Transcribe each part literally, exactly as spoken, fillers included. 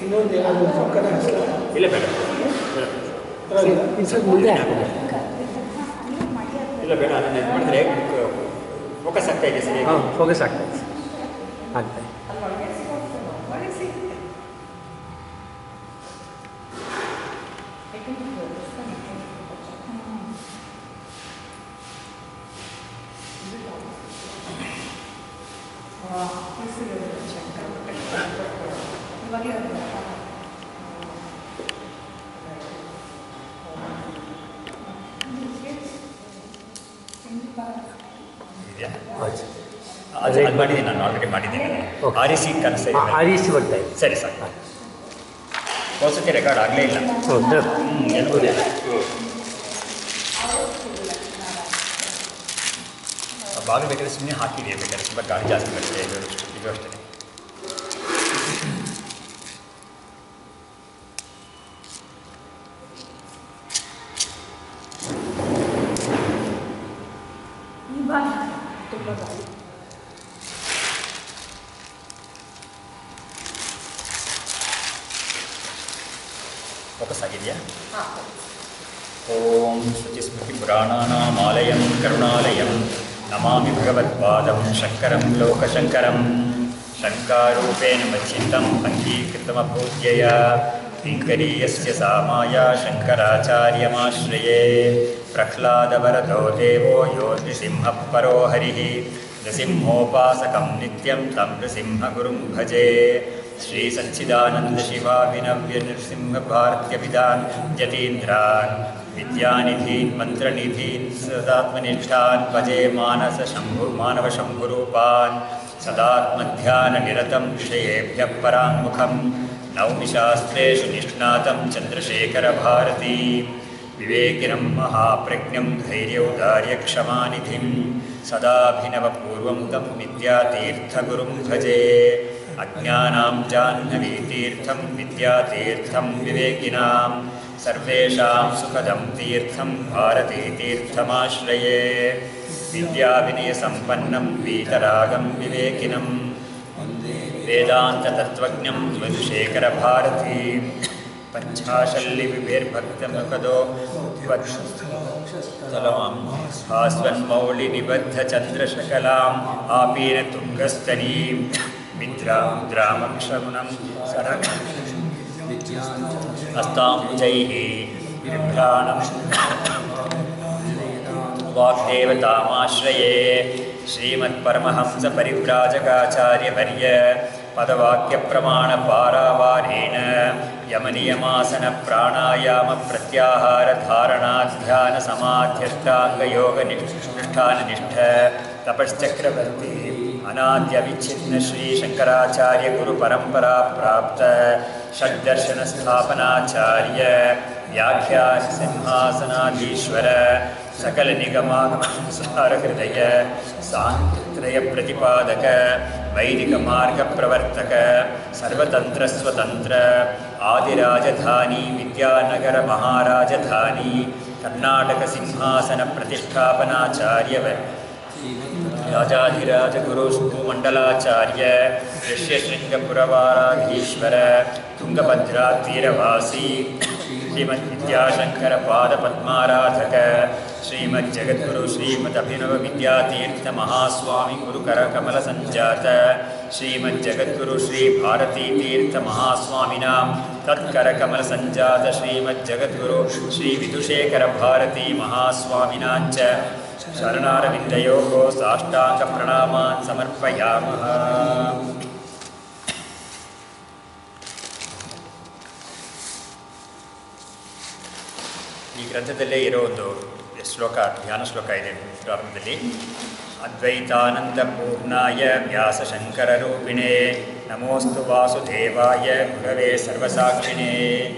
ಇನ್ನೊಂದು ಏನಾದರೂ ಪಕ್ಕದ ಇಲ್ಲ ಬೇಡ ಸ್ವಲ್ಪ ಮುಂದೆ ಇಲ್ಲ ಬೇಡ ಅದನ್ನು ಇದು ಮಾಡಿದ್ರೆ ಫೋಕಸ್ ಆಗ್ತಾ ಇದೆ ಸರಿ. ಹಾಂ ಫೋಕಸ್ ಆಗ್ತಾ ಇದೆ ಆಗ್ತಾ ಇದೆ. ಅದು ಅದು ಮಾಡಿದ್ದೀನಿ, ನಾನು ಆಲ್ರೆಡಿ ಮಾಡಿದ್ದೀನಿ. ಆರಿಸಿ ಕನಸು ಆರಿಸಿ ಬರ್ತಾ ಇದೆ. ಸರಿ ಸರ್, ಹೊಸತಿ ರೆಕಾರ್ಡ್ ಆಗಲೇ ಇಲ್ಲ. ಹೌದಾ? ಹ್ಞೂ ಎಲ್ಲ ಬಾಗಿಲು ಬೇಕಾದ್ರೆ ಸುಮ್ಮನೆ ಹಾಕಿದೆ, ಬೇಕಾದ್ರೆ ತುಂಬ ಗಾಳಿ ಜಾಸ್ತಿ ಬರ್ತದೆ. ಇದು ಇದು ಅಷ್ಟೇ. ಫೋಕಸ್ ಆಗಿದೆಯಾ? ಓಂ ಶುಚಿಸ್ಮೃತಿ ಪುರಾಣಾನಾಮಾಲಯಂ ಕರುಣಾಲಯಂ ನಮಾಮಿ ಭಗವತ್ಪಾದಂ ಶಂಕರಂ ಲೋಕಶಂಕರಂ ಶಂಕಾರೂಪೇಣ ಮಚ್ಚಿತ್ತಂ ಅಂಗೀಕೃತಮಭೂತ್ಯಯ ಕಿಂಕರೀಯಸ್ಯ ಸಾಮಾಯ ಶಂಕರಾಚಾರ್ಯಮಾಶ್ರಯೇ ಪ್ರಹ್ಲಾದವರದೋ ದೇವೋ ಯೋ ನೃಸಿಂಹಃ ಪರೋ ಹರಿಃ ನೃಸಿಂಹೋಪಾಸಕಂ ನಿತ್ಯಂ ತಂ ನೃಸಿಂಹಗುರುಂ ಭಜೆ ಶ್ರೀ ಸಚ್ಚಿದಾನಂದ ಶಿವಾಭಿನವ್ಯ ನೃಸಿಂಹ ಭಾರತ್ಯಭಿಧಾನ್ ಯತೀಂದ್ರಾನ್ ವಿದ್ಯಾನಿಧೀನ್ ಮಂತ್ರನಿಧೀನ್ ಸದಾತ್ಮನಿಷ್ಠಾನ್ ಭಜೆ ಮಾನಸ ಶಂಭು ಮಾನವ ಶಂಭುರೂಪಾನ್ ಸದಾತ್ಮಧ್ಯಾನ ನಿರತಂ ವಿಷಯೇಭ್ಯಃ ಪರಾಂಗುಖಂ ನೌಮಿ ಶಾಸ್ತ್ರೇಷು ನಿಷ್ಣಾತಂ ಚಂದ್ರಶೇಖರ ಭಾರತೀ ವಿವೇಕಿನಂ ಮಹಾಪ್ರಜ್ಞಂ ಧೈರ್ಯೌದಾರ್ಯಕ್ಷಮಾನಿಧಿಂ ಸದಾಭಿನವಪೂರ್ವಂ ತಂ ವಿದ್ಯಾತೀರ್ಥಗುರುಂ ಭಜೆ ಅಜ್ಞಾನಾಂ ಜಾಹ್ನವೀತೀರ್ಥಂ ವಿದ್ಯಾತೀರ್ಥಂ ವಿವೇಕಿನಾಂ ಸರ್ವೇಷಾಂ ಸುಖದಂ ತೀರ್ಥಂ ಭಾರತೀತೀರ್ಥಮಾಶ್ರಯೇ ವಿದ್ಯಾವಿನಯಸಂಪನ್ನಂ ವೀತರಾಗಂ ವಿವೇಕಿನಂ ವೇದಾಂತತತ್ತ್ವಜ್ಞಂ ಮಧುಶೇಖರಭಾರತೀ ಪಂಚಾಶಲ್ಲಿ ವಿಭಿರ್ಭಕ್ತಮುಖದೋ ತಲಮಾಂ ಭಾಸ್ವನ್ಮೌಳಿನಿಬದ್ಧಚಂದ್ರಶಕಲಾಂ ಆಪೀನ ತುಂಗಸ್ತನೀಂ ವಿದ್ರಾಮುದ್ರಾಮಕ್ಷಗುಣಂ ಸರ ಹಸ್ತಾಂಬುಜೈಃ ಬಿಭ್ರಾಣಂ ವಾಗ್ದೇವತಾಮಾಶ್ರಯೇ ಶ್ರೀಮತ್ಪರಮಹಂಸಪರಿವ್ರಾಜಕಾಚಾರ್ಯವರ್ಯ ಪದವಾಕ್ಯಪ್ರಮಾಣಪಾರಾವಾರೇಣ ಯಮನಿಯಮಾಸನ ಪ್ರಾಣಾಯಾಮ ಪ್ರತ್ಯಾಹಾರ ಧಾರಣಾಧ್ಯಾನ ಸಮಾಧ್ಯಷ್ಟಾಂಗಯೋಗ ನಿಷ್ಠಾನನಿಷ್ಠ ತಪಶ್ಚಕ್ರವರ್ತಿ ಅನಾದ್ಯ ವಿಚ್ಛಿನ್ನ ಶ್ರೀ ಶಂಕರಾಚಾರ್ಯ ಗುರು ಪರಂಪರಾ ಪ್ರಾಪ್ತ ಷಡ್ದರ್ಶನ ಸ್ಥಾಪನಾಚಾರ್ಯ ವ್ಯಾಖ್ಯಾನ ಸಿಂಹಾಸನಾಧೀಶ್ವರ ಸಕಲ ನಿಗಮಾಗಮಸಾರ ಹೃದಯ ಸಾಂತ್ರಯ ಪ್ರತಿಪಾದಕ ವೈದಿಕ ಮಾರ್ಗ ಪ್ರವರ್ತಕ ಸರ್ವತಂತ್ರ ಸ್ವತಂತ್ರ ಆದಿರಾಜಧಾನಿ ವಿದ್ಯಾನಗರ ಮಹಾರಾಜಧಾನಿ ಕರ್ನಾಟಕ ಸಿಂಹಾಸನ ಪ್ರತಿಷ್ಠಾಪನಾಚಾರ್ಯವ ರಾಜಾಧಿರಾಜ ಗುರು ಭೂಮಂಡಲಾಚಾರ್ಯ ಋಷ್ಯಶೃಂಗಪುರವಾರಾಧೀಶ್ವರ ತುಂಗಭದ್ರಾ ತೀರವಾಸಿ ಶ್ರೀಮದ್ ವಿದ್ಯಾಶಂಕರ ಪಾದ ಪದ್ಮಾರಾಧಕ ಶ್ರೀಮದ್ ಜಗದ್ಗುರು ಶ್ರೀಮದ್ ಅಭಿನವ ವಿದ್ಯಾತೀರ್ಥ ಮಹಾಸ್ವಾಮಿ ಗುರುಕರ ಕಮಲ ಸಂಜಾತ ಶ್ರೀಮದ್ ಜಗದ್ಗುರು ಶ್ರೀ ಭಾರತೀ ತೀರ್ಥ ಮಹಾಸ್ವಾಮಿನಾಂ ತತ್ಕರ ಕಮಲ ಸಂಜಾತ ಶ್ರೀಮದ್ ಜಗದ್ಗುರು ಶ್ರೀ ವಿಧುಶೇಖರ ಭಾರತೀ ಮಹಾಸ್ವಾಮಿನಾಂಚ ಶರಣಾರವಿಂದಯೋಃ ಸಾಷ್ಟಾಂಗ ಪ್ರಣಾಮಾನ್ ಸಮರ್ಪಯಾಮಃ. ಈ ಗ್ರಂಥದಲ್ಲೇ ಇರೋ ಒಂದು ಶ್ಲೋಕ, ಧ್ಯಾನ ಶ್ಲೋಕ ಇದೆ ಪ್ರಾರಂಭದಲ್ಲಿ. ಅದ್ವೈತಾನಂದ ಪೂರ್ಣಾಯ ವ್ಯಾಸಶಂಕರರೂಪಿಣೇ ನಮೋಸ್ತು ವಾಸುದೇವಾಯ ಗುರವೇ ಸರ್ವಸಾಕ್ಷಿಣೇ.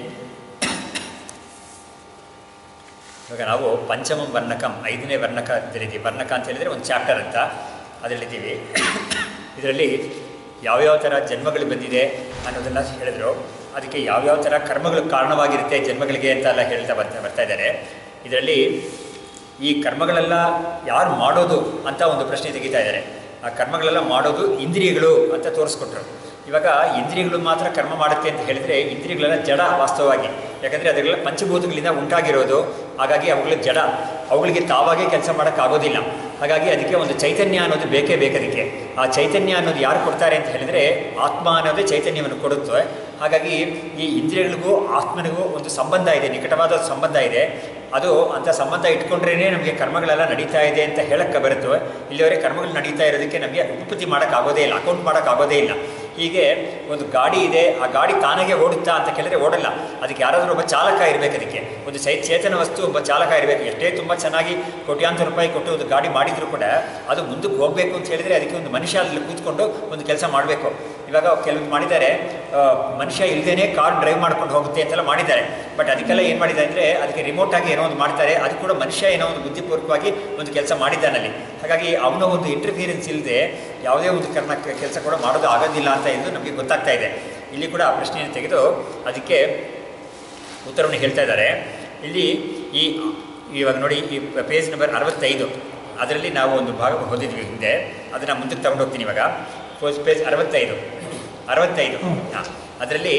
ಇವಾಗ ನಾವು ಪಂಚಮ ವರ್ಣಕಂ ಐದನೇ ವರ್ಣಕದಲ್ಲಿದ್ದೀವಿ. ವರ್ಣಕ ಅಂತ ಹೇಳಿದರೆ ಒಂದು ಚಾಪ್ಟರ್ ಅಂತ ಅದರಲ್ಲಿದ್ದೀವಿ. ಇದರಲ್ಲಿ ಯಾವ್ಯಾವ ಥರ ಜನ್ಮಗಳು ಬಂದಿದೆ ಅನ್ನೋದನ್ನು ಹೇಳಿದ್ರು. ಅದಕ್ಕೆ ಯಾವ್ಯಾವ ಥರ ಕರ್ಮಗಳು ಕಾರಣವಾಗಿರುತ್ತೆ ಜನ್ಮಗಳಿಗೆ ಅಂತ ಎಲ್ಲ ಹೇಳ್ತಾ ಬರ್ತಾ ಬರ್ತಾ ಇದ್ದಾರೆ. ಇದರಲ್ಲಿ ಈ ಕರ್ಮಗಳೆಲ್ಲ ಯಾರು ಮಾಡೋದು ಅಂತ ಒಂದು ಪ್ರಶ್ನೆ ತೆಗಿತಾ ಇದ್ದಾರೆ. ಆ ಕರ್ಮಗಳೆಲ್ಲ ಮಾಡೋದು ಇಂದ್ರಿಯಗಳು ಅಂತ ತೋರಿಸ್ಕೊಟ್ರು. ಇವಾಗ ಇಂದ್ರಿಯಗಳು ಮಾತ್ರ ಕರ್ಮ ಮಾಡುತ್ತೆ ಅಂತ ಹೇಳಿದರೆ ಇಂದ್ರಿಯಗಳೆಲ್ಲ ಜಡ ವಾಸ್ತವವಾಗಿ. ಯಾಕಂದರೆ ಅದರೆಲ್ಲ ಪಂಚಭೂತಗಳಿಂದ ಉಂಟಾಗಿರೋದು. ಹಾಗಾಗಿ ಅವುಗಳ ಜಡ, ಅವುಗಳಿಗೆ ತಾವಾಗೇ ಕೆಲಸ ಮಾಡೋಕ್ಕಾಗೋದಿಲ್ಲ. ಹಾಗಾಗಿ ಅದಕ್ಕೆ ಒಂದು ಚೈತನ್ಯ ಅನ್ನೋದು ಬೇಕೇ ಬೇಕು. ಅದಕ್ಕೆ ಆ ಚೈತನ್ಯ ಅನ್ನೋದು ಯಾರು ಕೊಡ್ತಾರೆ ಅಂತ ಹೇಳಿದರೆ ಆತ್ಮ ಅನ್ನೋದೇ ಚೈತನ್ಯವನ್ನು ಕೊಡುತ್ತೆ. ಹಾಗಾಗಿ ಈ ಇಂದ್ರಿಯಗಳಿಗೂ ಆತ್ಮನಿಗೂ ಒಂದು ಸಂಬಂಧ ಇದೆ, ನಿಕಟವಾದ ಸಂಬಂಧ ಇದೆ. ಅದು ಅಂಥ ಸಂಬಂಧ ಇಟ್ಕೊಂಡ್ರೇ ನಮಗೆ ಕರ್ಮಗಳೆಲ್ಲ ನಡೀತಾ ಇದೆ ಅಂತ ಹೇಳಕ್ಕೆ ಬರುತ್ತೆ. ಇಲ್ಲಿವರೆಗೆ ಕರ್ಮಗಳು ನಡೀತಾ ಇರೋದಕ್ಕೆ ನಮಗೆ ಉತ್ಪತ್ತಿ ಮಾಡೋಕ್ಕಾಗೋದೇ ಇಲ್ಲ, ಅಕೌಂಟ್ ಮಾಡೋಕ್ಕಾಗೋದೇ ಇಲ್ಲ. ಹೀಗೆ ಒಂದು ಗಾಡಿ ಇದೆ, ಆ ಗಾಡಿ ತಾನಾಗೆ ಓಡುತ್ತಾ ಅಂತ ಕೇಳಿದ್ರೆ ಓಡಲ್ಲ. ಅದಕ್ಕೆ ಯಾರಾದರೂ ಒಬ್ಬ ಚಾಲಕ ಇರಬೇಕು. ಅದಕ್ಕೆ ಒಂದು ಚೈ ಚೇತನ ವಸ್ತು ಒಬ್ಬ ಚಾಲಕ ಇರಬೇಕು. ಎಷ್ಟೇ ತುಂಬ ಚೆನ್ನಾಗಿ ಕೋಟ್ಯಾಂತರ ರೂಪಾಯಿ ಕೊಟ್ಟು ಒಂದು ಗಾಡಿ ಮಾಡಿದರೂ ಕೂಡ ಅದು ಮುಂದಕ್ಕೆ ಹೋಗಬೇಕು ಅಂತ ಹೇಳಿದರೆ ಅದಕ್ಕೆ ಒಂದು ಮನುಷ್ಯ ಅಲ್ಲಿ ಕೂತ್ಕೊಂಡು ಒಂದು ಕೆಲಸ ಮಾಡಬೇಕು. ಇವಾಗ ಕೆಲವು ಮಾಡಿದ್ದಾರೆ, ಮನುಷ್ಯ ಇಲ್ಲದೇ ಕಾರ್ ಡ್ರೈವ್ ಮಾಡ್ಕೊಂಡು ಹೋಗುತ್ತೆ ಅಂತೆಲ್ಲ ಮಾಡಿದ್ದಾರೆ. ಬಟ್ ಅದಕ್ಕೆಲ್ಲ ಏನು ಮಾಡಿದ್ದಾರೆ ಅಂದರೆ ಅದಕ್ಕೆ ರಿಮೋಟಾಗಿ ಏನೋ ಒಂದು ಮಾಡ್ತಾರೆ. ಅದು ಕೂಡ ಮನುಷ್ಯ ಏನೋ ಒಂದು ಬುದ್ಧಿಪೂರ್ವಕವಾಗಿ ಒಂದು ಕೆಲಸ ಮಾಡಿದ್ದಾನಲ್ಲಿ. ಹಾಗಾಗಿ ಅವನ ಒಂದು ಇಂಟರ್ಫಿಯರೆನ್ಸ್ ಇಲ್ಲದೆ ಯಾವುದೇ ಒಂದು ಕರ್ಮ ಕೆಲಸ ಕೂಡ ಮಾಡೋದು ಆಗೋದಿಲ್ಲ ಅಂತ ಇದು ನಮಗೆ ಗೊತ್ತಾಗ್ತಾ ಇದೆ. ಇಲ್ಲಿ ಕೂಡ ಆ ಪ್ರಶ್ನೆಯನ್ನು ತೆಗೆದು ಅದಕ್ಕೆ ಉತ್ತರವನ್ನು ಹೇಳ್ತಾ ಇದ್ದಾರೆ. ಇಲ್ಲಿ ಈ ಇವಾಗ ನೋಡಿ, ಈ ಪೇಜ್ ನಂಬರ್ ಅರವತ್ತೈದು ಅದರಲ್ಲಿ ನಾವು ಒಂದು ಭಾಗ ಓದಿದ್ವಿ ಹಿಂದೆ, ಅದನ್ನು ಮುಂದಕ್ಕೆ ತಗೊಂಡು ಹೋಗ್ತೀನಿ. ಇವಾಗ ಫಸ್ಟ್ ಪೇಜ್ ಅರವತ್ತೈದು ಅರವತ್ತೈದು ಹಾಂ, ಅದರಲ್ಲಿ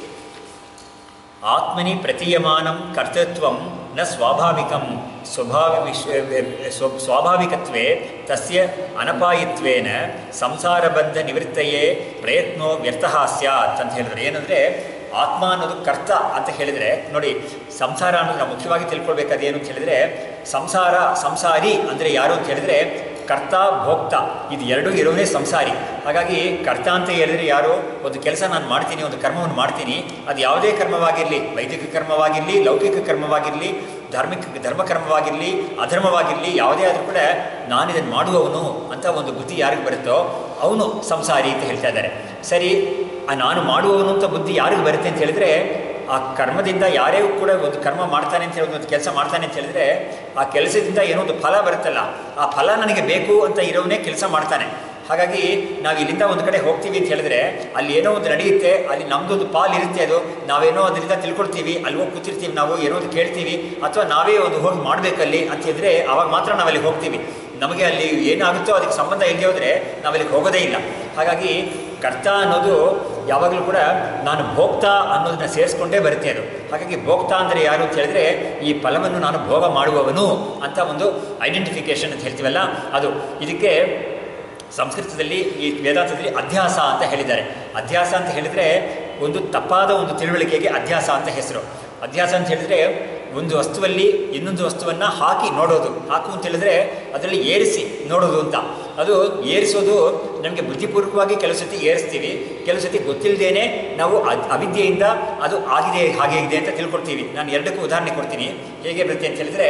ಆತ್ಮನಿ ಪ್ರತೀಯಮಾನಂ ಕರ್ತೃತ್ವಂ ನ ಸ್ವಾಭಾವಿಕಂ ಸ್ವಭಾವಿ ಸ್ವಾಭಾವಿಕತ್ವೇ ತಸ್ಯ ಅನಪಾಯಿತ್ವೇನ ಸಂಸಾರಬಂಧ ನಿವೃತ್ತಯೇ ಪ್ರಯತ್ನೋ ವ್ಯರ್ಥಃ ಸ್ಯಾತ್ ಅಂತ ಹೇಳಿದ್ರು. ಏನಂದರೆ ಆತ್ಮ ಅನ್ನೋದು ಕರ್ತ ಅಂತ ಹೇಳಿದರೆ ನೋಡಿ, ಸಂಸಾರ ಅನ್ನೋದು ನಾವು ಮುಖ್ಯವಾಗಿ ತಿಳ್ಕೊಳ್ಬೇಕಾದೇನು ಅಂತ ಹೇಳಿದರೆ ಸಂಸಾರ ಸಂಸಾರಿ ಅಂದರೆ ಯಾರು ಅಂತ ಹೇಳಿದರೆ ಕರ್ತ ಭೋಕ್ತ ಇದು ಎರಡೂ ಇರೋನೇ ಸಂಸಾರಿ. ಹಾಗಾಗಿ ಕರ್ತ ಅಂತ ಹೇಳಿದರೆ ಯಾರು, ಒಂದು ಕೆಲಸ ನಾನು ಮಾಡ್ತೀನಿ, ಒಂದು ಕರ್ಮವನ್ನು ಮಾಡ್ತೀನಿ, ಅದು ಯಾವುದೇ ಕರ್ಮವಾಗಿರಲಿ, ವೈದಿಕ ಕರ್ಮವಾಗಿರಲಿ, ಲೌಕಿಕ ಕರ್ಮವಾಗಿರಲಿ, ಧಾರ್ಮಿಕ ಧರ್ಮಕರ್ಮವಾಗಿರಲಿ, ಅಧರ್ಮವಾಗಿರಲಿ, ಯಾವುದೇ ಆದರೂ ಕೂಡ ನಾನು ಇದನ್ನು ಮಾಡುವವನು ಅಂತ ಒಂದು ಬುದ್ಧಿ ಯಾರಿಗೆ ಬರುತ್ತೋ ಅವನು ಸಂಸಾರಿ ಅಂತ ಹೇಳ್ತಾ ಇದ್ದಾರೆ. ಸರಿ, ಆ ನಾನು ಮಾಡುವವನು ಅಂತ ಬುದ್ಧಿ ಯಾರಿಗೆ ಬರುತ್ತೆ ಅಂತ ಹೇಳಿದರೆ ಆ ಕರ್ಮದಿಂದ ಯಾರೇ ಕೂಡ ಒಂದು ಕರ್ಮ ಮಾಡ್ತಾನೆ ಅಂತ ಹೇಳಿ ಒಂದು ಕೆಲಸ ಮಾಡ್ತಾನೆ ಅಂತ ಹೇಳಿದ್ರೆ ಆ ಕೆಲಸದಿಂದ ಏನೋ ಒಂದು ಫಲ ಬರುತ್ತಲ್ಲ, ಆ ಫಲ ನನಗೆ ಬೇಕು ಅಂತ ಇರೋವನೇ ಕೆಲಸ ಮಾಡ್ತಾನೆ. ಹಾಗಾಗಿ ನಾವು ಇಲ್ಲಿಂದ ಒಂದು ಕಡೆ ಹೋಗ್ತೀವಿ ಅಂತ ಹೇಳಿದ್ರೆ ಅಲ್ಲಿ ಏನೋ ಒಂದು ನಡೆಯುತ್ತೆ, ಅಲ್ಲಿ ನಮ್ಮದೊಂದು ಪಾಲು ಇರುತ್ತೆ, ಅದು ನಾವೇನೋ ಅದರಿಂದ ತಿಳ್ಕೊಳ್ತೀವಿ, ಅಲ್ಲಿ ಹೋಗಿ ಕೂತಿರ್ತೀವಿ, ನಾವು ಏನೋ ಒಂದು ಕೇಳ್ತೀವಿ, ಅಥವಾ ನಾವೇ ಒಂದು ಹೋಗಿ ಮಾಡಬೇಕಲ್ಲಿ ಅಂತಿದ್ರೆ ಆವಾಗ ಮಾತ್ರ ನಾವಲ್ಲಿ ಹೋಗ್ತೀವಿ. ನಮಗೆ ಅಲ್ಲಿ ಏನಾಗುತ್ತೋ ಅದಕ್ಕೆ ಸಂಬಂಧ ಇಲ್ಲದೆ ಹೋದರೆ ನಾವಲ್ಲಿಗೆ ಹೋಗೋದೇ ಇಲ್ಲ. ಹಾಗಾಗಿ ಕರ್ತ ಅನ್ನೋದು ಯಾವಾಗಲೂ ಕೂಡ ನಾನು ಭೋಕ್ತಾ ಅನ್ನೋದನ್ನ ಸೇರಿಸ್ಕೊಂಡೇ ಬರುತ್ತೆ ಅದು. ಹಾಗಾಗಿ ಭೋಕ್ತಾ ಅಂದರೆ ಯಾರು ಅಂತ ಹೇಳಿದ್ರೆ ಈ ಫಲವನ್ನು ನಾನು ಭೋಗ ಮಾಡುವವನು ಅಂತ ಒಂದು ಐಡೆಂಟಿಫಿಕೇಷನ್ ಅಂತ ಹೇಳ್ತೀವಲ್ಲ ಅದು. ಇದಕ್ಕೆ ಸಂಸ್ಕೃತದಲ್ಲಿ ಈ ವೇದಾಂತದಲ್ಲಿ ಅಧ್ಯಾಸ ಅಂತ ಹೇಳಿದ್ದಾರೆ. ಅಧ್ಯಾಸ ಅಂತ ಹೇಳಿದರೆ ಒಂದು ತಪ್ಪಾದ ಒಂದು ತಿಳುವಳಿಕೆಗೆ ಅಧ್ಯಾಸ ಅಂತ ಹೆಸರು. ಅಧ್ಯಾಸ ಅಂತ ಹೇಳಿದರೆ ಒಂದು ವಸ್ತುವಲ್ಲಿ ಇನ್ನೊಂದು ವಸ್ತುವನ್ನು ಹಾಕಿ ನೋಡೋದು. ಹಾಕು ಅಂತ ಹೇಳಿದ್ರೆ ಅದರಲ್ಲಿ ಏರಿಸಿ ನೋಡೋದು ಅಂತ. ಅದು ಏರಿಸೋದು ನಮಗೆ ಬುದ್ಧಿಪೂರ್ವಕವಾಗಿ ಕೆಲವು ಸತಿ ಏರಿಸ್ತೀವಿ, ಕೆಲವು ಸತಿ ಗೊತ್ತಿಲ್ಲದೇನೆ ನಾವು ಅವಿದ್ಯೆಯಿಂದ ಅದು ಆಗಿದೆ ಹಾಗೆ ಇದೆ ಅಂತ ತಿಳ್ಕೊಳ್ತೀವಿ. ನಾನು ಎರಡಕ್ಕೂ ಉದಾಹರಣೆ ಕೊಡ್ತೀನಿ. ಹೇಗೆ ಬರುತ್ತೆ ಅಂತ ಹೇಳಿದ್ರೆ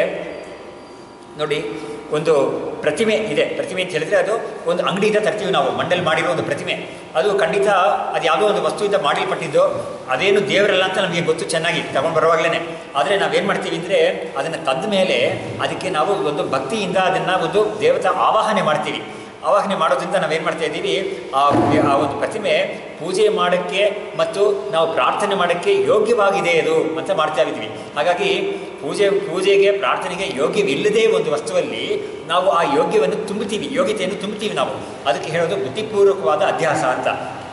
ನೋಡಿ, ಒಂದು ಪ್ರತಿಮೆ ಇದೆ. ಪ್ರತಿಮೆ ಅಂತ ಹೇಳಿದ್ರೆ ಅದು ಒಂದು ಅಂಗಡಿಯಿಂದ ತರ್ತೀವಿ ನಾವು, ಮಂಡಲ್ ಮಾಡಿರೋ ಒಂದು ಪ್ರತಿಮೆ. ಅದು ಖಂಡಿತ ಅದು ಯಾವುದೋ ಒಂದು ವಸ್ತುವಿಂದ ಮಾಡಲ್ಪಟ್ಟಿದ್ದು, ಅದೇನು ದೇವರಲ್ಲ ಅಂತ ನಮಗೆ ಗೊತ್ತು ಚೆನ್ನಾಗಿ ತಗೊಂಡು ಬರುವಾಗಲೇ. ಆದರೆ ನಾವೇನು ಮಾಡ್ತೀವಿ ಅಂದರೆ ಅದನ್ನು ತಂದ ಮೇಲೆ ಅದಕ್ಕೆ ನಾವು ಒಂದು ಭಕ್ತಿಯಿಂದ ಅದನ್ನು ಒಂದು ದೇವತಾ ಆವಾಹನೆ ಮಾಡ್ತೀವಿ. ಆವಾಹನೆ ಮಾಡೋದ್ರಿಂದ ನಾವೇನು ಮಾಡ್ತಾ ಇದ್ದೀವಿ, ಆ ಒಂದು ಪ್ರತಿಮೆ ಪೂಜೆ ಮಾಡೋಕ್ಕೆ ಮತ್ತು ನಾವು ಪ್ರಾರ್ಥನೆ ಮಾಡೋಕ್ಕೆ ಯೋಗ್ಯವಾಗಿದೆ ಅದು ಅಂತ ಮಾಡ್ತಾ ಇದ್ವಿ. ಹಾಗಾಗಿ ಪೂಜೆ ಪೂಜೆಗೆ ಪ್ರಾರ್ಥನೆಗೆ ಯೋಗ್ಯವಿಲ್ಲದೆ ಒಂದು ವಸ್ತುವಲ್ಲಿ ನಾವು ಆ ಯೋಗ್ಯವನ್ನು ತುಂಬುತ್ತೀವಿ, ಯೋಗ್ಯತೆಯನ್ನು ತುಂಬುತ್ತೀವಿ ನಾವು. ಅದಕ್ಕೆ ಹೇಳೋದು ಬುದ್ಧಿಪೂರ್ವಕವಾದ ಅಧ್ಯಾಸ ಅಂತ.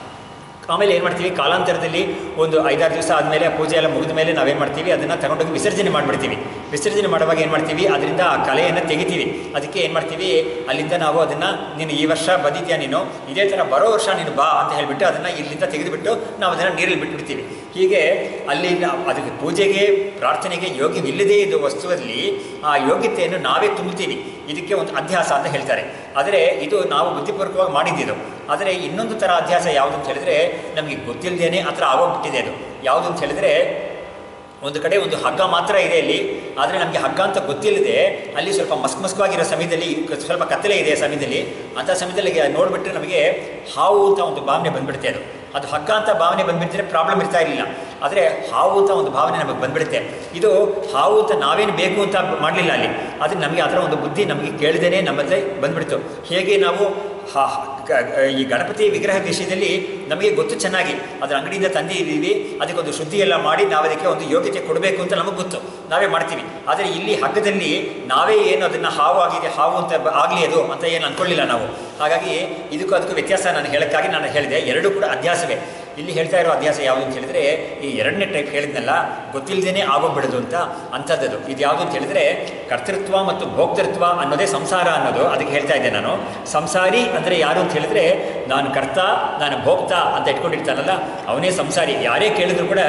ಆಮೇಲೆ ಏನು ಮಾಡ್ತೀವಿ, ಕಾಲಾಂತರದಲ್ಲಿ ಒಂದು ಐದಾರು ದಿವಸ ಆದಮೇಲೆ ಪೂಜೆ ಎಲ್ಲ ಮುಗಿದ ಮೇಲೆ ನಾವೇನು ಮಾಡ್ತೀವಿ, ಅದನ್ನು ತಗೊಂಡೋಗಿ ವಿಸರ್ಜನೆ ಮಾಡಿಬಿಡ್ತೀವಿ. ವಿಸರ್ಜನೆ ಮಾಡುವಾಗ ಏನು ಮಾಡ್ತೀವಿ, ಅದರಿಂದ ಆ ಕಲೆಯನ್ನು ತೆಗಿತೀವಿ. ಅದಕ್ಕೆ ಏನು ಮಾಡ್ತೀವಿ, ಅಲ್ಲಿಂದ ನಾವು ಅದನ್ನು ನೀನು ಈ ವರ್ಷ ಬಂದಿದ್ಯಾ, ನೀನು ಇದೇ ಥರ ಬರೋ ವರ್ಷ ನೀನು ಬಾ ಅಂತ ಹೇಳಿಬಿಟ್ಟು ಅದನ್ನು ಇಲ್ಲಿಂದ ತೆಗೆದುಬಿಟ್ಟು ನಾವು ಅದನ್ನು ನೀರಲ್ಲಿ ಬಿಟ್ಬಿಡ್ತೀವಿ. ಹೀಗೆ ಅಲ್ಲಿ ಅದಕ್ಕೆ ಪೂಜೆಗೆ ಪ್ರಾರ್ಥನೆಗೆ ಯೋಗ್ಯವಿಲ್ಲದೇ ಇದ್ದ ವಸ್ತುವಲ್ಲಿ ಆ ಯೋಗ್ಯತೆಯನ್ನು ನಾವೇ ತುಂಬುತ್ತೀವಿ. ಇದಕ್ಕೆ ಒಂದು ಅಧ್ಯಾಸ ಅಂತ ಹೇಳ್ತಾರೆ. ಆದರೆ ಇದು ನಾವು ಬುದ್ಧಿಪೂರ್ವಕವಾಗಿ ಮಾಡಿದ್ದಿದ್ದು. ಆದರೆ ಇನ್ನೊಂದು ಥರ ಅಧ್ಯಾಸ ಯಾವುದು ಅಂತ ಹೇಳಿದ್ರೆ ನಮಗೆ ಗೊತ್ತಿಲ್ಲದೇನೆ ಆ ಥರ ಆಗೋಗ್ಬಿಟ್ಟಿದೆ. ಅದು ಯಾವುದು ಅಂತ ಹೇಳಿದ್ರೆ ಒಂದು ಕಡೆ ಒಂದು ಹಗ್ಗ ಮಾತ್ರ ಇದೆ ಅಲ್ಲಿ, ಆದರೆ ನಮಗೆ ಹಗ್ಗ ಅಂತ ಗೊತ್ತಿಲ್ಲದೆ ಅಲ್ಲಿ ಸ್ವಲ್ಪ ಮಸ್ಕ್ ಮಸ್ಕವಾಗಿರೋ ಸಮಯದಲ್ಲಿ ಸ್ವಲ್ಪ ಕತ್ತಲೆ ಇದೆ ಸಮಯದಲ್ಲಿ, ಅಂಥ ಸಮಯದಲ್ಲಿ ನೋಡಿಬಿಟ್ರೆ ನಮಗೆ ಹಾವು ಅಂತ ಒಂದು ಭಾವನೆ ಬಂದುಬಿಡುತ್ತೆ. ಅದು ಅದು ಹಗ್ಗ ಅಂತ ಭಾವನೆ ಬಂದುಬಿಡ್ತಾರೆ, ಪ್ರಾಬ್ಲಮ್ ಇರ್ತಾ ಇರಲಿಲ್ಲ. ಆದರೆ ಹಾವು ಅಂತ ಒಂದು ಭಾವನೆ ನಮಗೆ ಬಂದುಬಿಡುತ್ತೆ. ಇದು ಹಾವು ಅಂತ ನಾವೇನು ಬೇಕು ಅಂತ ಮಾಡಲಿಲ್ಲ ಅಲ್ಲಿ, ಆದರೆ ನಮಗೆ ಆ ಥರ ಒಂದು ಬುದ್ಧಿ ನಮಗೆ ಕೇಳದೇನೆ ನಮ್ಮಲ್ಲೇ ಬಂದ್ಬಿಡ್ತು. ಹೇಗೆ ನಾವು ಹಾ ಈ ಗಣಪತಿ ವಿಗ್ರಹ ವಿಷಯದಲ್ಲಿ ನಮಗೆ ಗೊತ್ತು ಚೆನ್ನಾಗಿ, ಅದರ ಅಂಗಡಿಯಿಂದ ತಂದಿದ್ದೀವಿ, ಅದಕ್ಕೊಂದು ಶುದ್ಧಿ ಎಲ್ಲ ಮಾಡಿ ನಾವು ಅದಕ್ಕೆ ಒಂದು ಯೋಗ್ಯತೆ ಕೊಡಬೇಕು ಅಂತ ನಮಗೆ ಗೊತ್ತು, ನಾವೇ ಮಾಡ್ತೀವಿ. ಆದರೆ ಇಲ್ಲಿ ಹಗ್ಗದಲ್ಲಿ ನಾವೇ ಏನು ಅದನ್ನು ಹಾವು ಆಗಿದೆ, ಹಾವು ಅಂತ ಆಗಲಿ ಅದು ಅಂತ ಏನು ಅಂದ್ಕೊಳ್ಳಿಲ್ಲ ನಾವು. ಹಾಗಾಗಿ ಇದಕ್ಕೂ ಅದಕ್ಕೂ ವ್ಯತ್ಯಾಸ ನಾನು ಹೇಳೋಕ್ಕಾಗಿ ನಾನು ಹೇಳಿದೆ, ಎರಡೂ ಕೂಡ ಅಧ್ಯಾಸವೇ. ಇಲ್ಲಿ ಹೇಳ್ತಾ ಇರೋ ಅಧ್ಯಾಸ ಯಾವುದು ಅಂತ ಹೇಳಿದ್ರೆ ಈ ಎರಡನೇ ಟೈಪ್ ಹೇಳಿದ್ನಲ್ಲ, ಗೊತ್ತಿಲ್ಲದೇ ಆಗೋಗ್ಬಿಡೋದು ಅಂತ ಅಂಥದ್ದು. ಇದು ಯಾವುದು ಅಂತ ಹೇಳಿದ್ರೆ ಕರ್ತೃತ್ವ ಮತ್ತು ಭೋಕ್ತೃತ್ವ ಅನ್ನೋದೇ ಸಂಸಾರ ಅನ್ನೋದು. ಅದಕ್ಕೆ ಹೇಳ್ತಾ ಇದ್ದೆ ನಾನು. ಸಂಸಾರಿ ಅಂದರೆ ಯಾರು ಅಂತ ಹೇಳಿದ್ರೆ ನಾನು ಕರ್ತ ನಾನು ಭೋಕ್ತ ಅಂತ ಇಟ್ಕೊಂಡಿರ್ತಾನಲ್ಲ ಅವನೇ ಸಂಸಾರಿ. ಯಾರೇ ಕೇಳಿದ್ರು ಕೂಡ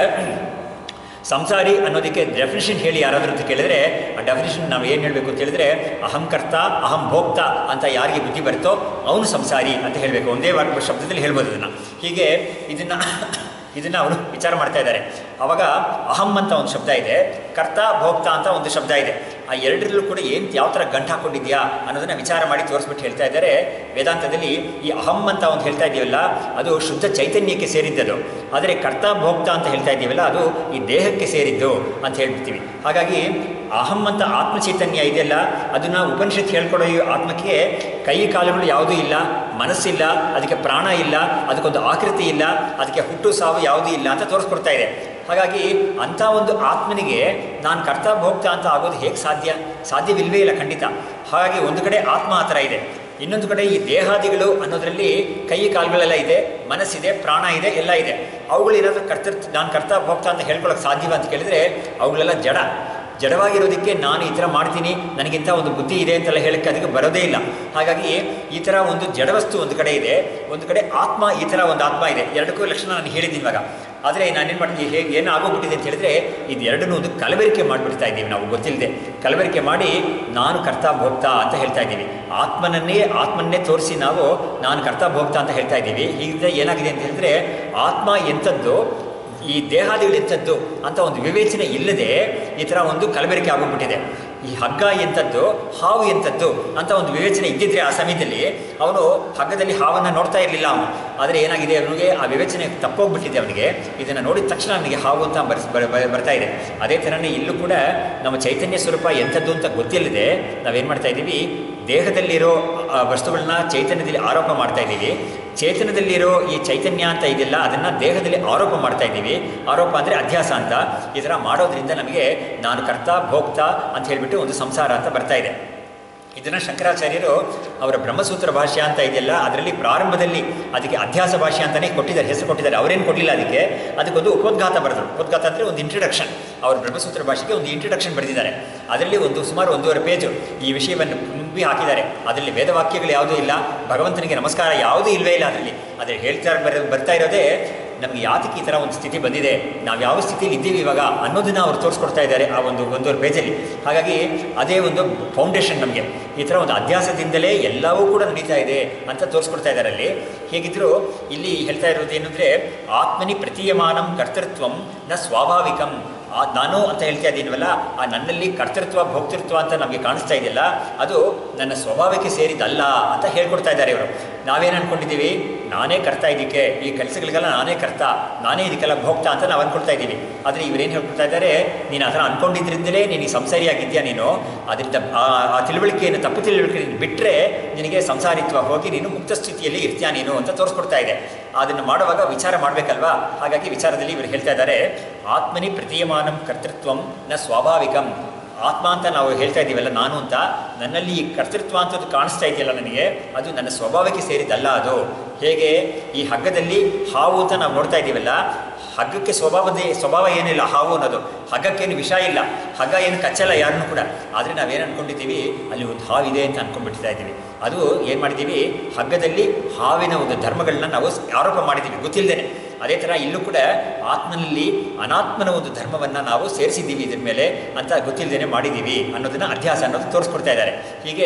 ಸಂಸಾರಿ ಅನ್ನೋದಕ್ಕೆ ಡೆಫಿನಿಷನ್ ಹೇಳಿ ಯಾರಾದರೂ ಅಂತ ಕೇಳಿದರೆ ಆ ಡೆಫಿನಿಷನ್ ನಾವು ಏನು ಹೇಳಬೇಕು ಅಂತ ಹೇಳಿದ್ರೆ ಅಹಂ ಕರ್ತ ಅಹಂ ಭೋಕ್ತ ಅಂತ ಯಾರಿಗೆ ಬುದ್ಧಿ ಬರುತ್ತೋ ಅವನು ಸಂಸಾರಿ ಅಂತ ಹೇಳಬೇಕು. ಒಂದೇ ವಾಕ್ಯ ಶಬ್ದದಲ್ಲಿ ಹೇಳ್ಬೋದು ಅದನ್ನು. ಹೀಗೆ ಇದನ್ನು ಇದನ್ನು ಅವರು ವಿಚಾರ ಮಾಡ್ತಾ ಇದ್ದಾರೆ. ಆವಾಗ ಅಹಂ ಅಂತ ಒಂದು ಶಬ್ದ ಇದೆ, ಕರ್ತ ಭೋಕ್ತ ಅಂತ ಒಂದು ಶಬ್ದ ಇದೆ. ಆ ಎರಡರಲ್ಲೂ ಕೂಡ ಏನು ಯಾವ ಥರ ಗಂಟು ಹಾಕ್ಕೊಂಡಿದ್ಯಾ ಅನ್ನೋದನ್ನು ವಿಚಾರ ಮಾಡಿ ತೋರಿಸ್ಬಿಟ್ಟು ಹೇಳ್ತಾ ಇದ್ದಾರೆ ವೇದಾಂತದಲ್ಲಿ. ಈ ಅಹಂ ಅಂತ ಒಂದು ಹೇಳ್ತಾ ಇದೀವಲ್ಲ ಅದು ಶುದ್ಧ ಚೈತನ್ಯಕ್ಕೆ ಸೇರಿದ್ದದು, ಆದರೆ ಕರ್ತ ಭೋಕ್ತ ಅಂತ ಹೇಳ್ತಾ ಇದ್ದೀವಲ್ಲ ಅದು ಈ ದೇಹಕ್ಕೆ ಸೇರಿದ್ದು ಅಂತ ಹೇಳ್ಬಿಡ್ತೀವಿ. ಹಾಗಾಗಿ ಅಹಂ ಅಂತ ಆತ್ಮ ಚೈತನ್ಯ ಇದೆಯಲ್ಲ ಅದನ್ನು ಉಪನಿಷತ್ ಹೇಳ್ಕೊಡೋ ಈ ಆತ್ಮಕ್ಕೆ ಕೈ ಕಾಲುಗಳು ಯಾವುದೂ ಇಲ್ಲ, ಮನಸ್ಸಿಲ್ಲ, ಅದಕ್ಕೆ ಪ್ರಾಣ ಇಲ್ಲ, ಅದಕ್ಕೊಂದು ಆಕೃತಿ ಇಲ್ಲ, ಅದಕ್ಕೆ ಹುಟ್ಟು ಸಾವು ಯಾವುದೂ ಇಲ್ಲ ಅಂತ ತೋರಿಸ್ಕೊಡ್ತಾ ಇದೆ. ಹಾಗಾಗಿ ಅಂಥ ಒಂದು ಆತ್ಮನಿಗೆ ನಾನು ಕರ್ತ ಭೋಕ್ತ ಅಂತ ಆಗೋದು ಹೇಗೆ ಸಾಧ್ಯ? ಸಾಧ್ಯವಿಲ್ವೇ ಇಲ್ಲ ಖಂಡಿತ. ಹಾಗಾಗಿ ಒಂದು ಕಡೆ ಆತ್ಮ ಆ ಥರ ಇದೆ, ಇನ್ನೊಂದು ಕಡೆ ಈ ದೇಹಾದಿಗಳು ಅನ್ನೋದರಲ್ಲಿ ಕೈ ಕಾಲುಗಳೆಲ್ಲ ಇದೆ, ಮನಸ್ಸಿದೆ, ಪ್ರಾಣ ಇದೆ, ಎಲ್ಲ ಇದೆ. ಅವುಗಳು ಏನಾದರೂ ಕರ್ತೃ ನಾನು ಕರ್ತ ಭೋಕ್ತ ಅಂತ ಹೇಳ್ಕೊಳ್ಳೋಕೆ ಸಾಧ್ಯವ ಅಂತ ಕೇಳಿದರೆ ಅವುಗಳೆಲ್ಲ ಜಡ. ಜಡವಾಗಿರೋದಕ್ಕೆ ನಾನು ಈ ಥರ ಮಾಡ್ತೀನಿ, ನನಗಿಂತ ಒಂದು ಬುದ್ಧಿ ಇದೆ ಅಂತೆಲ್ಲ ಹೇಳೋಕ್ಕೆ ಅದಕ್ಕೆ ಬರೋದೇ ಇಲ್ಲ. ಹಾಗಾಗಿ ಈ ಥರ ಒಂದು ಜಡವಸ್ತು ಒಂದು ಕಡೆ ಇದೆ, ಒಂದು ಕಡೆ ಆತ್ಮ ಈ ಥರ ಒಂದು ಆತ್ಮ ಇದೆ. ಎರಡಕ್ಕೂ ಲಕ್ಷಣ ನಾನು ಹೇಳಿದ್ದೀನಿ ಇವಾಗ. ಆದರೆ ನಾನೇನು ಮಾಡ್ತೀನಿ, ಹೇಗೆ ಏನು ಆಗೋಗ್ಬಿಟ್ಟಿದೆ ಅಂತ ಹೇಳಿದ್ರೆ ಇದು ಎರಡನ್ನೂ ಒಂದು ಕಲಬೆರಿಕೆ ಮಾಡಿಬಿಡ್ತಾ ಇದ್ದೀವಿ ನಾವು ಗೊತ್ತಿಲ್ಲದೆ. ಕಲಬೆರಿಕೆ ಮಾಡಿ ನಾನು ಕರ್ತ ಭೋಕ್ತ ಅಂತ ಹೇಳ್ತಾ ಇದ್ದೀವಿ. ಆತ್ಮನನ್ನೇ ಆತ್ಮನ್ನೇ ತೋರಿಸಿ ನಾವು ನಾನು ಕರ್ತ ಭೋಕ್ತ ಅಂತ ಹೇಳ್ತಾ ಇದ್ದೀವಿ. ಹೀಗೆ ಏನಾಗಿದೆ ಅಂತ ಹೇಳಿದ್ರೆ ಆತ್ಮ ಎಂಥದ್ದು ಈ ದೇಹಾದಿಗಳು ಎಂಥದ್ದು ಅಂತ ಒಂದು ವಿವೇಚನೆ ಇಲ್ಲದೆ ಈ ಥರ ಒಂದು ಕಲಬೆರಿಕೆ ಆಗೋಗ್ಬಿಟ್ಟಿದೆ. ಈ ಹಗ್ಗ ಎಂಥದ್ದು ಹಾವು ಎಂಥದ್ದು ಅಂತ ಒಂದು ವಿವೇಚನೆ ಇದ್ದಿದ್ರೆ ಆ ಸಮಯದಲ್ಲಿ ಅವನು ಹಗ್ಗದಲ್ಲಿ ಹಾವನ್ನು ನೋಡ್ತಾ ಇರಲಿಲ್ಲ ಅವನು. ಆದರೆ ಏನಾಗಿದೆ ಅವನಿಗೆ ಆ ವಿವೇಚನೆ ತಪ್ಪೋಗ್ಬಿಟ್ಟಿದೆ ಅವನಿಗೆ. ಇದನ್ನು ನೋಡಿದ ತಕ್ಷಣ ಅವನಿಗೆ ಹಾವು ಅಂತ ಬರ್ಸ್ ಬರ್ತಾ ಇದೆ. ಅದೇ ಥರನೇ ಇಲ್ಲೂ ಕೂಡ ನಮ್ಮ ಚೈತನ್ಯ ಸ್ವರೂಪ ಎಂಥದ್ದು ಅಂತ ಗೊತ್ತಿಲ್ಲದೆ ನಾವೇನು ಮಾಡ್ತಾ ಇದ್ದೀವಿ, ದೇಹದಲ್ಲಿರೋ ವಸ್ತುಗಳನ್ನ ಚೈತನ್ಯದಲ್ಲಿ ಆರೋಪ ಮಾಡ್ತಾ ಇದ್ದೀವಿ. ಚೇತನದಲ್ಲಿರೋ ಈ ಚೈತನ್ಯ ಅಂತ ಇದೆಯಲ್ಲ ಅದನ್ನು ದೇಹದಲ್ಲಿ ಆರೋಪ ಮಾಡ್ತಾ ಇದ್ದೀವಿ. ಆರೋಪ ಅಂದರೆ ಅಧ್ಯಾಸ ಅಂತ. ಈ ಥರ ಮಾಡೋದ್ರಿಂದ ನಮಗೆ ನಾನು ಕರ್ತ ಭೋಕ್ತ ಅಂತ ಹೇಳಿಬಿಟ್ಟು ಒಂದು ಸಂಸಾರ ಅಂತ ಬರ್ತಾ ಇದೆ. ಇದನ್ನು ಶಂಕರಾಚಾರ್ಯರು ಅವರ ಬ್ರಹ್ಮಸೂತ್ರ ಭಾಷ್ಯ ಅಂತ ಇದೆಯಲ್ಲ ಅದರಲ್ಲಿ ಪ್ರಾರಂಭದಲ್ಲಿ ಅದಕ್ಕೆ ಅಧ್ಯಾಸ ಭಾಷ್ಯ ಅಂತಲೇ ಕೊಟ್ಟಿದ್ದಾರೆ, ಹೆಸರು ಕೊಟ್ಟಿದ್ದಾರೆ. ಅವರೇನು ಕೊಡಲಿಲ್ಲ ಅದಕ್ಕೆ, ಅದಕ್ಕೊಂದು ಉಪೋದ್ಘಾತ ಬರೆದರು. ಉಪೋದ್ಘಾತ ಅಂದರೆ ಒಂದು ಇಂಟ್ರಡಕ್ಷನ್. ಅವರು ಬ್ರಹ್ಮಸೂತ್ರ ಭಾಷೆಗೆ ಒಂದು ಇಂಟ್ರಡಕ್ಷನ್ ಬರೆದಿದ್ದಾರೆ. ಅದರಲ್ಲಿ ಒಂದು ಸುಮಾರು ಒಂದೂವರೆ ಪೇಜು ಈ ವಿಷಯವನ್ನು ತುಂಬಿ ಹಾಕಿದ್ದಾರೆ. ಅದರಲ್ಲಿ ವೇದವಾಕ್ಯಗಳು ಯಾವುದೂ ಇಲ್ಲ, ಭಗವಂತನಿಗೆ ನಮಸ್ಕಾರ ಯಾವುದೂ ಇಲ್ಲವೇ ಇಲ್ಲ ಅದರಲ್ಲಿ. ಅದೇ ಹೇಳ್ತಾ ಬರ ಬರ್ತಾ ಇರೋದೇ ನಮಗೆ ಯಾತಕ್ಕೆ ಈ ಥರ ಒಂದು ಸ್ಥಿತಿ ಬಂದಿದೆ, ನಾವು ಯಾವ ಸ್ಥಿತಿಯಲ್ಲಿ ಇದ್ದೀವಿ ಇವಾಗ ಅನ್ನೋದನ್ನು ಅವರು ತೋರಿಸ್ಕೊಡ್ತಾ ಇದ್ದಾರೆ ಆ ಒಂದು ಒಂದೂವರೆ ಪೇಜಲ್ಲಿ. ಹಾಗಾಗಿ ಅದೇ ಒಂದು ಫೌಂಡೇಶನ್ ನಮಗೆ. ಈ ಥರ ಒಂದು ಅಧ್ಯಾಸದಿಂದಲೇ ಎಲ್ಲವೂ ಕೂಡ ನಡೀತಾ ಇದೆ ಅಂತ ತೋರಿಸ್ಕೊಡ್ತಾ ಇದ್ದಾರೆ ಅಲ್ಲಿ. ಹೇಗಿದ್ದರೂ ಇಲ್ಲಿ ಹೇಳ್ತಾ ಇರೋದು ಏನಂದರೆ ಆತ್ಮನಿ ಪ್ರತೀಯಮಾನಂ ಕರ್ತೃತ್ವಂ ನ ಸ್ವಾಭಾವಿಕಂ. ಆ ನಾನು ಅಂತ ಹೇಳ್ತಾ ಇದ್ದೀನವಲ್ಲ ಆ ನನ್ನಲ್ಲಿ ಕರ್ತೃತ್ವ ಭೋಕ್ತೃತ್ವ ಅಂತ ನಮಗೆ ಕಾಣಿಸ್ತಾ ಇದೆಯಲ್ಲ ಅದು ನನ್ನ ಸ್ವಭಾವಕ್ಕೆ ಸೇರಿದಲ್ಲ ಅಂತ ಹೇಳ್ಕೊಡ್ತಾ ಇದ್ದಾರೆ ಇವರು. ನಾವೇನು ಅಂದ್ಕೊಂಡಿದ್ದೀವಿ, ನಾನೇ ಕರ್ತಾ ಇದಕ್ಕೆ, ಈ ಕೆಲಸಗಳಿಗೆಲ್ಲ ನಾನೇ ಕರ್ತ, ನಾನೇ ಇದಕ್ಕೆಲ್ಲ ಭೋಕ್ತ ಅಂತ ನಾವು ಅಂದ್ಕೊಳ್ತಾ ಇದ್ದೀವಿ. ಆದರೆ ಇವರೇನು ಹೇಳ್ಕೊಡ್ತಾ ಇದ್ದಾರೆ, ನೀನು ಆ ಥರ ಅಂದ್ಕೊಂಡಿದ್ರಿಂದಲೇ ನೀನು ಈ ಸಂಸಾರಿಯಾಗಿದ್ದೀಯಾ, ನೀನು ಅದರಿಂದ ಆ ತಿಳುವಳಿಕೆಯನ್ನು ತಪ್ಪು ತಿಳುವಳಿಕೆ ಬಿಟ್ಟರೆ ನಿನಗೆ ಸಂಸಾರಿತ್ವ ಹೋಗಿ ನೀನು ಮುಕ್ತ ಸ್ಥಿತಿಯಲ್ಲಿ ಇರ್ತೀಯಾ ನೀನು ಅಂತ ತೋರಿಸ್ಕೊಡ್ತಾ ಇದೆ. ಅದನ್ನು ಮಾಡುವಾಗ ವಿಚಾರ ಮಾಡಬೇಕಲ್ವಾ. ಹಾಗಾಗಿ ವಿಚಾರದಲ್ಲಿ ಇವರು ಹೇಳ್ತಾ ಇದ್ದಾರೆ ಆತ್ಮನಿ ಪ್ರತೀಯಮಾನಂ ಕರ್ತೃತ್ವಂ ನ ಸ್ವಾಭಾವಿಕಂ. ಆತ್ಮ ಅಂತ ನಾವು ಹೇಳ್ತಾ ಇದ್ದೀವಲ್ಲ ನಾನು ಅಂತ, ನನ್ನಲ್ಲಿ ಈ ಕರ್ತೃತ್ವ ಅಂತದ್ದು ಕಾಣಿಸ್ತಾ ಇದೆಯಲ್ಲ ನನಗೆ, ಅದು ನನ್ನ ಸ್ವಭಾವಕ್ಕೆ ಸೇರಿದಲ್ಲ. ಅದು ಹೇಗೆ ಈ ಹಗ್ಗದಲ್ಲಿ ಹಾವು ಅಂತ ನಾವು ನೋಡ್ತಾ ಇದ್ದೀವಲ್ಲ, ಹಗ್ಗಕ್ಕೆ ಸ್ವಭಾವದೇ ಸ್ವಭಾವ ಏನಿಲ್ಲ ಹಾವು ಅನ್ನೋದು. ಹಗ್ಗಕ್ಕೇನು ವಿಷ ಇಲ್ಲ, ಹಗ್ಗ ಏನು ಕಚ್ಚಲ್ಲ ಯಾರನ್ನೂ ಕೂಡ. ಆದರೆ ನಾವೇನು ಅಂದ್ಕೊಂಡಿದ್ದೀವಿ, ಅಲ್ಲಿ ಒಂದು ಹಾವಿದೆ ಅಂತ ಅಂದ್ಕೊಂಡ್ಬಿಡ್ತಾ ಇದ್ದೀವಿ. ಅದು ಏನು ಮಾಡಿದ್ದೀವಿ, ಹಗ್ಗದಲ್ಲಿ ಹಾವಿನ ಒಂದು ಧರ್ಮಗಳನ್ನ ನಾವು ಆರೋಪ ಮಾಡಿದ್ದೀವಿ ಗೊತ್ತಿಲ್ಲದೇನೆ. ಅದೇ ಥರ ಇಲ್ಲೂ ಕೂಡ ಆತ್ಮನಲ್ಲಿ ಅನಾತ್ಮನ ಒಂದು ಧರ್ಮವನ್ನು ನಾವು ಸೇರಿಸಿದ್ದೀವಿ ಇದ್ರ ಮೇಲೆ ಅಂತ ಗೊತ್ತಿಲ್ಲದೇನೆ ಮಾಡಿದ್ದೀವಿ ಅನ್ನೋದನ್ನು ಅಧ್ಯಾಸ ಅನ್ನೋದು ತೋರಿಸ್ಕೊಡ್ತಾ ಇದ್ದಾರೆ. ಹೀಗೆ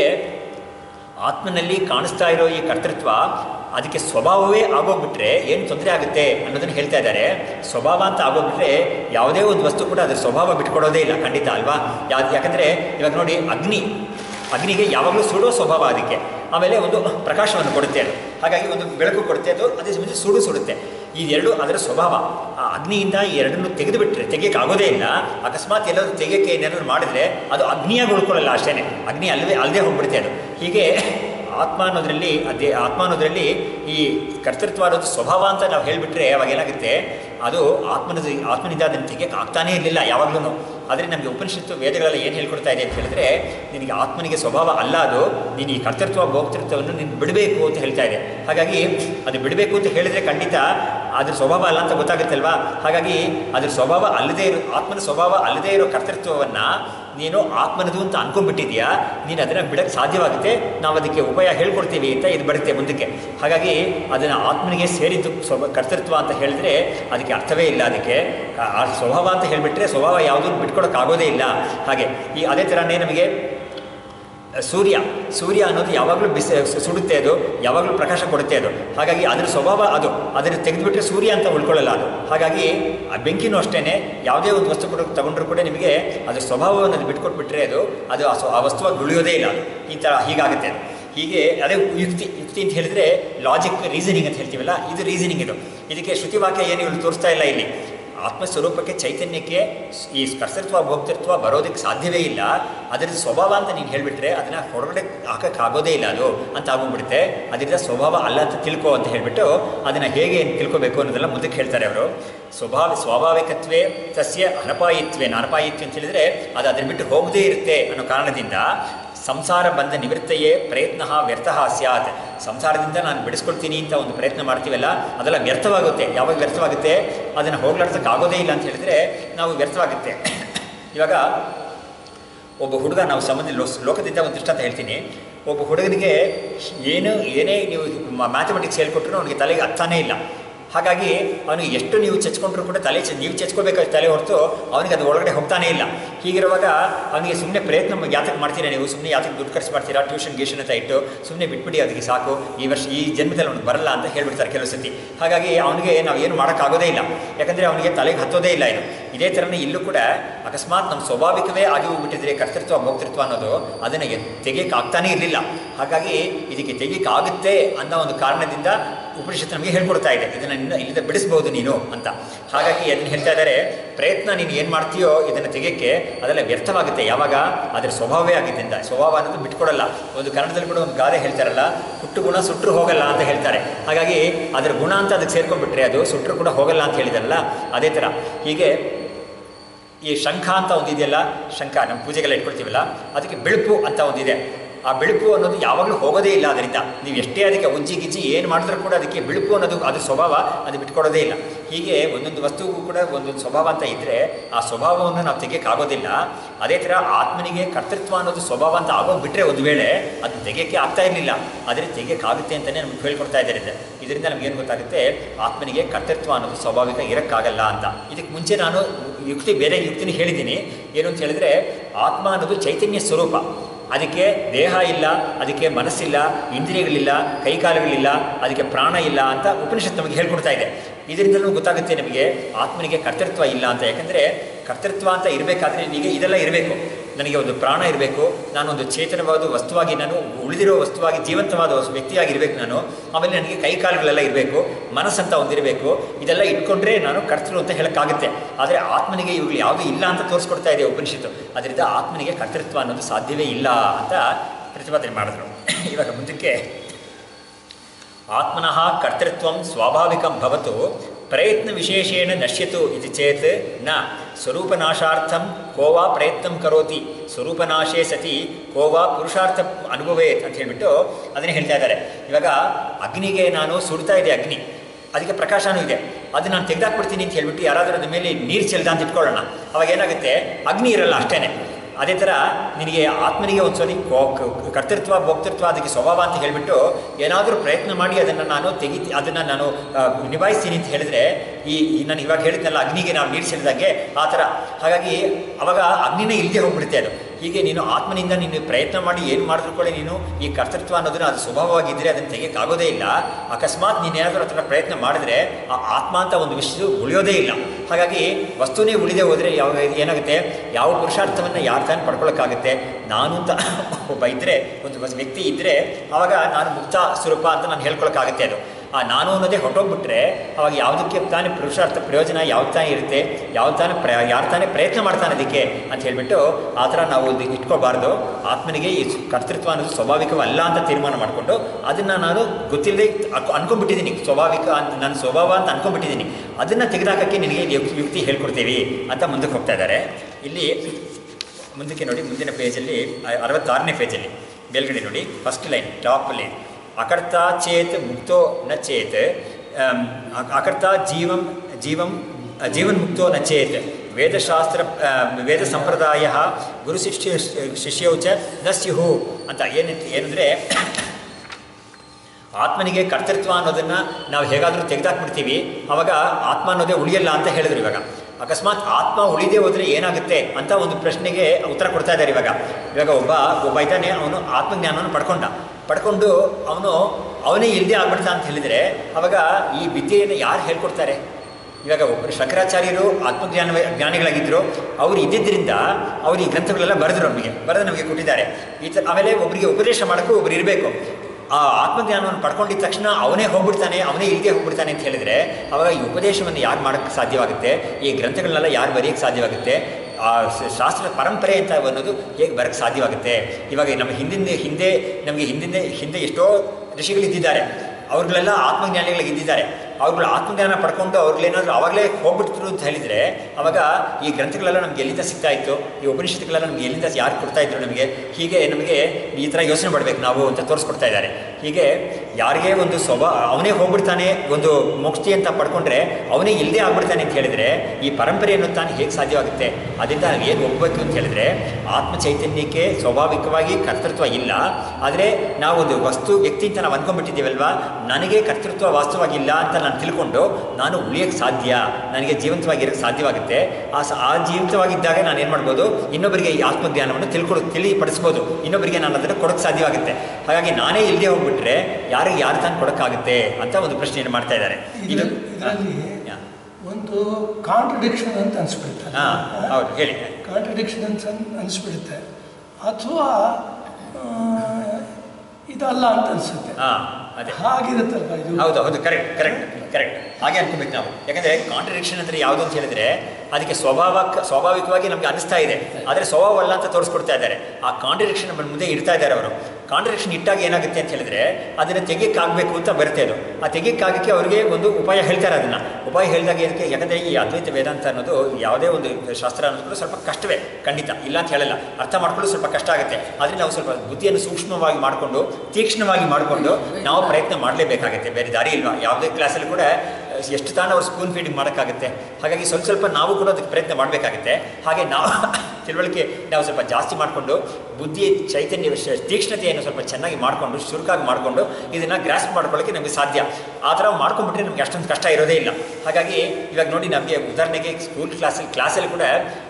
ಆತ್ಮನಲ್ಲಿ ಕಾಣಿಸ್ತಾ ಇರೋ ಈ ಕರ್ತೃತ್ವ ಅದಕ್ಕೆ ಸ್ವಭಾವವೇ ಆಗೋಗ್ಬಿಟ್ರೆ ಏನು ತೊಂದರೆ ಆಗುತ್ತೆ ಅನ್ನೋದನ್ನು ಹೇಳ್ತಾ ಇದ್ದಾರೆ. ಸ್ವಭಾವ ಅಂತ ಆಗೋಗ್ಬಿಟ್ರೆ ಯಾವುದೇ ಒಂದು ವಸ್ತು ಕೂಡ ಅದರ ಸ್ವಭಾವ ಬಿಟ್ಕೊಡೋದೇ ಇಲ್ಲ ಖಂಡಿತ ಅಲ್ವಾ. ಯಾವ್ದು ಯಾಕಂದರೆ ಇವಾಗ ನೋಡಿ ಅಗ್ನಿ, ಅಗ್ನಿಗೆ ಯಾವಾಗಲೂ ಸುಡೋ ಸ್ವಭಾವ ಅದಕ್ಕೆ. ಆಮೇಲೆ ಒಂದು ಪ್ರಕಾಶವನ್ನು ಕೊಡುತ್ತೆ ಅದು, ಹಾಗಾಗಿ ಒಂದು ಬೆಳಕು ಕೊಡುತ್ತೆ, ಅದು ಅದೇ ಸಮಯದಲ್ಲಿ ಸುಡು ಸುಡುತ್ತೆ. ಇದೆರಡು ಅದರ ಸ್ವಭಾವ. ಆ ಅಗ್ನಿಯಿಂದ ಈ ಎರಡನ್ನು ತೆಗೆದುಬಿಟ್ರೆ ತೆಗಿಯೋಕ್ಕೆ ಆಗೋದೇ ಇಲ್ಲ. ಅಕಸ್ಮಾತ್ ಎಲ್ಲರೂ ತೆಗಿಯೋಕ್ಕೆ ಏನಾದರೂ ಮಾಡಿದ್ರೆ ಅದು ಅಗ್ನಿಯಾಗಿ ಉಳ್ಕೊಳ್ಳಲ್ಲ ಅಷ್ಟೇ, ಅಗ್ನಿ ಅಲ್ಲವೇ ಅಲ್ಲದೆ ಹೋಗ್ಬಿಡುತ್ತೆ ಅದು. ಹೀಗೆ ಆತ್ಮ ಅನ್ನೋದರಲ್ಲಿ ಅದೇ ಆತ್ಮ ಅನ್ನೋದರಲ್ಲಿ ಈ ಕರ್ತೃತ್ವ ಅನ್ನೋದು ಸ್ವಭಾವ ಅಂತ ನಾವು ಹೇಳಿಬಿಟ್ರೆ ಅವಾಗ ಏನಾಗುತ್ತೆ, ಅದು ಆತ್ಮನ ಆತ್ಮನಿಂದ ಅದನ್ನು ತೆಗಿಯೋಕ್ಕೆ ಆಗ್ತಾನೇ ಇರಲಿಲ್ಲ ಯಾವಾಗಲೂ. ಆದರೆ ನಮಗೆ ಉಪನಿಷತ್ತು ವೇದಗಳೆಲ್ಲ ಏನು ಹೇಳ್ಕೊಡ್ತಾ ಇದೆ ಅಂತ ಹೇಳಿದ್ರೆ, ನಿನಗೆ ಆತ್ಮನಿಗೆ ಸ್ವಭಾವ ಅಲ್ಲ ಅದು, ನೀನು ಈ ಕರ್ತೃತ್ವ ಭೋಕ್ತೃತ್ವವನ್ನು ನೀನು ಬಿಡಬೇಕು ಅಂತ ಹೇಳ್ತಾ ಇದೆ. ಹಾಗಾಗಿ ಅದು ಬಿಡಬೇಕು ಅಂತ ಹೇಳಿದರೆ ಖಂಡಿತ ಅದ್ರ ಸ್ವಭಾವ ಅಲ್ಲ ಅಂತ ಗೊತ್ತಾಗುತ್ತಲ್ವಾ. ಹಾಗಾಗಿ ಅದ್ರ ಸ್ವಭಾವ ಅಲ್ಲದೇ ಇರೋ ಆತ್ಮನ ಸ್ವಭಾವ ಅಲ್ಲದೇ ಇರೋ ಕರ್ತೃತ್ವವನ್ನು ನೀನು ಆತ್ಮನದು ಅಂತ ಅಂದ್ಕೊಂಡ್ಬಿಟ್ಟಿದೆಯಾ, ನೀನು ಅದನ್ನು ಬಿಡೋಕ್ಕೆ ಸಾಧ್ಯವಾಗುತ್ತೆ. ನಾವು ಅದಕ್ಕೆ ಉಪಾಯ ಹೇಳ್ಕೊಡ್ತೀವಿ ಅಂತ ಇದು ಬರುತ್ತೆ ಮುಂದಕ್ಕೆ. ಹಾಗಾಗಿ ಅದನ್ನು ಆತ್ಮನಿಗೆ ಸೇರಿದ್ದು ಸ್ವ ಕರ್ತೃತ್ವ ಅಂತ ಹೇಳಿದ್ರೆ ಅದಕ್ಕೆ ಅರ್ಥವೇ ಇಲ್ಲ. ಅದಕ್ಕೆ ಆ ಸ್ವಭಾವ ಅಂತ ಹೇಳಿಬಿಟ್ರೆ ಸ್ವಭಾವ ಯಾವುದೂ ಬಿಟ್ಕೊಡೋಕ್ಕಾಗೋದೇ ಇಲ್ಲ. ಹಾಗೆ ಈ ಅದೇ ಥರನೇ ನಮಗೆ ಸೂರ್ಯ ಸೂರ್ಯ ಅನ್ನೋದು ಯಾವಾಗಲೂ ಬಿಸಿ ಸುಡುತ್ತೆ, ಅದು ಯಾವಾಗಲೂ ಪ್ರಕಾಶ ಕೊಡುತ್ತೆ ಅದು. ಹಾಗಾಗಿ ಅದರ ಸ್ವಭಾವ ಅದು, ಅದನ್ನು ತೆಗೆದುಬಿಟ್ರೆ ಸೂರ್ಯ ಅಂತ ಉಳ್ಕೊಳ್ಳಲ್ಲ ಅದು. ಹಾಗಾಗಿ ಆ ಬೆಂಕಿನೂ ಅಷ್ಟೇ, ಯಾವುದೇ ಒಂದು ವಸ್ತು ಕೂಡ ತಗೊಂಡ್ರೂ ಕೂಡ ನಿಮಗೆ ಅದರ ಸ್ವಭಾವವನ್ನು ಅದು ಬಿಟ್ಕೊಟ್ಬಿಟ್ರೆ ಅದು ಅದು ಆ ವಸ್ತುವಾಗಿ ಉಳಿಯೋದೇ ಇಲ್ಲ ಅದು. ಈ ಥರ ಹೀಗಾಗುತ್ತೆ ಅದು. ಹೀಗೆ ಅದೇ ಯುಕ್ತಿ ಯುಕ್ತಿ ಅಂತ ಹೇಳಿದರೆ ಲಾಜಿಕ್, ರೀಸನಿಂಗ್ ಅಂತ ಹೇಳ್ತೀವಲ್ಲ, ಇದು ರೀಸನಿಂಗ್. ಇದು ಇದಕ್ಕೆ ಶ್ರುತಿವಾಕ್ಯ ಏನು ಇವರು ತೋರಿಸ್ತಾ ಇಲ್ಲ ಇಲ್ಲಿ. ಆತ್ಮಸ್ವರೂಪಕ್ಕೆ ಚೈತನ್ಯಕ್ಕೆ ಈ ಕರ್ತೃತ್ವ ಭೋಕ್ತೃತ್ವ ಬರೋದಕ್ಕೆ ಸಾಧ್ಯವೇ ಇಲ್ಲ. ಅದರ ಸ್ವಭಾವ ಅಂತ ನೀನು ಹೇಳಿಬಿಟ್ರೆ ಅದನ್ನು ಹೊರಗಡೆ ಹಾಕೋಕ್ಕಾಗೋದೇ ಇಲ್ಲ ಅದು ಅಂತ ಆಗೋಗ್ಬಿಡುತ್ತೆ. ಅದರಿಂದ ಸ್ವಭಾವ ಅಲ್ಲ ಅಂತ ತಿಳ್ಕೊ ಅಂತ ಹೇಳಿಬಿಟ್ಟು ಅದನ್ನು ಹೇಗೆ ತಿಳ್ಕೊಬೇಕು ಅನ್ನೋದೆಲ್ಲ ಮುಂದಕ್ಕೆ ಹೇಳ್ತಾರೆ ಅವರು. ಸ್ವಭಾವ ಸ್ವಾಭಾವಿಕತ್ವೇ ತಸ್ಯ ಅನಪಾಯಿತ್ವೇ ಅನಪಾಯಿತ್ವ ಅಂತ ಹೇಳಿದರೆ ಅದು ಅದನ್ನು ಬಿಟ್ಟು ಹೋಗದೇ ಇರುತ್ತೆ ಅನ್ನೋ ಕಾರಣದಿಂದ ಸಂಸಾರ ಬಂಧ ನಿವೃತ್ತೆಯೇ ಪ್ರಯತ್ನ ವ್ಯರ್ಥ ಸ್ಯಾತ್. ಸಂಸಾರದಿಂದ ನಾನು ಬಿಡಿಸ್ಕೊಳ್ತೀನಿ ಅಂತ ಒಂದು ಪ್ರಯತ್ನ ಮಾಡ್ತೀವಲ್ಲ, ಅದೆಲ್ಲ ವ್ಯರ್ಥವಾಗುತ್ತೆ. ಯಾವಾಗ ವ್ಯರ್ಥವಾಗುತ್ತೆ, ಅದನ್ನು ಹೋಗ್ಲಾಡ್ಸೋಕ್ಕೆ ಆಗೋದೇ ಇಲ್ಲ ಅಂತ ಹೇಳಿದರೆ ನಾವು ವ್ಯರ್ಥವಾಗುತ್ತೆ. ಇವಾಗ ಒಬ್ಬ ಹುಡುಗ, ನಾವು ಸಂಬಂಧ ಲೋಕದಿಂದ ಒಂದು ದೃಷ್ಟಾಂತ ಹೇಳ್ತೀನಿ. ಒಬ್ಬ ಹುಡುಗನಿಗೆ ಏನು ಏನೇ ನೀವು ಮ್ಯಾಥಮೆಟಿಕ್ಸ್ ಹೇಳ್ಕೊಟ್ರು ಅವನಿಗೆ ತಲೆಗೆ ಅರ್ಥನೇ ಇಲ್ಲ. ಹಾಗಾಗಿ ಅವನು ಎಷ್ಟು ನೀವು ಚಚ್ಕೊಂಡ್ರೂ ಕೂಡ ತಲೆ ನೀವು ಚಚ್ಕೋಬೇಕಾದ ತಲೆ ಹೊರತು ಅವನಿಗೆ ಅದು ಒಳಗಡೆ ಹೋಗ್ತಾನೇ ಇಲ್ಲ. ಹೀಗಿರುವಾಗ ಅವನಿಗೆ ಸುಮ್ಮನೆ ಪ್ರಯತ್ನ ಯಾತಕ್ಕೆ ಮಾಡ್ತೀರಾ ನೀವು, ಸುಮ್ಮನೆ ಯಾತಕ್ಕೆ ದುಡ್ಡು ಖರ್ಚು ಮಾಡ್ತೀರಾ, ಟ್ಯೂಷನ್ ಗೀಷನ್ ಅಂತ ಇಟ್ಟು ಸುಮ್ಮನೆ ಬಿಟ್ಬಿಡಿ, ಅದಕ್ಕೆ ಸಾಕು, ಈ ವರ್ಷ ಈ ಜನ್ಮದಲ್ಲಿ ಅವ್ನಿಗೆ ಬರಲ್ಲ ಅಂತ ಹೇಳ್ಬಿಡ್ತಾರೆ ಕೆಲವು ಸತಿ. ಹಾಗಾಗಿ ಅವನಿಗೆ ನಾವು ಏನು ಮಾಡೋಕ್ಕಾಗೋದೇ ಇಲ್ಲ, ಯಾಕಂದರೆ ಅವನಿಗೆ ತಲೆಗೆ ಹತ್ತೋದೇ ಇಲ್ಲ ಇದು. ಇದೇ ಥರನೇ ಇಲ್ಲೂ ಕೂಡ ಅಕಸ್ಮಾತ್ ನಮ್ಮ ಸ್ವಾಭಾವಿಕವೇ ಆಗಿ ಹೋಗ್ಬಿಟ್ಟಿದ್ರೆ ಕರ್ತೃತ್ವ ಭೋಕ್ತೃತ್ವ ಅನ್ನೋದು ಅದನ್ನು ತೆಗಿಯೋಕ್ಕೆ ಆಗ್ತಾನೇ ಇರಲಿಲ್ಲ. ಹಾಗಾಗಿ ಇದಕ್ಕೆ ತೆಗಿಯೋಕ್ಕೆ ಆಗುತ್ತೆ ಅನ್ನೋ ಒಂದು ಕಾರಣದಿಂದ ಉಪನಿಷತ್ತು ನಮಗೆ ಹೇಳ್ಕೊಡ್ತಾ ಇದೆ, ಇದನ್ನು ಇನ್ನು ಇಲ್ಲಿಂದ ಬಿಡಿಸ್ಬೋದು ನೀನು ಅಂತ. ಹಾಗಾಗಿ ಅದನ್ನು ಹೇಳ್ತಾ ಇದ್ದಾರೆ, ಪ್ರಯತ್ನ ನೀನು ಏನು ಮಾಡ್ತೀಯೋ ಇದನ್ನು ತೆಗೆಯೋಕ್ಕೆ ಅದೆಲ್ಲ ವ್ಯರ್ಥವಾಗುತ್ತೆ ಯಾವಾಗ ಅದರ ಸ್ವಭಾವವೇ ಆಗಿದ್ದರಿಂದ. ಸ್ವಭಾವ ಅನ್ನೋದು ಬಿಟ್ಕೊಡಲ್ಲ. ಒಂದು ಕನ್ನಡದಲ್ಲಿ ಕೂಡ ಒಂದು ಗಾದೆ ಹೇಳ್ತಾರಲ್ಲ, ಹುಟ್ಟು ಗುಣ ಸುಟ್ಟರು ಹೋಗಲ್ಲ ಅಂತ ಹೇಳ್ತಾರೆ. ಹಾಗಾಗಿ ಅದರ ಗುಣ ಅಂತ ಅದಕ್ಕೆ ಸೇರ್ಕೊಂಡ್ಬಿಟ್ರೆ ಅದು ಸುಟ್ಟರು ಕೂಡ ಹೋಗಲ್ಲ ಅಂತ ಹೇಳಿದಾರಲ್ಲ, ಅದೇ ಥರ. ಹೀಗೆ ಈ ಶಂಖ ಅಂತ ಒಂದಿದೆಯಲ್ಲ, ಶಂಖ ನಮ್ಮ ಪೂಜೆಗೆಲ್ಲ ಇಟ್ಕೊಳ್ತೀವಲ್ಲ, ಅದಕ್ಕೆ ಬೆಳಪು ಅಂತ ಒಂದಿದೆ. ಆ ಬೆಳಪು ಅನ್ನೋದು ಯಾವಾಗಲೂ ಹೋಗೋದೇ ಇಲ್ಲ. ಅದರಿಂದ ನೀವು ಎಷ್ಟೇ ಅದಕ್ಕೆ ಉಜ್ಜಿ ಗಿಜ್ಜಿ ಏನು ಮಾಡಿದ್ರೂ ಕೂಡ ಅದಕ್ಕೆ ಬೆಳಪು ಅನ್ನೋದು ಅದ್ರ ಸ್ವಭಾವ ಅದು ಬಿಟ್ಕೊಡೋದೇ ಇಲ್ಲ. ಹೀಗೆ ಒಂದೊಂದು ವಸ್ತುಗೂ ಕೂಡ ಒಂದೊಂದು ಸ್ವಭಾವ ಅಂತ ಇದ್ದರೆ ಆ ಸ್ವಭಾವವನ್ನು ನಾವು ತೆಗೆಯೋಕ್ಕಾಗೋದಿಲ್ಲ. ಅದೇ ಥರ ಆತ್ಮನಿಗೆ ಕರ್ತೃತ್ವ ಅನ್ನೋದು ಸ್ವಭಾವ ಅಂತ ಆಗೋಗ್ಬಿಟ್ರೆ ಒಂದು ವೇಳೆ ಅದು ತೆಗೆಯೋಕ್ಕೆ ಆಗ್ತಾ ಇರಲಿಲ್ಲ, ಆದರೆ ತೆಗೆಯೋಕ್ಕಾಗುತ್ತೆ ಅಂತಲೇ ನಮ್ಗೆ ಹೇಳ್ಕೊಡ್ತಾ ಇದ್ದಾರೆ. ಇದರಿಂದ ನಮಗೇನು ಗೊತ್ತಾಗುತ್ತೆ, ಆತ್ಮನಿಗೆ ಕರ್ತೃತ್ವ ಅನ್ನೋದು ಸ್ವಾಭಾವಿಕ ಇರೋಕ್ಕಾಗಲ್ಲ ಅಂತ. ಇದಕ್ಕೆ ಮುಂಚೆ ನಾನು ಯುಕ್ತಿ ಬೇರೆ ಯುಕ್ತಿನ ಹೇಳಿದ್ದೀನಿ. ಏನು ಅಂತ ಹೇಳಿದ್ರೆ, ಆತ್ಮ ಅನ್ನೋದು ಚೈತನ್ಯ ಸ್ವರೂಪ. ಅದಕ್ಕೆ ದೇಹ ಇಲ್ಲ, ಅದಕ್ಕೆ ಮನಸ್ಸಿಲ್ಲ, ಇಂದ್ರಿಯಗಳಿಲ್ಲ, ಕೈಕಾಲುಗಳಿಲ್ಲ, ಅದಕ್ಕೆ ಪ್ರಾಣ ಇಲ್ಲ ಅಂತ ಉಪನಿಷತ್ತು ನಮಗೆ ಹೇಳ್ಕೊಡ್ತಾ ಇದೆ. ಇದರಿಂದಲೂ ಗೊತ್ತಾಗುತ್ತೆ ನಮಗೆ ಆತ್ಮನಿಗೆ ಕರ್ತೃತ್ವ ಇಲ್ಲ ಅಂತ. ಯಾಕಂದರೆ ಕರ್ತೃತ್ವ ಅಂತ ಇರಬೇಕಾದ್ರೆ ನಿನಗೆ ಇದೆಲ್ಲ ಇರಬೇಕು. ನನಗೆ ಒಂದು ಪ್ರಾಣ ಇರಬೇಕು, ನಾನೊಂದು ಚೇತನವಾದ ವಸ್ತುವಾಗಿ, ನಾನು ಉಳಿದಿರೋ ವಸ್ತುವಾಗಿ ಜೀವಂತವಾದ ವ್ಯಕ್ತಿಯಾಗಿರಬೇಕು ನಾನು. ಆಮೇಲೆ ನನಗೆ ಕೈಕಾಲುಗಳೆಲ್ಲ ಇರಬೇಕು, ಮನಸ್ಸಂತ ಒಂದಿರಬೇಕು. ಇದೆಲ್ಲ ಇಟ್ಕೊಂಡ್ರೆ ನಾನು ಕರ್ತೃ ಅಂತ ಹೇಳೋಕ್ಕಾಗುತ್ತೆ. ಆದರೆ ಆತ್ಮನಿಗೆ ಇವುಗಳು ಯಾವುದೂ ಇಲ್ಲ ಅಂತ ತೋರಿಸ್ಕೊಡ್ತಾ ಇದೆ ಉಪನಿಷತ್ತು. ಅದರಿಂದ ಆತ್ಮನಿಗೆ ಕರ್ತೃತ್ವ ಅನ್ನೋದು ಸಾಧ್ಯವೇ ಇಲ್ಲ ಅಂತ ಪ್ರತಿಪಾದನೆ ಮಾಡಿದ್ರು. ಇವಾಗ ಮುಂದಕ್ಕೆ ಆತ್ಮನಃ ಕರ್ತೃತ್ವಂ ಸ್ವಾಭಾವಿಕಂ ಭವತು ಪ್ರಯತ್ನ ವಿಶೇಷೇಣ ನಶ್ಯತು ಇದು ಚೇತ್ ನ ಸ್ವರೂಪನಾಶಾರ್ಥಂ ಕೋವಾ ಪ್ರಯತ್ನಂ ಕರೋತಿ ಸ್ವರೂಪನಾಶೇ ಸತಿ ಕೋವಾ ಪುರುಷಾರ್ಥ ಅನುಭವೇತ್ ಅಂತ ಹೇಳಿಬಿಟ್ಟು ಅದನ್ನೇ ಹೇಳ್ತಾ ಇದ್ದಾರೆ. ಇವಾಗ ಅಗ್ನಿಗೆ ನಾನು ಸುಡ್ತಾ ಇದೆ, ಅಗ್ನಿ ಅದಕ್ಕೆ ಪ್ರಕಾಶನೂ ಇದೆ, ಅದು ನಾನು ತೆಗೆದಾಕ್ಬಿಡ್ತೀನಿ ಅಂತ ಹೇಳ್ಬಿಟ್ಟು ಯಾರಾದರೂ ಅದ್ರ ಮೇಲೆ ನೀರು ಚೆಲ್ದ ಅಂತ ಇಟ್ಕೊಳ್ಳೋಣ, ಅವಾಗ ಏನಾಗುತ್ತೆ, ಅಗ್ನಿ ಇರಲ್ಲ ಅಷ್ಟೇ. ಅದೇ ಥರ ನಿನಗೆ ಆತ್ಮನಿಗೆ ಒಂದು ಸರಿ ಕರ್ತೃತ್ವ ಭೋಕ್ತೃತ್ವ ಅದಕ್ಕೆ ಸ್ವಭಾವ ಅಂತ ಹೇಳಿಬಿಟ್ಟು ಏನಾದರೂ ಪ್ರಯತ್ನ ಮಾಡಿ ಅದನ್ನು ನಾನು ತೆಗಿತಿ ಅದನ್ನು ನಾನು ನಿಭಾಯಿಸ್ತೀನಿ ಅಂತ ಹೇಳಿದ್ರೆ, ಈ ನಾನು ಇವಾಗ ಹೇಳಿದ್ನಲ್ಲ ಅಗ್ನಿಗೆ ನಾವು ನೀರು ಚೆಲ್ಲಿದಾಗೆ ಆ ಥರ. ಹಾಗಾಗಿ ಅವಾಗ ಅಗ್ನಿನೇ ಇಲ್ಲದೆ ಹೋಗ್ಬಿಡುತ್ತೆ ಅದು. ಹೀಗೆ ನೀನು ಆತ್ಮನಿಂದ ನೀನು ಪ್ರಯತ್ನ ಮಾಡಿ ಏನು ಮಾಡಿದ್ರು ಕೂಡ ನೀನು ಈ ಕರ್ತೃತ್ವ ಅನ್ನೋದನ್ನು ಅದು ಸ್ವಭಾವವಾಗಿದ್ದರೆ ಅದನ್ನು ತೆಗೆಯೋಕ್ಕಾಗೋದೇ ಇಲ್ಲ. ಅಕಸ್ಮಾತ್ ನೀನು ಏನಾದರೂ ಆ ಥರ ಪ್ರಯತ್ನ ಮಾಡಿದ್ರೆ ಆ ಆತ್ಮ ಅಂತ ಒಂದು ವಿಷಯ ಉಳಿಯೋದೇ ಇಲ್ಲ. ಹಾಗಾಗಿ ವಸ್ತುನೇ ಉಳಿದೇ ಹೋದರೆ ಯಾವಾಗ ಏನಾಗುತ್ತೆ, ಯಾವ ಪುರುಷಾರ್ಥವನ್ನು ಯಾರು ತಾನು ಪಡ್ಕೊಳ್ಳೋಕ್ಕಾಗುತ್ತೆ. ನಾನು ಅಂತ ಒಬ್ಬ ಇದ್ದರೆ, ಒಂದು ವ್ಯಕ್ತಿ ಇದ್ದರೆ ಆವಾಗ ನಾನು ಮುಕ್ತ ಸ್ವರೂಪ ಅಂತ ನಾನು ಹೇಳ್ಕೊಳಕ್ಕಾಗುತ್ತೆ ಅದು. ಆ ನಾನು ಅನ್ನೋದೇ ಹೊಟ್ಟೋಗ್ಬಿಟ್ರೆ ಅವಾಗ ಯಾವುದಕ್ಕೆ ತಾನೇ ಪುರುಷಾರ್ಥ ಪ್ರಯೋಜನ ಯಾವ್ದು ತಾನೇ ಇರುತ್ತೆ, ಯಾವ್ದು ತಾನೇ ಪ್ರ ಯಾರು ತಾನೇ ಪ್ರಯತ್ನ ಮಾಡ್ತಾನೆ ಅದಕ್ಕೆ ಅಂತ ಹೇಳಿಬಿಟ್ಟು ಆ ಥರ ನಾವು ಇಟ್ಕೋಬಾರ್ದು. ಆತ್ಮನಿಗೆ ಈ ಕರ್ತೃತ್ವ ಅನ್ನೋದು ಸ್ವಾಭಾವಿಕವಲ್ಲ ಅಂತ ತೀರ್ಮಾನ ಮಾಡಿಕೊಂಡು ಅದನ್ನು ನಾನು ಗೊತ್ತಿಲ್ಲದೆ ಅನ್ಕೊಂಡ್ಬಿಟ್ಟಿದ್ದೀನಿ, ಸ್ವಾಭಾವಿಕ ಅಂತ ನನ್ನ ಸ್ವಭಾವ ಅಂತ ಅನ್ಕೊಂಡ್ಬಿಟ್ಟಿದ್ದೀನಿ, ಅದನ್ನು ತೆಗೆದಾಕಕ್ಕೆ ನಿನಗೆ ಯುಕ್ತಿ ಹೇಳ್ಕೊಡ್ತೀವಿ ಅಂತ ಮುಂದಕ್ಕೆ ಹೋಗ್ತಾ ಇದ್ದಾರೆ. ಇಲ್ಲಿ ಮುಂದಕ್ಕೆ ನೋಡಿ, ಮುಂದಿನ ಪೇಜಲ್ಲಿ ಅರವತ್ತಾರನೇ ಪೇಜಲ್ಲಿ ಮೇಲ್ಗಡೆ ನೋಡಿ, ಫಸ್ಟ್ ಲೈನ್ ಟಾಪಲ್ಲಿ ಅಕರ್ತ ಚೇತ್ ಮುಕ್ತೋ ನ ಚೇತ್ ಅಕರ್ತ ಜೀವಂ ಜೀವಂ ಜೀವನ್ ಮುಕ್ತೋ ನ ಚೇತ್ ವೇದಶಾಸ್ತ್ರ ವೇದ ಸಂಪ್ರದಾಯ ಗುರು ಶಿಷ್ಯ ಶಿಷ್ಯೌ ಚ ನ ಸ್ಯುಹು ಅಂತ ಏನು ಏನಂದರೆ ಆತ್ಮನಿಗೆ ಕರ್ತೃತ್ವ ಅನ್ನೋದನ್ನು ನಾವು ಹೇಗಾದರೂ ತೆಗೆದಾಕ್ಬಿಡ್ತೀವಿ, ಆವಾಗ ಆತ್ಮ ಅನ್ನೋದೇ ಉಳಿಯಲ್ಲ ಅಂತ ಹೇಳಿದ್ರು. ಇವಾಗ ಅಕಸ್ಮಾತ್ ಆತ್ಮ ಉಳಿದೇ ಹೋದರೆ ಏನಾಗುತ್ತೆ ಅಂತ ಒಂದು ಪ್ರಶ್ನೆಗೆ ಉತ್ತರ ಕೊಡ್ತಾ ಇದ್ದಾರೆ. ಇವಾಗ ಇವಾಗ ಒಬ್ಬ ಒಬ್ಬ ಇದ್ದಾನೆ, ಅವನು ಆತ್ಮಜ್ಞಾನವನ್ನು ಪಡ್ಕೊಂಡ ಪಡ್ಕೊಂಡು ಅವನು ಅವನೇ ಇಲ್ಲದೆ ಆಗ್ಬಿಡ್ತಾ ಅಂತ ಹೇಳಿದರೆ ಅವಾಗ ಈ ವಿದ್ಯೆಯನ್ನು ಯಾರು ಹೇಳ್ಕೊಡ್ತಾರೆ? ಇವಾಗ ಒಬ್ಬರು ಶಂಕರಾಚಾರ್ಯರು ಆತ್ಮಜ್ಞಾನ ಜ್ಞಾನಿಗಳಾಗಿದ್ದರು, ಅವರು ಇದ್ದಿದ್ದರಿಂದ ಅವರು ಈ ಗ್ರಂಥಗಳೆಲ್ಲ ಬರೆದ್ರು, ನಮಗೆ ಬರೆದು ನಮಗೆ ಕೊಟ್ಟಿದ್ದಾರೆ. ಈ ಥರ ಆಮೇಲೆ ಒಬ್ಬರಿಗೆ ಉಪದೇಶ ಮಾಡೋಕ್ಕೂ ಒಬ್ಬರು ಇರಬೇಕು. ಆ ಆತ್ಮಜ್ಞಾನವನ್ನು ಪಡ್ಕೊಂಡಿದ್ದ ತಕ್ಷಣ ಅವನೇ ಹೋಗ್ಬಿಡ್ತಾನೆ, ಅವನೇ ಇಲ್ಲಿಗೆ ಹೋಗ್ಬಿಡ್ತಾನೆ ಅಂತ ಹೇಳಿದರೆ ಅವಾಗ ಈ ಉಪದೇಶವನ್ನು ಯಾರು ಮಾಡೋಕ್ಕೆ ಸಾಧ್ಯವಾಗುತ್ತೆ? ಈ ಗ್ರಂಥಗಳನ್ನೆಲ್ಲ ಯಾರು ಬರೆಯೋಕ್ಕೆ ಸಾಧ್ಯವಾಗುತ್ತೆ? ಆ ಶಾಸ್ತ್ರ ಪರಂಪರೆ ಅಂತ ಅನ್ನೋದು ಹೇಗೆ ಬರೋಕ್ಕೆ ಸಾಧ್ಯವಾಗುತ್ತೆ? ಇವಾಗ ನಮ್ಮ ಹಿಂದಿನ ಹಿಂದೆ ನಮಗೆ ಹಿಂದಿನ ಹಿಂದೆ ಎಷ್ಟೋ ಋಷಿಗಳಿದ್ದಿದ್ದಾರೆ, ಅವ್ರುಗಳೆಲ್ಲ ಆತ್ಮಜ್ಞಾನಿಗಳಿಗಿದ್ದಾರೆ. ಅವ್ರುಗಳು ಆತ್ಮಜ್ಞಾನ ಪಡ್ಕೊಂಡು ಅವ್ರುಗಳೇನಾದರೂ ಆವಾಗಲೇ ಹೋಗ್ಬಿಡ್ತಿರು ಅಂತ ಹೇಳಿದರೆ ಅವಾಗ ಈ ಗ್ರಂಥಗಳೆಲ್ಲ ನಮ್ಗೆ ಎಲ್ಲಿಂದ ಸಿಗ್ತಾ ಇತ್ತು, ಈ ಉಪನಿಷತ್ತುಗಳೆಲ್ಲ ನಮ್ಗೆ ಎಲ್ಲಿಂದ ಯಾರು ಕೊಡ್ತಾ ಇದ್ರು ನಮಗೆ? ಹೀಗೆ ನಮಗೆ ಈ ಥರ ಯೋಚನೆ ಮಾಡಬೇಕು ನಾವು ಅಂತ ತೋರಿಸ್ಕೊಡ್ತಾ ಇದ್ದಾರೆ. ಹೀಗೆ ಯಾರಿಗೇ ಒಂದು ಸ್ವಭಾವ ಅವನೇ ಹೋಗ್ಬಿಡ್ತಾನೆ, ಒಂದು ಮುಕ್ತಿ ಅಂತ ಪಡ್ಕೊಂಡ್ರೆ ಅವನೇ ಇಲ್ಲದೆ ಆಗ್ಬಿಡ್ತಾನೆ ಅಂತ ಹೇಳಿದರೆ ಈ ಪರಂಪರೆಯನ್ನು ತಾನು ಹೇಗೆ ಸಾಧ್ಯವಾಗುತ್ತೆ? ಅದರಿಂದ ನಾವು ಏನು ಹೋಗ್ಬೇಕು ಅಂತ ಹೇಳಿದರೆ ಆತ್ಮ ಚೈತನ್ಯಕ್ಕೆ ಸ್ವಾಭಾವಿಕವಾಗಿ ಕರ್ತೃತ್ವ ಇಲ್ಲ. ಆದರೆ ನಾವು ಒಂದು ವಸ್ತು ವ್ಯಕ್ತಿ ಅಂತ ನಾವು ಅಂದ್ಕೊಂಡ್ಬಿಟ್ಟಿದ್ದೀವಲ್ವಾ, ನನಗೆ ಕರ್ತೃತ್ವ ವಾಸ್ತವಾಗಿಲ್ಲ ಅಂತ ನಾನು ತಿಳ್ಕೊಂಡು ನಾನು ಉಳಿಯೋಕ್ಕೆ ಸಾಧ್ಯ, ನನಗೆ ಜೀವಂತವಾಗಿರೋಕ್ಕೆ ಸಾಧ್ಯವಾಗುತ್ತೆ. ಆ ಆ ಜೀವಂತವಾಗಿದ್ದಾಗ ನಾನು ಏನು ಮಾಡ್ಬೋದು? ಇನ್ನೊಬ್ಬರಿಗೆ ಈ ಆತ್ಮಜ್ಞಾನವನ್ನು ತಿಳ್ಕೊಡು ತಿಳಿಪಡಿಸ್ಬೋದು, ಇನ್ನೊಬ್ಬರಿಗೆ ನಾನು ಅದನ್ನು ಕೊಡೋಕ್ಕೆ ಸಾಧ್ಯವಾಗುತ್ತೆ. ಹಾಗಾಗಿ ನಾನೇ ಇಲ್ಲದೆ ಹೋಗ್ಬಿಟ್ರೆ ಯಾರಿಗೆ ಯಾರು ತಾನು ಕೊಡೋಕ್ಕಾಗುತ್ತೆ ಅಂತ ಒಂದು ಪ್ರಶ್ನೆಯನ್ನು ಮಾಡ್ತಾ ಇದ್ದಾರೆ. ಇದು ಒಂದು ಕಾಂಟ್ರಡಿಕ್ಷನ್ ಅಂತ ಅನಿಸ್ಬಿಡುತ್ತೆ. ಹಾಂ ಹೌದು, ಹೇಳಿ. ಕಾಂಟ್ರಡಿಕ್ಷನ್ ಅಂತ ಅನಿಸ್ಬಿಡುತ್ತೆ, ಅಥವಾ ಇದಲ್ಲ ಅಂತ ಅನಿಸುತ್ತೆ. ಹಾಂ ಅದೇ ಹಾಗಿರುತ್ತಲ್ಲ ಇದು. ಹೌದು ಹೌದು, ಕರೆಕ್ಟ್ ಕರೆಕ್ಟ್ ಕರೆಕ್ಟ್ ಹಾಗೆ ಅನ್ಕೋಬೇಕು ನಾವು. ಯಾಕಂದರೆ ಕಾಂಟ್ರಡಿಕ್ಷನ್ ಅಂದರೆ ಯಾವುದು ಅಂತ ಹೇಳಿದರೆ ಅದಕ್ಕೆ ಸ್ವಭಾವ ಸ್ವಾಭಾವಿಕವಾಗಿ ನಮಗೆ ಅನಿಸ್ತಾ ಇದೆ, ಆದರೆ ಸ್ವಭಾವ ಅಲ್ಲ ಅಂತ ತೋರಿಸ್ಕೊಡ್ತಾ ಇದ್ದಾರೆ. ಆ ಕಾಂಟ್ರಡಿಕ್ಷನ್ ನಮ್ಮ ಮುಂದೆ ಇಡ್ತಾ ಇದ್ದಾರೆ ಅವರು. ಕಾಂಟ್ರಡಿಕ್ಷನ್ ಇಟ್ಟಾಗ ಏನಾಗುತ್ತೆ ಅಂತ ಹೇಳಿದರೆ ಅದನ್ನು ತೆಗೆಯಕ್ಕಾಗಬೇಕು ಅಂತ ಬರುತ್ತೆ. ಅದು ಆ ತೆಗೆಯಕ್ಕಾಗಕ್ಕೆ ಅವರಿಗೆ ಒಂದು ಉಪಾಯ ಹೇಳ್ತಾರೆ. ಅದನ್ನು ಉಪಾಯ ಹೇಳಿದಾಗ ಏನಕ್ಕೆ? ಯಾಕಂದರೆ ಈ ಅದ್ವೈತ ವೇದಾಂತ ಅನ್ನೋದು ಯಾವುದೇ ಒಂದು ಶಾಸ್ತ್ರ ಅನ್ನೋದು ಸ್ವಲ್ಪ ಕಷ್ಟವೇ, ಖಂಡಿತ ಇಲ್ಲ ಅಂತ ಹೇಳಲ್ಲ. ಅರ್ಥ ಮಾಡ್ಕೊಳ್ಳೋದು ಸ್ವಲ್ಪ ಕಷ್ಟ ಆಗುತ್ತೆ. ಆದರೆ ನಾವು ಸ್ವಲ್ಪ ಬುದ್ಧಿಯನ್ನು ಸೂಕ್ಷ್ಮವಾಗಿ ಮಾಡಿಕೊಂಡು ತೀಕ್ಷ್ಣವಾಗಿ ಮಾಡಿಕೊಂಡು ನಾವು ಪ್ರಯತ್ನ ಮಾಡಲೇಬೇಕಾಗುತ್ತೆ, ಬೇರೆ ದಾರಿ ಇಲ್ವಾ. ಯಾವುದೇ ಕ್ಲಾಸಲ್ಲಿ ಕೂಡ ಎಷ್ಟು ತಾನು ಅವ್ರು ಸ್ಪೂನ್ ಫೀಡಿಂಗ್ ಮಾಡೋಕ್ಕಾಗುತ್ತೆ. ಹಾಗಾಗಿ ಸ್ವಲ್ಪ ಸ್ವಲ್ಪ ನಾವು ಕೂಡ ಅದಕ್ಕೆ ಪ್ರಯತ್ನ ಮಾಡಬೇಕಾಗುತ್ತೆ. ಹಾಗೆ ನಾವು ತಿಳುವಳಿಕೆ ನಾವು ಸ್ವಲ್ಪ ಜಾಸ್ತಿ ಮಾಡಿಕೊಂಡು ಬುದ್ಧಿ ಚೈತನ್ಯ ತೀಕ್ಷ್ಣತೆಯನ್ನು ಸ್ವಲ್ಪ ಚೆನ್ನಾಗಿ ಮಾಡಿಕೊಂಡು ಚುರುಕಾಗಿ ಮಾಡಿಕೊಂಡು ಇದನ್ನು ಗ್ರಾಸ್ಪ್ ಮಾಡ್ಕೊಳ್ಳೋಕ್ಕೆ ನಮಗೆ ಸಾಧ್ಯ. ಆ ಥರ ಮಾಡ್ಕೊಂಡ್ಬಿಟ್ರೆ ನಮಗೆ ಅಷ್ಟೊಂದು ಕಷ್ಟ ಇರೋದೇ ಇಲ್ಲ. ಹಾಗಾಗಿ ಇವಾಗ ನೋಡಿ, ನಮಗೆ ಉದಾಹರಣೆಗೆ ಸ್ಕೂಲ್ ಕ್ಲಾಸಲ್ಲಿ ಕ್ಲಾಸಲ್ಲಿ ಕೂಡ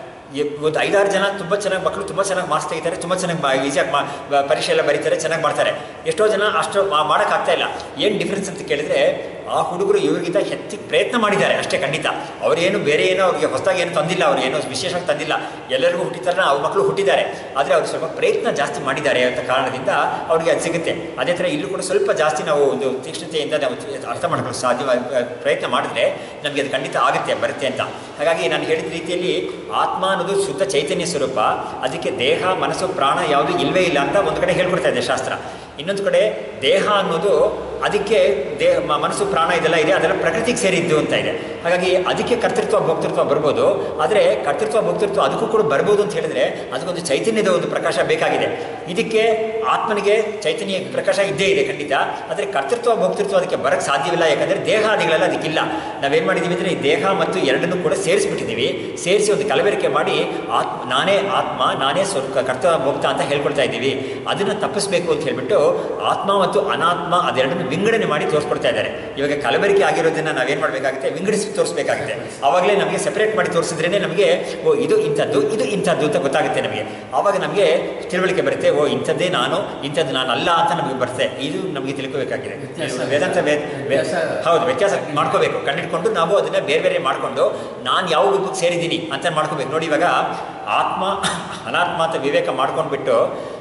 ಒಂದು ಐದಾರು ಜನ ತುಂಬ ಚೆನ್ನಾಗಿ ಮಕ್ಕಳು ತುಂಬ ಚೆನ್ನಾಗಿ ಮಾರ್ಕ್ಸ್ ತೆಗಿತಾರೆ, ತುಂಬ ಚೆನ್ನಾಗಿ ಈಸಿಯಾಗಿ ಮಾ ಪರೀಕ್ಷೆ ಎಲ್ಲ ಬರೀತಾರೆ, ಚೆನ್ನಾಗಿ ಮಾಡ್ತಾರೆ. ಎಷ್ಟೋ ಜನ ಅಷ್ಟು ಮಾಡೋಕ್ಕಾಗ್ತಾ ಇಲ್ಲ. ಏನು ಡಿಫ್ರೆನ್ಸ್ ಅಂತ ಕೇಳಿದರೆ ಆ ಹುಡುಗರು ಇವ್ರಿಗಿಂತ ಹೆಚ್ಚು ಪ್ರಯತ್ನ ಮಾಡಿದ್ದಾರೆ ಅಷ್ಟೇ. ಖಂಡಿತ ಅವರೇನು ಬೇರೆ ಏನೋ ಅವ್ರಿಗೆ ಹೊಸದಾಗಿ ಏನು ತಂದಿಲ್ಲ, ಅವ್ರು ಏನೋ ವಿಶೇಷವಾಗಿ ತಂದಿಲ್ಲ. ಎಲ್ಲರಿಗೂ ಹುಟ್ಟಿತಾರೆ, ಅವ್ರ ಮಕ್ಕಳು ಹುಟ್ಟಿದ್ದಾರೆ, ಆದರೆ ಅವರು ಸ್ವಲ್ಪ ಪ್ರಯತ್ನ ಜಾಸ್ತಿ ಮಾಡಿದ್ದಾರೆ ಅಂತ ಕಾರಣದಿಂದ ಅವ್ರಿಗೆ ಅದು ಸಿಗುತ್ತೆ. ಅದೇ ಥರ ಇಲ್ಲೂ ಕೂಡ ಸ್ವಲ್ಪ ಜಾಸ್ತಿ ನಾವು ಒಂದು ತೀಕ್ಷ್ಣತೆಯಿಂದ ನಾವು ಅರ್ಥ ಮಾಡ್ಕೊಳ್ಳೋ ಸಾಧ್ಯವಾಗಿ ಪ್ರಯತ್ನ ಮಾಡಿದ್ರೆ ನಮಗೆ ಅದು ಖಂಡಿತ ಆಗುತ್ತೆ, ಬರುತ್ತೆ ಅಂತ. ಹಾಗಾಗಿ ನಾನು ಹೇಳಿದ ರೀತಿಯಲ್ಲಿ ಆತ್ಮ ಅನ್ನೋದು ಶುದ್ಧ ಚೈತನ್ಯ ಸ್ವರೂಪ, ಅದಕ್ಕೆ ದೇಹ ಮನಸ್ಸು ಪ್ರಾಣ ಯಾವುದು ಇಲ್ಲವೇ ಇಲ್ಲ ಅಂತ ಒಂದು ಕಡೆ ಹೇಳ್ಕೊಡ್ತಾ ಇದೆ ಶಾಸ್ತ್ರ. ಇನ್ನೊಂದು ಕಡೆ ದೇಹ ಅನ್ನೋದು ಅದಕ್ಕೆ ದೇಹ ಮನಸ್ಸು ಪ್ರಾಣ ಇದೆಲ್ಲ ಇದೆ, ಅದೆಲ್ಲ ಪ್ರಕೃತಿಗೆ ಸೇರಿದ್ದು ಅಂತ ಇದೆ. ಹಾಗಾಗಿ ಅದಕ್ಕೆ ಕರ್ತೃತ್ವ ಭೋಕ್ತೃತ್ವ ಬರ್ಬೋದು, ಆದರೆ ಕರ್ತೃತ್ವ ಭೋಕ್ತೃತ್ವ ಅದಕ್ಕೂ ಕೂಡ ಬರ್ಬೋದು ಅಂತ ಹೇಳಿದ್ರೆ ಅದಕ್ಕೊಂದು ಚೈತನ್ಯದ ಒಂದು ಪ್ರಕಾಶ ಬೇಕಾಗಿದೆ. ಇದಕ್ಕೆ ಆತ್ಮನಿಗೆ ಚೈತನ್ಯ ಪ್ರಕಾಶ ಇದ್ದೇ ಇದೆ ಖಂಡಿತ, ಆದರೆ ಕರ್ತೃತ್ವ ಭೋಕ್ತೃತ್ವ ಅದಕ್ಕೆ ಬರೋಕ್ಕೆ ಸಾಧ್ಯವಿಲ್ಲ. ಯಾಕಂದರೆ ದೇಹಾದಿಗಳೆಲ್ಲ ಅದಕ್ಕಿಲ್ಲ. ನಾವೇನು ಮಾಡಿದ್ದೀವಿ ಅಂದರೆ ಈ ದೇಹ ಮತ್ತು ಎರಡನ್ನೂ ಕೂಡ ಸೇರಿಸ್ಬಿಟ್ಟಿದ್ದೀವಿ. ಸೇರಿಸಿ ಒಂದು ಕಲಬೆರಕೆ ಮಾಡಿ ಆತ್ಮ ನಾನೇ ಆತ್ಮ ನಾನೇ ಸ್ವಲ್ಪ ಕರ್ತವ್ಯ ಭೋಕ್ತ ಅಂತ ಹೇಳ್ಕೊಳ್ತಾ ಇದ್ದೀವಿ. ಅದನ್ನು ತಪ್ಪಿಸ್ಬೇಕು ಅಂತ ಹೇಳ್ಬಿಟ್ಟು ಆತ್ಮ ಮತ್ತು ಅನಾತ್ಮ ಅದೆರಡನ್ನು ವಿಂಗಡಣೆ ಮಾಡಿ ತೋರಿಸ್ಕೊಡ್ತಾ ಇದ್ದಾರೆ. ಇವಾಗ ಕಲಬೆರಕೆ ಆಗಿರೋದನ್ನು ನಾವೇನು ಮಾಡಬೇಕಾಗುತ್ತೆ? ವಿಂಗಡಿಸಿ ತೋರಿಸ್ಬೇಕಾಗುತ್ತೆ. ಆವಾಗಲೇ ನಮಗೆ ಸೆಪರೇಟ್ ಮಾಡಿ ತೋರಿಸಿದ್ರೇ ನಮಗೆ ಓ ಇದು ಇಂಥದ್ದು ಇದು ಇಂಥದ್ದು ಅಂತ ಗೊತ್ತಾಗುತ್ತೆ ನಮಗೆ. ಆವಾಗ ನಮಗೆ ತಿಳುವಳಿಕೆ ಬರುತ್ತೆ, ಓ ಇಂಥದ್ದೇ ನಾನು, ಇಂಥದ್ದು ನಾನು ಅಲ್ಲ ಅಂತ ನಮಗೆ ಬರುತ್ತೆ. ಇದು ನಮಗೆ ತಿಳ್ಕೋಬೇಕಾಗಿದೆ. ವೇದಾಂತ ವೇದ ಹೌದು, ವ್ಯತ್ಯಾಸ ಮಾಡ್ಕೋಬೇಕು. ಕಂಡಿಡ್ಕೊಂಡು ನಾವು ಅದನ್ನು ಬೇರೆ ಬೇರೆ ಮಾಡಿಕೊಂಡು ನಾನು ಯಾವ ಗುಂಪಿಗೆ ಸೇರಿದ್ದೀನಿ ಅಂತ ಮಾಡ್ಕೋಬೇಕು. ನೋಡಿ, ಇವಾಗ ಆತ್ಮ ಅನಾತ್ಮ ಅಂತ ವಿವೇಕ ಮಾಡ್ಕೊಂಡ್ಬಿಟ್ಟು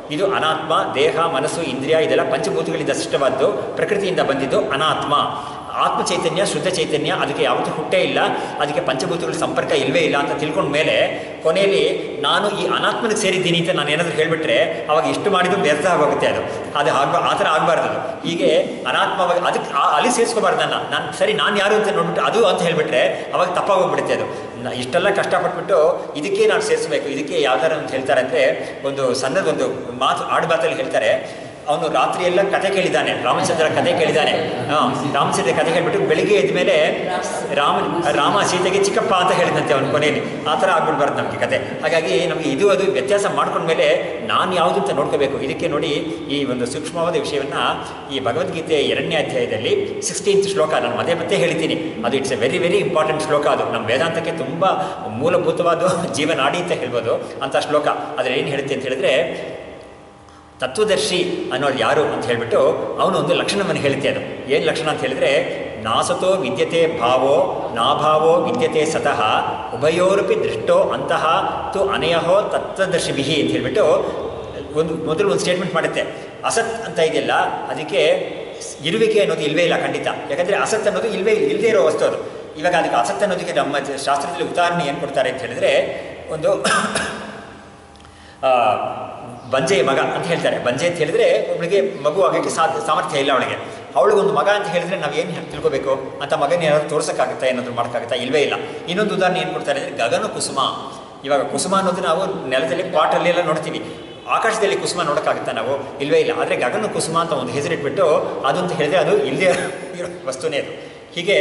ಇದು ಅನಾತ್ಮ. ದೇಹ, ಮನಸ್ಸು, ಇಂದ್ರಿಯ ಇದೆಲ್ಲ ಪಂಚಭೂತಗಳಿಂದ ಸೃಷ್ಟವಾದ್ದು, ಪ್ರಕೃತಿಯಿಂದ ಬಂದಿದ್ದು ಅನಾತ್ಮ. ಆತ್ಮ ಚೈತನ್ಯ, ಶುದ್ಧ ಚೈತನ್ಯ, ಅದಕ್ಕೆ ಯಾವತ್ತೂ ಹುಟ್ಟೇ ಇಲ್ಲ, ಅದಕ್ಕೆ ಪಂಚಭೂತಗಳ ಸಂಪರ್ಕ ಇಲ್ಲವೇ ಇಲ್ಲ ಅಂತ ತಿಳ್ಕೊಂಡ ಮೇಲೆ ಕೊನೆಯಲ್ಲಿ ನಾನು ಈ ಅನಾತ್ಮನಿಗೆ ಸೇರಿದ್ದೀನಿ ಅಂತ ನಾನು ಏನಾದರೂ ಹೇಳಿಬಿಟ್ರೆ ಅವಾಗ ಎಷ್ಟು ಮಾಡಿದ್ರು ವ್ಯರ್ಥ ಆಗೋಗುತ್ತೆ. ಅದು ಅದು ಆಗ ಆ ಥರ ಆಗಬಾರ್ದು. ಹೀಗೆ ಅನಾತ್ಮವಾಗಿ ಅದಕ್ಕೆ ಅಲ್ಲಿ ಸೇರಿಸ್ಕೋಬಾರ್ದು. ನನ್ನ ನಾನು ಸರಿ ನಾನು ಯಾರು ಅಂತ ನೋಡ್ಬಿಟ್ಟು ಅದು ಅಂತ ಹೇಳಿಬಿಟ್ರೆ ಅವಾಗ ತಪ್ಪಾಗೋಗ್ಬಿಡುತ್ತೆ. ಅದು ಇಷ್ಟೆಲ್ಲ ಕಷ್ಟಪಟ್ಬಿಟ್ಟು ಇದಕ್ಕೆ ನಾನು ಸೇರಿಸಬೇಕು, ಇದಕ್ಕೆ ಯಾವ ಥರ ಅಂತ ಹೇಳ್ತಾರೆ ಅಂದರೆ, ಒಂದು ಸಣ್ಣದೊಂದು ಮಾತು ಆಡು ಮಾತಲ್ಲಿ ಹೇಳ್ತಾರೆ, ಅವನು ರಾತ್ರಿ ಎಲ್ಲ ಕತೆ ಕೇಳಿದ್ದಾನೆ, ರಾಮಚಂದ್ರ ಕತೆ ಕೇಳಿದ್ದಾನೆ. ಹಾಂ, ರಾಮಚಂದ್ರ ಕತೆ ಕೇಳಿಬಿಟ್ಟು ಬೆಳಿಗ್ಗೆ ಎದ್ದ ಮೇಲೆ ರಾಮ ರಾಮ ಸೀತೆಗೆ ಚಿಕ್ಕಪ್ಪ ಅಂತ ಹೇಳಿದಂತೆ ಅವನು ಕೊನೆಯಲ್ಲಿ. ಆ ಥರ ಆಗ್ಬಿಡ್ಬಾರ್ದು ನಮಗೆ ಕತೆ. ಹಾಗಾಗಿ ನಮಗೆ ಇದು ಅದು ವ್ಯತ್ಯಾಸ ಮಾಡ್ಕೊಂಡ್ಮೇಲೆ ನಾನು ಯಾವುದು ಅಂತ ನೋಡ್ಕೋಬೇಕು. ಇದಕ್ಕೆ ನೋಡಿ, ಈ ಒಂದು ಸೂಕ್ಷ್ಮವಾದ ವಿಷಯವನ್ನು ಈ ಭಗವದ್ಗೀತೆ ಎರಡನೇ ಅಧ್ಯಾಯದಲ್ಲಿ ಸಿಕ್ಸ್ಟೀನ್ತ್ ಶ್ಲೋಕ ನಾನು ಮಧ್ಯೆ ಮತ್ತೆ ಹೇಳ್ತೀನಿ. ಅದು it's a very very important ಶ್ಲೋಕ. ಅದು ನಮ್ಮ ವೇದಾಂತಕ್ಕೆ ತುಂಬ ಮೂಲಭೂತವಾದ ಜೀವನಾಡಿ ಅಂತ ಹೇಳ್ಬೋದು ಅಂಥ ಶ್ಲೋಕ. ಅದರಲ್ಲಿ ಏನು ಹೇಳುತ್ತೆ ಅಂತ ಹೇಳಿದ್ರೆ, ತತ್ವದರ್ಶಿ ಅನ್ನೋದು ಯಾರು ಅಂತ ಹೇಳಿಬಿಟ್ಟು ಅವನು ಒಂದು ಲಕ್ಷಣವನ್ನು ಹೇಳುತ್ತೆ. ಅದು ಏನು ಲಕ್ಷಣ ಅಂತ ಹೇಳಿದ್ರೆ, ನಾಸತೋ ವಿದ್ಯತೆ ಭಾವೋ ನಾಭಾವೋ ವಿದ್ಯತೆ ಸತಃ ಉಭಯೋರಪಿ ದೃಷ್ಟೋ ಅಂತಹ ತು ಅನಯಹೋ ತತ್ವದರ್ಶಿಭಿಹಿ ಅಂತ ಹೇಳಿಬಿಟ್ಟು ಒಂದು ಮೊದಲು ಒಂದು ಸ್ಟೇಟ್ಮೆಂಟ್ ಮಾಡುತ್ತೆ. ಅಸತ್ ಅಂತ ಇದೆಯಲ್ಲ, ಅದಕ್ಕೆ ಇರುವಿಕೆ ಅನ್ನೋದು ಇಲ್ಲವೇ ಇಲ್ಲ ಖಂಡಿತ. ಯಾಕಂದರೆ ಅಸತ್ ಅನ್ನೋದು ಇಲ್ಲವೇ ಇಲ್ಲದೇ ಇರೋ ವಸ್ತು ಅದು. ಇವಾಗ ಅದಕ್ಕೆ ಅಸತ್ ಅನ್ನೋದಕ್ಕೆ ನಮ್ಮ ಶಾಸ್ತ್ರದಲ್ಲಿ ಉದಾಹರಣೆ ಏನು ಕೊಡ್ತಾರೆ ಅಂತ ಹೇಳಿದ್ರೆ, ಒಂದು ಬಂಜೆಯ ಮಗ ಅಂತ ಹೇಳ್ತಾರೆ. ಬಂಜೆ ಅಂತ ಹೇಳಿದ್ರೆ ಒಬ್ಬಳಿಗೆ ಮಗು ಆಗೋಕ್ಕೆ ಸಾಧ್ಯ ಸಾಮರ್ಥ್ಯ ಇಲ್ಲ ಅವಳಿಗೆ. ಅವಳಿಗೊಂದು ಮಗ ಅಂತ ಹೇಳಿದ್ರೆ ನಾವು ಏನು ತಿಳ್ಕೊಬೇಕು ಅಂತ, ಮಗನ ಏನಾದರೂ ತೋರ್ಸೋಕ್ಕಾಗುತ್ತಾ, ಏನಾದರೂ ಮಾಡೋಕ್ಕಾಗುತ್ತಾ, ಇಲ್ಲವೇ ಇಲ್ಲ. ಇನ್ನೊಂದು ಉದಾಹರಣೆ ಏನು ಕೊಡ್ತಾರೆ ಅಂದರೆ, ಗಗನ ಕುಸುಮ. ಇವಾಗ ಕುಸುಮ ಅನ್ನೋದು ನಾವು ನೆಲದಲ್ಲಿ ಪಾಟಲ್ಲಿ ಎಲ್ಲ ನೋಡ್ತೀವಿ, ಆಕಾಶದಲ್ಲಿ ಕುಸುಮ ನೋಡೋಕ್ಕಾಗುತ್ತಾ ನಾವು? ಇಲ್ಲವೇ ಇಲ್ಲ. ಆದರೆ ಗಗನ ಕುಸುಮ ಅಂತ ಒಂದು ಹೆಸರಿಟ್ಬಿಟ್ಟು ಅದು ಅಂತ ಹೇಳಿದ್ರೆ ಅದು ಇಲ್ಲದೇ ಇರೋ ವಸ್ತುನೇ ಅದು. ಹೀಗೆ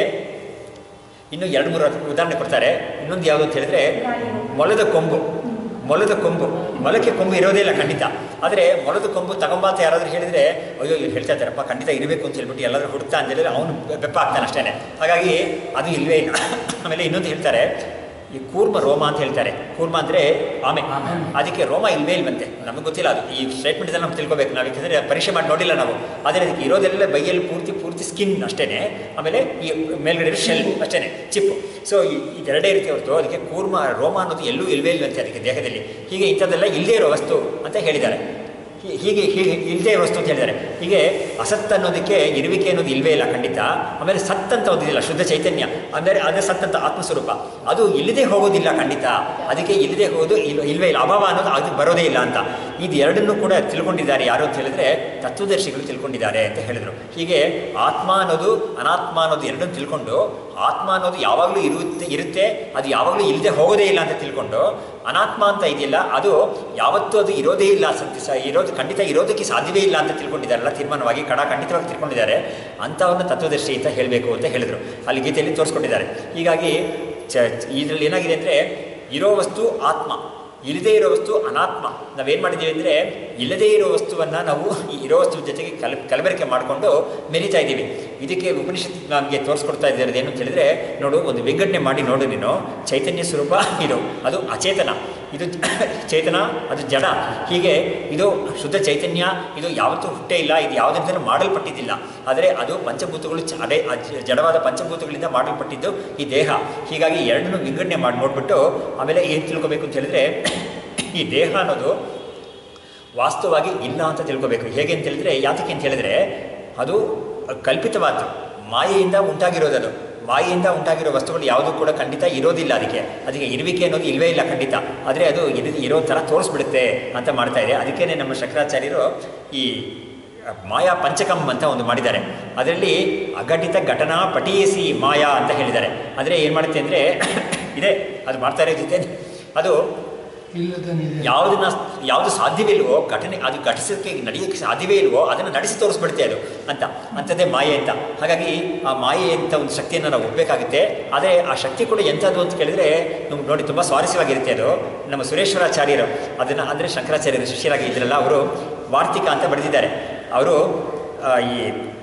ಇನ್ನೂ ಎರಡು ಮೂರು ಉದಾಹರಣೆ ಕೊಡ್ತಾರೆ. ಇನ್ನೊಂದು ಯಾವುದು ಅಂತ ಹೇಳಿದ್ರೆ, ಮೊಲದ ಕೊಂಬು. ಮೊಲದ ಕೊಂಬು, ಮೊಲಕ್ಕೆ ಕೊಂಬು ಇರೋದೇ ಇಲ್ಲ ಖಂಡಿತ. ಆದರೆ ಮೊಲದ ಕೊಂಬು ತಗೊಂಬ ಅಂತ ಯಾರಾದರೂ ಹೇಳಿದರೆ, ಅಯ್ಯೋ ಇವ್ರು ಹೇಳ್ತಾ ಇದ್ದಾರಪ್ಪ ಖಂಡಿತ ಇರಬೇಕು ಅಂತ ಹೇಳ್ಬಿಟ್ಟು ಎಲ್ಲಾದರೂ ಹುಡುಕ್ತಾ ಅಂತ ಹೇಳಿದ್ರೆ ಅವನು ಬೆಪ್ಪ ಆಗ್ತಾನೆ ಅಷ್ಟೇ. ಹಾಗಾಗಿ ಅದು ಇಲ್ಲವೇ ಇಲ್ಲ. ಆಮೇಲೆ ಇನ್ನೊಂದು ಹೇಳ್ತಾರೆ, ಈ ಕೂರ್ಮ ರೋಮ ಅಂತ ಹೇಳ್ತಾರೆ. ಕೂರ್ಮ ಅಂದರೆ ಆಮೆ, ಅದಕ್ಕೆ ರೋಮ ಇಲ್ವೇ ಇಲ್ವಂತೆ. ನಮಗೆ ಗೊತ್ತಿಲ್ಲ ಅದು. ಈ ಸ್ಟೇಟ್ಮೆಂಟಲ್ಲಿ ನಾವು ತಿಳ್ಕೊಬೇಕು ನಾವು, ಯಾಕೆಂದರೆ ಪರೀಕ್ಷೆ ಮಾಡಿ ನೋಡಿಲ್ಲ ನಾವು. ಆದರೆ ಅದಕ್ಕೆ ಇರೋದೆಲ್ಲ ಬೈಯಲ್ಲಿ ಪೂರ್ತಿ ಪೂರ್ತಿ ಸ್ಕಿನ್ ಅಷ್ಟೇ, ಆಮೇಲೆ ಈ ಮೇಲ್ಗಡೆ ಶೆಲ್ ಅಷ್ಟೇ, ಚಿಪ್ಪು. ಸೊ ಇದೆರಡೇ ರೀತಿ ಹೊರತು ಅದಕ್ಕೆ ಕೂರ್ಮ ರೋಮ ಅನ್ನೋದು ಎಲ್ಲೂ ಇಲ್ವೇ ಇಲ್ವಂತೆ ಅದಕ್ಕೆ ದೇಹದಲ್ಲಿ. ಹೀಗೆ ಇಂಥದ್ದೆಲ್ಲ ಇಲ್ಲದೇ ಇರೋ ವಸ್ತು ಅಂತ ಹೇಳಿದ್ದಾರೆ. ಹೀಗೆ ಹೀಗೆ ಇಲ್ಲದೇ ಇರೋ ವಸ್ತು ಅಂತ ಹೇಳಿದ್ದಾರೆ. ಹೀಗೆ ಅಸತ್ ಅನ್ನೋದಕ್ಕೆ ಇರುವಿಕೆ ಅನ್ನೋದು ಇಲ್ಲವೇ ಇಲ್ಲ ಖಂಡಿತ. ಆಮೇಲೆ ಸತ್ ಅಂತ ಓದಿದಿಲ್ಲ, ಶುದ್ಧ ಚೈತನ್ಯ ಅಂದರೆ ಅದೇ ಸತ್ ಅಂತ ಆತ್ಮಸ್ವರೂಪ, ಅದು ಇಲ್ಲದೆ ಹೋಗೋದಿಲ್ಲ ಖಂಡಿತ. ಅದಕ್ಕೆ ಇಲ್ಲದೆ ಹೋಗೋದು ಇಲ್ ಇಲ್ಲವೇ ಇಲ್ಲ, ಅಭಾವ ಅನ್ನೋದು ಅದು ಬರೋದೇ ಇಲ್ಲ ಅಂತ. ಇದು ಎರಡನ್ನೂ ಕೂಡ ತಿಳ್ಕೊಂಡಿದ್ದಾರೆ ಯಾರು ಅಂತ ಹೇಳಿದ್ರೆ ತತ್ವದರ್ಶಿಗಳು ತಿಳ್ಕೊಂಡಿದ್ದಾರೆ ಅಂತ ಹೇಳಿದರು. ಹೀಗೆ ಆತ್ಮ ಅನ್ನೋದು ಅನಾತ್ಮ ಅನ್ನೋದು ಎರಡನ್ನೂ ತಿಳ್ಕೊಂಡು, ಆತ್ಮ ಅನ್ನೋದು ಯಾವಾಗಲೂ ಇರುತ್ತೆ ಇರುತ್ತೆ ಅದು ಯಾವಾಗಲೂ ಇಲ್ಲದೆ ಹೋಗೋದೇ ಇಲ್ಲ ಅಂತ ತಿಳ್ಕೊಂಡು, ಅನಾತ್ಮ ಅಂತ ಇದೆಯಲ್ಲ ಅದು ಯಾವತ್ತೂ ಅದು ಇರೋದೇ ಇಲ್ಲ, ಸತ್ಯ ಇರೋದು ಖಂಡಿತ ಇರೋದಕ್ಕೆ ಸಾಧ್ಯವೇ ಇಲ್ಲ ಅಂತ ತಿಳ್ಕೊಂಡಿದ್ದಾರಲ್ಲ, ತೀರ್ಮಾನವಾಗಿ ಕಡ ಖಂಡಿತವಾಗಿ ತಿಳ್ಕೊಂಡಿದ್ದಾರೆ. ಅಂಥವನ್ನು ತತ್ವದರ್ಶಿ ಅಂತ ಹೇಳಬೇಕು ಅಂತ ಹೇಳಿದರು. ಅಲ್ಲಿ ಗೀತೆಯಲ್ಲಿ ತೋರಿಸ್ಕೊಟ್ಟಿದ್ದಾರೆ. ಹೀಗಾಗಿ ಚ ಇದರಲ್ಲಿ ಏನಾಗಿದೆ ಅಂದರೆ, ಇರೋ ವಸ್ತು ಆತ್ಮ, ಇಲ್ಲದೇ ಇರೋ ವಸ್ತು ಅನಾತ್ಮ. ನಾವೇನು ಮಾಡಿದ್ದೀವಿ ಅಂದರೆ, ಇಲ್ಲದೇ ಇರೋ ವಸ್ತುವನ್ನು ನಾವು ಈ ಇರೋ ವಸ್ತು ಜೊತೆಗೆ ಕಲ ಕಲಬೆರಕೆ ಮಾಡಿಕೊಂಡು ಮೆರಿತಾ ಇದ್ದೀವಿ. ಇದಕ್ಕೆ ಉಪನಿಷತ್ ನಮಗೆ ತೋರಿಸ್ಕೊಡ್ತಾ ಇದ್ದಾರೆ ಏನು ಅಂತ ಹೇಳಿದ್ರೆ, ನೋಡು ಒಂದು ವಿಂಗಡಣೆ ಮಾಡಿ ನೋಡು ನೀನು, ಚೈತನ್ಯ ಸ್ವರೂಪ ಇದು, ಅದು ಅಚೇತನ, ಇದು ಚೇತನ, ಅದು ಜಡ. ಹೀಗೆ ಇದು ಶುದ್ಧ ಚೈತನ್ಯ, ಇದು ಯಾವತ್ತೂ ಹುಟ್ಟೇ ಇಲ್ಲ, ಇದು ಯಾವುದರಿಂದಲೂ ಮಾಡಲ್ಪಟ್ಟಿದ್ದಿಲ್ಲ. ಆದರೆ ಅದು ಪಂಚಭೂತಗಳು ಅದೇ ಜಡವಾದ ಪಂಚಭೂತಗಳಿಂದ ಮಾಡಲ್ಪಟ್ಟಿದ್ದು ಈ ದೇಹ. ಹೀಗಾಗಿ ಎರಡನ್ನೂ ವಿಂಗಡಣೆ ಮಾಡಿ ನೋಡಿಬಿಟ್ಟು ಆಮೇಲೆ ಏನು ತಿಳ್ಕೊಬೇಕು ಅಂತ ಹೇಳಿದ್ರೆ, ಈ ದೇಹ ಅನ್ನೋದು ವಾಸ್ತವವಾಗಿ ಇಲ್ಲ ಅಂತ ತಿಳ್ಕೊಬೇಕು. ಹೇಗೆ ಅಂತ ಹೇಳಿದ್ರೆ, ಯಾತಕ್ಕೆ ಅಂತ ಹೇಳಿದ್ರೆ ಅದು ಕಲ್ಪಿತವಾದ್ದು, ಮಾಯೆಯಿಂದ ಉಂಟಾಗಿರೋದದು. ಮಾಯೆಯಿಂದ ಉಂಟಾಗಿರೋ ವಸ್ತುಗಳು ಯಾವುದೂ ಕೂಡ ಖಂಡಿತ ಇರೋದಿಲ್ಲ. ಅದಕ್ಕೆ ಅದಕ್ಕೆ ಇರುವಿಕೆ ಅನ್ನೋದು ಇಲ್ಲವೇ ಇಲ್ಲ ಖಂಡಿತ. ಆದರೆ ಅದು ಇರೋ ಇರೋ ಥರ ತೋರಿಸ್ಬಿಡುತ್ತೆ ಅಂತ ಮಾಡ್ತಾ ಇದೆ. ಅದಕ್ಕೇ ನಮ್ಮ ಶಂಕರಾಚಾರ್ಯರು ಈ ಮಾಯಾ ಪಂಚಕಂ ಅಂತ ಒಂದು ಮಾಡಿದ್ದಾರೆ. ಅದರಲ್ಲಿ ಅಘಟಿತ ಘಟನಾ ಪಟೀಯಸಿ ಮಾಯಾ ಅಂತ ಹೇಳಿದ್ದಾರೆ. ಆದರೆ ಏನು ಮಾಡುತ್ತೆ ಅಂದರೆ, ಇದೆ ಅದು ಮಾಡ್ತಾ ಇರೋ ಜೊತೆ ಅದು ಯಾವುದನ್ನ ಯಾವುದು ಸಾಧ್ಯವಿಲ್ವೋ, ಘಟನೆ ಅದು ಘಟಿಸೋಕ್ಕೆ ನಡೆಯೋಕ್ಕೆ ಸಾಧ್ಯವೇ ಇಲ್ವೋ ಅದನ್ನು ನಡೆಸಿ ತೋರಿಸ್ಬಿಡುತ್ತೆ ಅದು ಅಂತ ಅಂಥದ್ದೇ ಮಾಯೆ ಅಂತ. ಹಾಗಾಗಿ ಆ ಮಾಯೆ ಅಂತ ಒಂದು ಶಕ್ತಿಯನ್ನು ನಾವು ಒಪ್ಪಬೇಕಾಗುತ್ತೆ. ಆದರೆ ಆ ಶಕ್ತಿ ಕೂಡ ಎಂಥದ್ದು ಅಂತ ಕೇಳಿದರೆ ನಮ್ಗೆ ನೋಡಿ ತುಂಬ ಸ್ವಾರಸ್ಯವಾಗಿರುತ್ತೆ. ಅದು ನಮ್ಮ ಸುರೇಶ್ವರಾಚಾರ್ಯರು ಅದನ್ನು ಅಂದರೆ ಶಂಕರಾಚಾರ್ಯರು ಶಿಷ್ಯರಾಗಿ ಇದ್ರಲ್ಲ, ಅವರು ವಾರ್ತಿಕ ಅಂತ ಬರೆದಿದ್ದಾರೆ. ಅವರು ಈ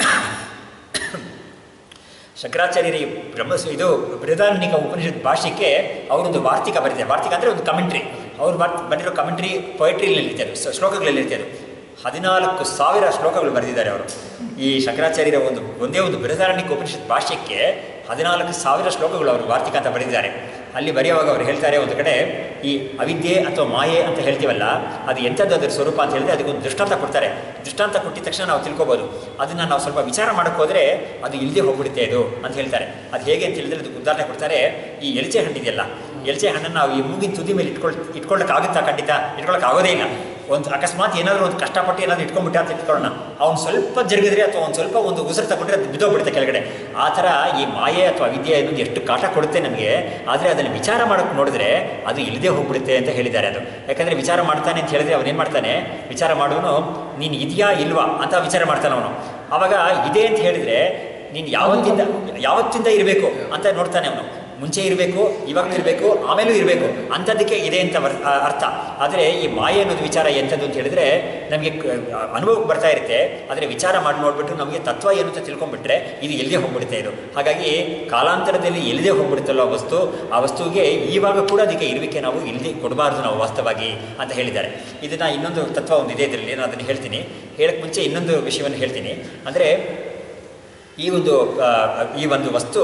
ಶಂಕರಾಚಾರ್ಯರ ಈ ಬ್ರಹ್ಮ ಇದು ಬೃಹದಾರಣ್ಯಕ ಉಪನಿಷತ್ ಭಾಷೆಗೆ ಅವರೊಂದು ವಾರ್ತಿಕ ಬರೆದಿದ್ದಾರೆ. ವಾರ್ತಿಕ ಅಂದರೆ ಒಂದು ಕಮೆಂಟ್ರಿ. ಅವ್ರು ಬರ್ ಬಂದಿರೋ ಕಮೆಂಟ್ರಿ ಪೊಯೆಟ್ರಿಯಲ್ಲಿ ಇರ್ತದೆ, ಶ್ಲೋಕಗಳಲ್ಲಿ ಇರ್ತದೆ. ಹದಿನಾಲ್ಕು ಸಾವಿರ ಶ್ಲೋಕಗಳು ಬರೆದಿದ್ದಾರೆ ಅವರು. ಈ ಶಂಕರಾಚಾರ್ಯರ ಒಂದು ಒಂದೇ ಒಂದು ಬೃಹದಾರಣ್ಯಕ ಉಪನಿಷತ್ ಭಾಷ್ಯಕ್ಕೆ ಹದಿನಾಲ್ಕು ಸಾವಿರ ಶ್ಲೋಕಗಳು ಅವರು ವಾರ್ತಿಕ ಅಂತ ಬರೆದಿದ್ದಾರೆ. ಅಲ್ಲಿ ಬರೆಯುವಾಗ ಅವರು ಹೇಳ್ತಾರೆ, ಒಂದು ಕಡೆ ಈ ಅವಿದ್ಯೆ ಅಥವಾ ಮಾಯೆ ಅಂತ ಹೇಳ್ತೀವಲ್ಲ, ಅದು ಎಂಥದ್ದು ಅದರ ಸ್ವರೂಪ ಅಂತ ಹೇಳಿದ್ರೆ ಅದಕ್ಕೊಂದು ದೃಷ್ಟಾಂತ ಕೊಡ್ತಾರೆ. ದೃಷ್ಟಾಂತ ಕೊಟ್ಟಿದ ತಕ್ಷಣ ನಾವು ತಿಳ್ಕೊಬೋದು. ಅದನ್ನು ನಾವು ಸ್ವಲ್ಪ ವಿಚಾರ ಮಾಡೋಕ್ಕೆ ಹೋದರೆ ಅದು ಇಲ್ಲದೆ ಹೋಗ್ಬಿಡುತ್ತೆ ಇದು ಅಂತ ಹೇಳ್ತಾರೆ. ಅದು ಹೇಗೆ ಅಂತ ಹೇಳಿದ್ರೆ ಅದಕ್ಕೆ ಉದಾಹರಣೆ ಕೊಡ್ತಾರೆ. ಈ ಎಲ್ಚೆ ಹಣ್ಣಿದೆಯಲ್ಲ, ಎಲ್ಚೆ ಹಣ್ಣನ್ನು ನಾವು ಈ ಮೂಗಿನ ತುದಿ ಮೇಲೆ ಇಟ್ಕೊಳ್ ಇಟ್ಕೊಳ್ಳೋಕ್ಕಾಗುತ್ತಾ? ಖಂಡಿತ ಇಟ್ಕೊಳ್ಳೋಕೆ ಆಗೋದೇ ಇಲ್ಲ. ಒಂದು ಅಕಸ್ಮಾತ್ ಏನಾದರೂ ಒಂದು ಕಷ್ಟಪಟ್ಟು ಏನಾದರೂ ಇಟ್ಕೊಂಡ್ಬಿಟ್ಟೆ ಅಂತ ಇಟ್ಕೊಳ್ಳೋಣ, ಅವ್ನು ಸ್ವಲ್ಪ ಜರುಗಿದ್ರೆ ಅಥವಾ ಒಂದು ಸ್ವಲ್ಪ ಒಂದು ಉಸಿರು ತಗೊಂಡ್ರೆ ಅದು ಬಿದ್ದೋಗ್ಬಿಡುತ್ತೆ ಕೆಳಗಡೆ. ಆ ಥರ ಈ ಮಾಯೆ ಅಥವಾ ವಿದ್ಯೆ ಅನ್ನೋದು ಎಷ್ಟು ಕಾಟ ಕೊಡುತ್ತೆ ನಮಗೆ. ಆದರೆ ಅದನ್ನು ವಿಚಾರ ಮಾಡೋಕ್ಕೆ ನೋಡಿದ್ರೆ ಅದು ಇಲ್ಲದೆ ಹೋಗ್ಬಿಡುತ್ತೆ ಅಂತ ಹೇಳಿದ್ದಾರೆ. ಅದು ಯಾಕಂದರೆ ವಿಚಾರ ಮಾಡ್ತಾನೆ ಅಂತ ಹೇಳಿದ್ರೆ ಅವನೇನು ಮಾಡ್ತಾನೆ, ವಿಚಾರ ಮಾಡೋನು ನೀನು ಇದೆಯಾ ಇಲ್ವಾ ಅಂತ ವಿಚಾರ ಮಾಡ್ತಾನೆ ಅವನು. ಆವಾಗ ಇದೆ ಅಂತ ಹೇಳಿದರೆ ನೀನು ಯಾವತ್ತಿಂದ ಯಾವತ್ತಿಂದ ಇರಬೇಕು ಅಂತ ನೋಡ್ತಾನೆ ಅವನು. ಮುಂಚೆ ಇರಬೇಕು, ಇವಾಗಲೂ ಇರಬೇಕು, ಆಮೇಲೂ ಇರಬೇಕು ಅಂಥದ್ದಕ್ಕೆ ಇದೆ ಅಂತ ಅರ್ಥ. ಆದರೆ ಈ ಮಾಯೆ ಅನ್ನೋದು ವಿಚಾರ ಎಂಥದ್ದು ಅಂತ ಹೇಳಿದ್ರೆ ನಮಗೆ ಅನುಭವಕ್ಕೆ ಬರ್ತಾ ಇರುತ್ತೆ. ಆದರೆ ವಿಚಾರ ಮಾಡಿ ನೋಡಿಬಿಟ್ಟು ನಮಗೆ ತತ್ವ ಏನು ಅಂತ ತಿಳ್ಕೊಂಡ್ಬಿಟ್ರೆ ಇದು ಎಲ್ಲಿದೆ ಹೋಗ್ಬಿಡುತ್ತೆ ಇದು. ಹಾಗಾಗಿ ಕಾಲಾಂತರದಲ್ಲಿ ಎಲ್ಲಿದೆ ಹೋಗ್ಬಿಡುತ್ತಲ್ಲ ಆ ವಸ್ತು, ಆ ವಸ್ತುವಿಗೆ ಈವಾಗ ಕೂಡ ಅದಕ್ಕೆ ಇರುವಿಕೆ ನಾವು ಇಲ್ಲಿ ಕೊಡಬಾರ್ದು ನಾವು ವಾಸ್ತವವಾಗಿ ಅಂತ ಹೇಳಿದ್ದಾರೆ. ಇದನ್ನು ಇನ್ನೊಂದು ತತ್ವ ಒಂದಿದೆ ಇದರಲ್ಲಿ, ನಾನು ಅದನ್ನು ಹೇಳ್ತೀನಿ. ಹೇಳಕ್ಕೆ ಮುಂಚೆ ಇನ್ನೊಂದು ವಿಷಯವನ್ನು ಹೇಳ್ತೀನಿ. ಅಂದರೆ ಈ ಒಂದು ಈ ಒಂದು ವಸ್ತು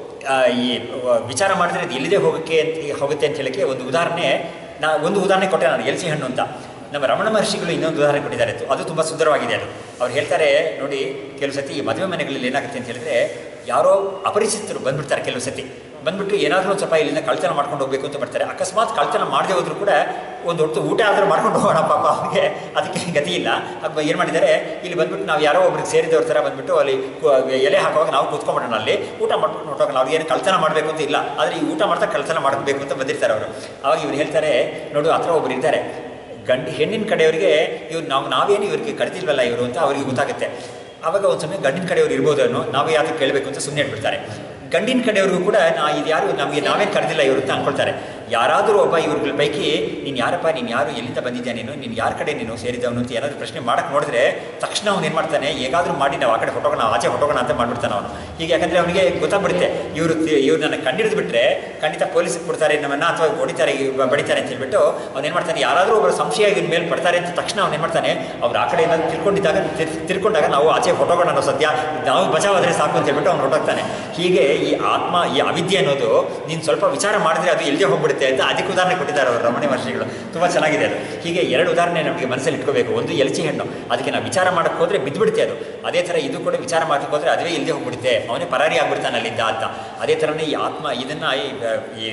ಈ ವಿಚಾರ ಮಾಡಿದ್ರೆ ಅದು ಎಲ್ಲಿದೆ ಹೋಗೋಕ್ಕೆ ಅಂತ ಹೋಗುತ್ತೆ ಅಂತ ಹೇಳೋಕ್ಕೆ ಒಂದು ಉದಾಹರಣೆ ನಾ ಒಂದು ಉದಾಹರಣೆ ಕೊಟ್ಟೆ ನಾನು, ಎಲ್ಚಿ ಹಣ್ಣು ಅಂತ. ನಮ್ಮ ರಮಣ ಮಹರ್ಷಿಗಳು ಇನ್ನೊಂದು ಉದಾಹರಣೆ ಕೊಟ್ಟಿದ್ದಾರೆ. ಅದು ತುಂಬ ಸುಂದರವಾಗಿದೆ. ಅದು ಅವ್ರು ಹೇಳ್ತಾರೆ ನೋಡಿ, ಕೆಲವು ಸತಿ ಈ ಮದುವೆ ಮನೆಗಳಲ್ಲಿ ಏನಾಗುತ್ತೆ ಅಂತ ಹೇಳಿದ್ರೆ ಯಾರೋ ಅಪರಿಚಿತರು ಬಂದ್ಬಿಡ್ತಾರೆ. ಕೆಲವು ಸತಿ ಬಂದ್ಬಿಟ್ಟು ಏನಾದರೂ ಒಂದು ಸ್ವಲ್ಪ ಇಲ್ಲಿಂದ ಕಳ್ತನ ಮಾಡ್ಕೊಂಡು ಹೋಗಬೇಕು ಅಂತ ಬರ್ತಾರೆ. ಅಕಸ್ಮಾತ್ ಕಳ್ತನ ಮಾಡದೆ ಹೋದರೂ ಕೂಡ ಒಂದು ಹೊತ್ತು ಊಟ ಆದರೂ ಮಾಡ್ಕೊಂಡು ಹೋಗೋಣ ಪಾಪ ಅವ್ರಿಗೆ, ಅದಕ್ಕೆ ಗತಿ ಇಲ್ಲ. ಅದು ಏನು ಮಾಡಿದ್ದಾರೆ, ಇಲ್ಲಿ ಬಂದ್ಬಿಟ್ಟು ನಾವು ಯಾರೋ ಒಬ್ರಿಗೆ ಸೇರಿದವ್ರ ಥರ ಬಂದ್ಬಿಟ್ಟು ಅಲ್ಲಿ ಎಲೆ ಹಾಕುವಾಗ ನಾವು ಕೂತ್ಕೊಂಡ್ಬಿಡೋಣ, ಅಲ್ಲಿ ಊಟ ಮಾಡ್ಕೊಂಡು ಹೊಟ್ಟೋಗೋಣ. ಅವ್ರಿಗೆ ಏನು ಕಳ್ತನ ಮಾಡಬೇಕು ಅಂತ ಇಲ್ಲ, ಆದರೆ ಈ ಊಟ ಮಾಡ್ತಾ ಕಳ್ತನ ಮಾಡಬೇಕು ಅಂತ ಬಂದಿರ್ತಾರೆ ಅವರು. ಆವಾಗ ಇವ್ರು ಹೇಳ್ತಾರೆ, ನೋಡು ಆ ಥರ ಒಬ್ರು ಇರ್ತಾರೆ, ಗಂಡು ಹೆಣ್ಣಿನ ಕಡೆಯವರಿಗೆ ಇವ್ರು ನಾವು ನಾವೇನು ಇವ್ರಿಗೆ ಕರೆದಿಲ್ವಲ್ಲ ಇವರು ಅಂತ ಅವ್ರಿಗೆ ಗೊತ್ತಾಗುತ್ತೆ. ಆವಾಗ ಒಂದು ಸಮಯ ಗಂಡಿನ ಕಡೆಯವ್ರು ಇರ್ಬೋದು ಅನ್ನೋ ನಾವೇ ಯಾವ್ದು ಕೇಳಬೇಕು ಅಂತ ಸುಮ್ಮನೆ ಹೇಳ್ಬಿಡ್ತಾರೆ. ಗಂಡಿನ ಕಡೆಯವ್ರಿಗೂ ಕೂಡ ನಾ ಇದು ಯಾರು ನಮಗೆ ನಾವೇನು ಕರೆದಿಲ್ಲ ಇವರು ಅಂತ ಅಂದ್ಕೊಳ್ತಾರೆ. ಯಾರಾದರೂ ಒಬ್ಬ ಇವ್ರಗಳ ಪೈಕಿ ನೀನು ಯಾರಪ್ಪ, ನೀನು ಯಾರು, ಎಲ್ಲಿಂದ ಬಂದಿದ್ಯಾ ನೀನು, ನೀನು ಯಾರ ಕಡೆ ನೀನು ಸೇರಿದವನು ಅಂತ ಏನಾದರೂ ಪ್ರಶ್ನೆ ಮಾಡೋಕ್ಕೆ ನೋಡಿದ್ರೆ ತಕ್ಷಣ ಅವ್ನು ಏನು ಮಾಡ್ತಾನೆ, ಹೇಗಾದರೂ ಮಾಡಿ ನಾವು ಆ ಕಡೆ ಹೊಟ್ಟೋಗೋಣ, ಆಚೆ ಹೊಟ್ಟೋಗೋಣ ಅಂತ ಮಾಡಿಬಿಡ್ತಾನೆ ಅವನು. ಹೀಗೆ ಯಾಕಂದರೆ ಅವನಿಗೆ ಗೊತ್ತಾಗ್ಬಿಡುತ್ತೆ ಇವರು ಇವ್ರು ನನ್ನ ಕಂಡಿಡಿದು ಬಿಟ್ಟರೆ ಖಂಡಿತ ಪೊಲೀಸಿಗೆ ಕೊಡ್ತಾರೆ ನಮ್ಮನ್ನು, ಅಥವಾ ಹೊಡಿತಾರೆ ಬಡಿತಾರೆ ಅಂತ ಹೇಳ್ಬಿಟ್ಟು ಅವ್ನು ಏನು ಮಾಡ್ತಾನೆ, ಯಾರಾದರೂ ಒಬ್ಬರು ಸಂಶಯ ಇವ್ರ ಮೇಲೆ ಪಡ್ತಾರೆ ಅಂತ ತಕ್ಷಣ ಅವ್ನು ಏನು ಮಾಡ್ತಾನೆ, ಅವ್ರು ಆ ಕಡೆ ಏನಾದರೂ ತಿಳ್ಕೊಂಡಿದ್ದಾಗ ತಿಳ್ಕೊಂಡಾಗ ನಾವು ಆಚೆ ಹೊಟ್ಟೋಗೋಣ ಅನ್ನೋ ಸದ್ಯ ನಾವು ಬಚಾವಾದರೆ ಸಾಕು ಅಂತ ಹೇಳ್ಬಿಟ್ಟು ಅವ್ನು ಹೊಟ್ಟೋಗ್ತಾನೆ. ಹೀಗೆ ಈ ಆತ್ಮ, ಈ ಅವಿದ್ಯೆ ಅನ್ನೋದು ನೀನು ಸ್ವಲ್ಪ ವಿಚಾರ ಮಾಡಿದ್ರೆ ಅದು ಎಲ್ಲಿಗೆ ಹೋಗ್ಬಿಡುತ್ತೆ ಅಂತ ಅದಕ್ಕೆ ಉದಾಹರಣೆ ಕೊಟ್ಟಿದ್ದಾರೆ ಅವರು ರಮಣ ಮಹರ್ಷಿಗಳು. ತುಂಬ ಚೆನ್ನಾಗಿದೆ ಅದು. ಹೀಗೆ ಎರಡು ಉದಾಹರಣೆ ನಮಗೆ ಮನಸ್ಸಲ್ಲಿ ಇಟ್ಕೋಬೇಕು. ಒಂದು ಎಲ್ಚಿ ಹಣ್ಣು, ಅದಕ್ಕೆ ನಾವು ವಿಚಾರ ಮಾಡೋಕ್ಕೆ ಹೋದರೆ ಬಿದ್ದುಬಿಡುತ್ತೆ ಅದು. ಅದೇ ಥರ ಇದು ಕೂಡ ವಿಚಾರ ಮಾಡೋಕ್ಕೆ ಹೋದರೆ ಅದುವೇ ಇಲ್ಲದೆ ಹೋಗ್ಬಿಡುತ್ತೆ, ಅವನೇ ಪರಾರಿ ಆಗ್ಬಿಡ್ತಾನೆ ಅಲ್ಲಿಂದ ಅಂತ. ಅದೇ ಥರನೇ ಈ ಆತ್ಮ, ಇದನ್ನು ಈ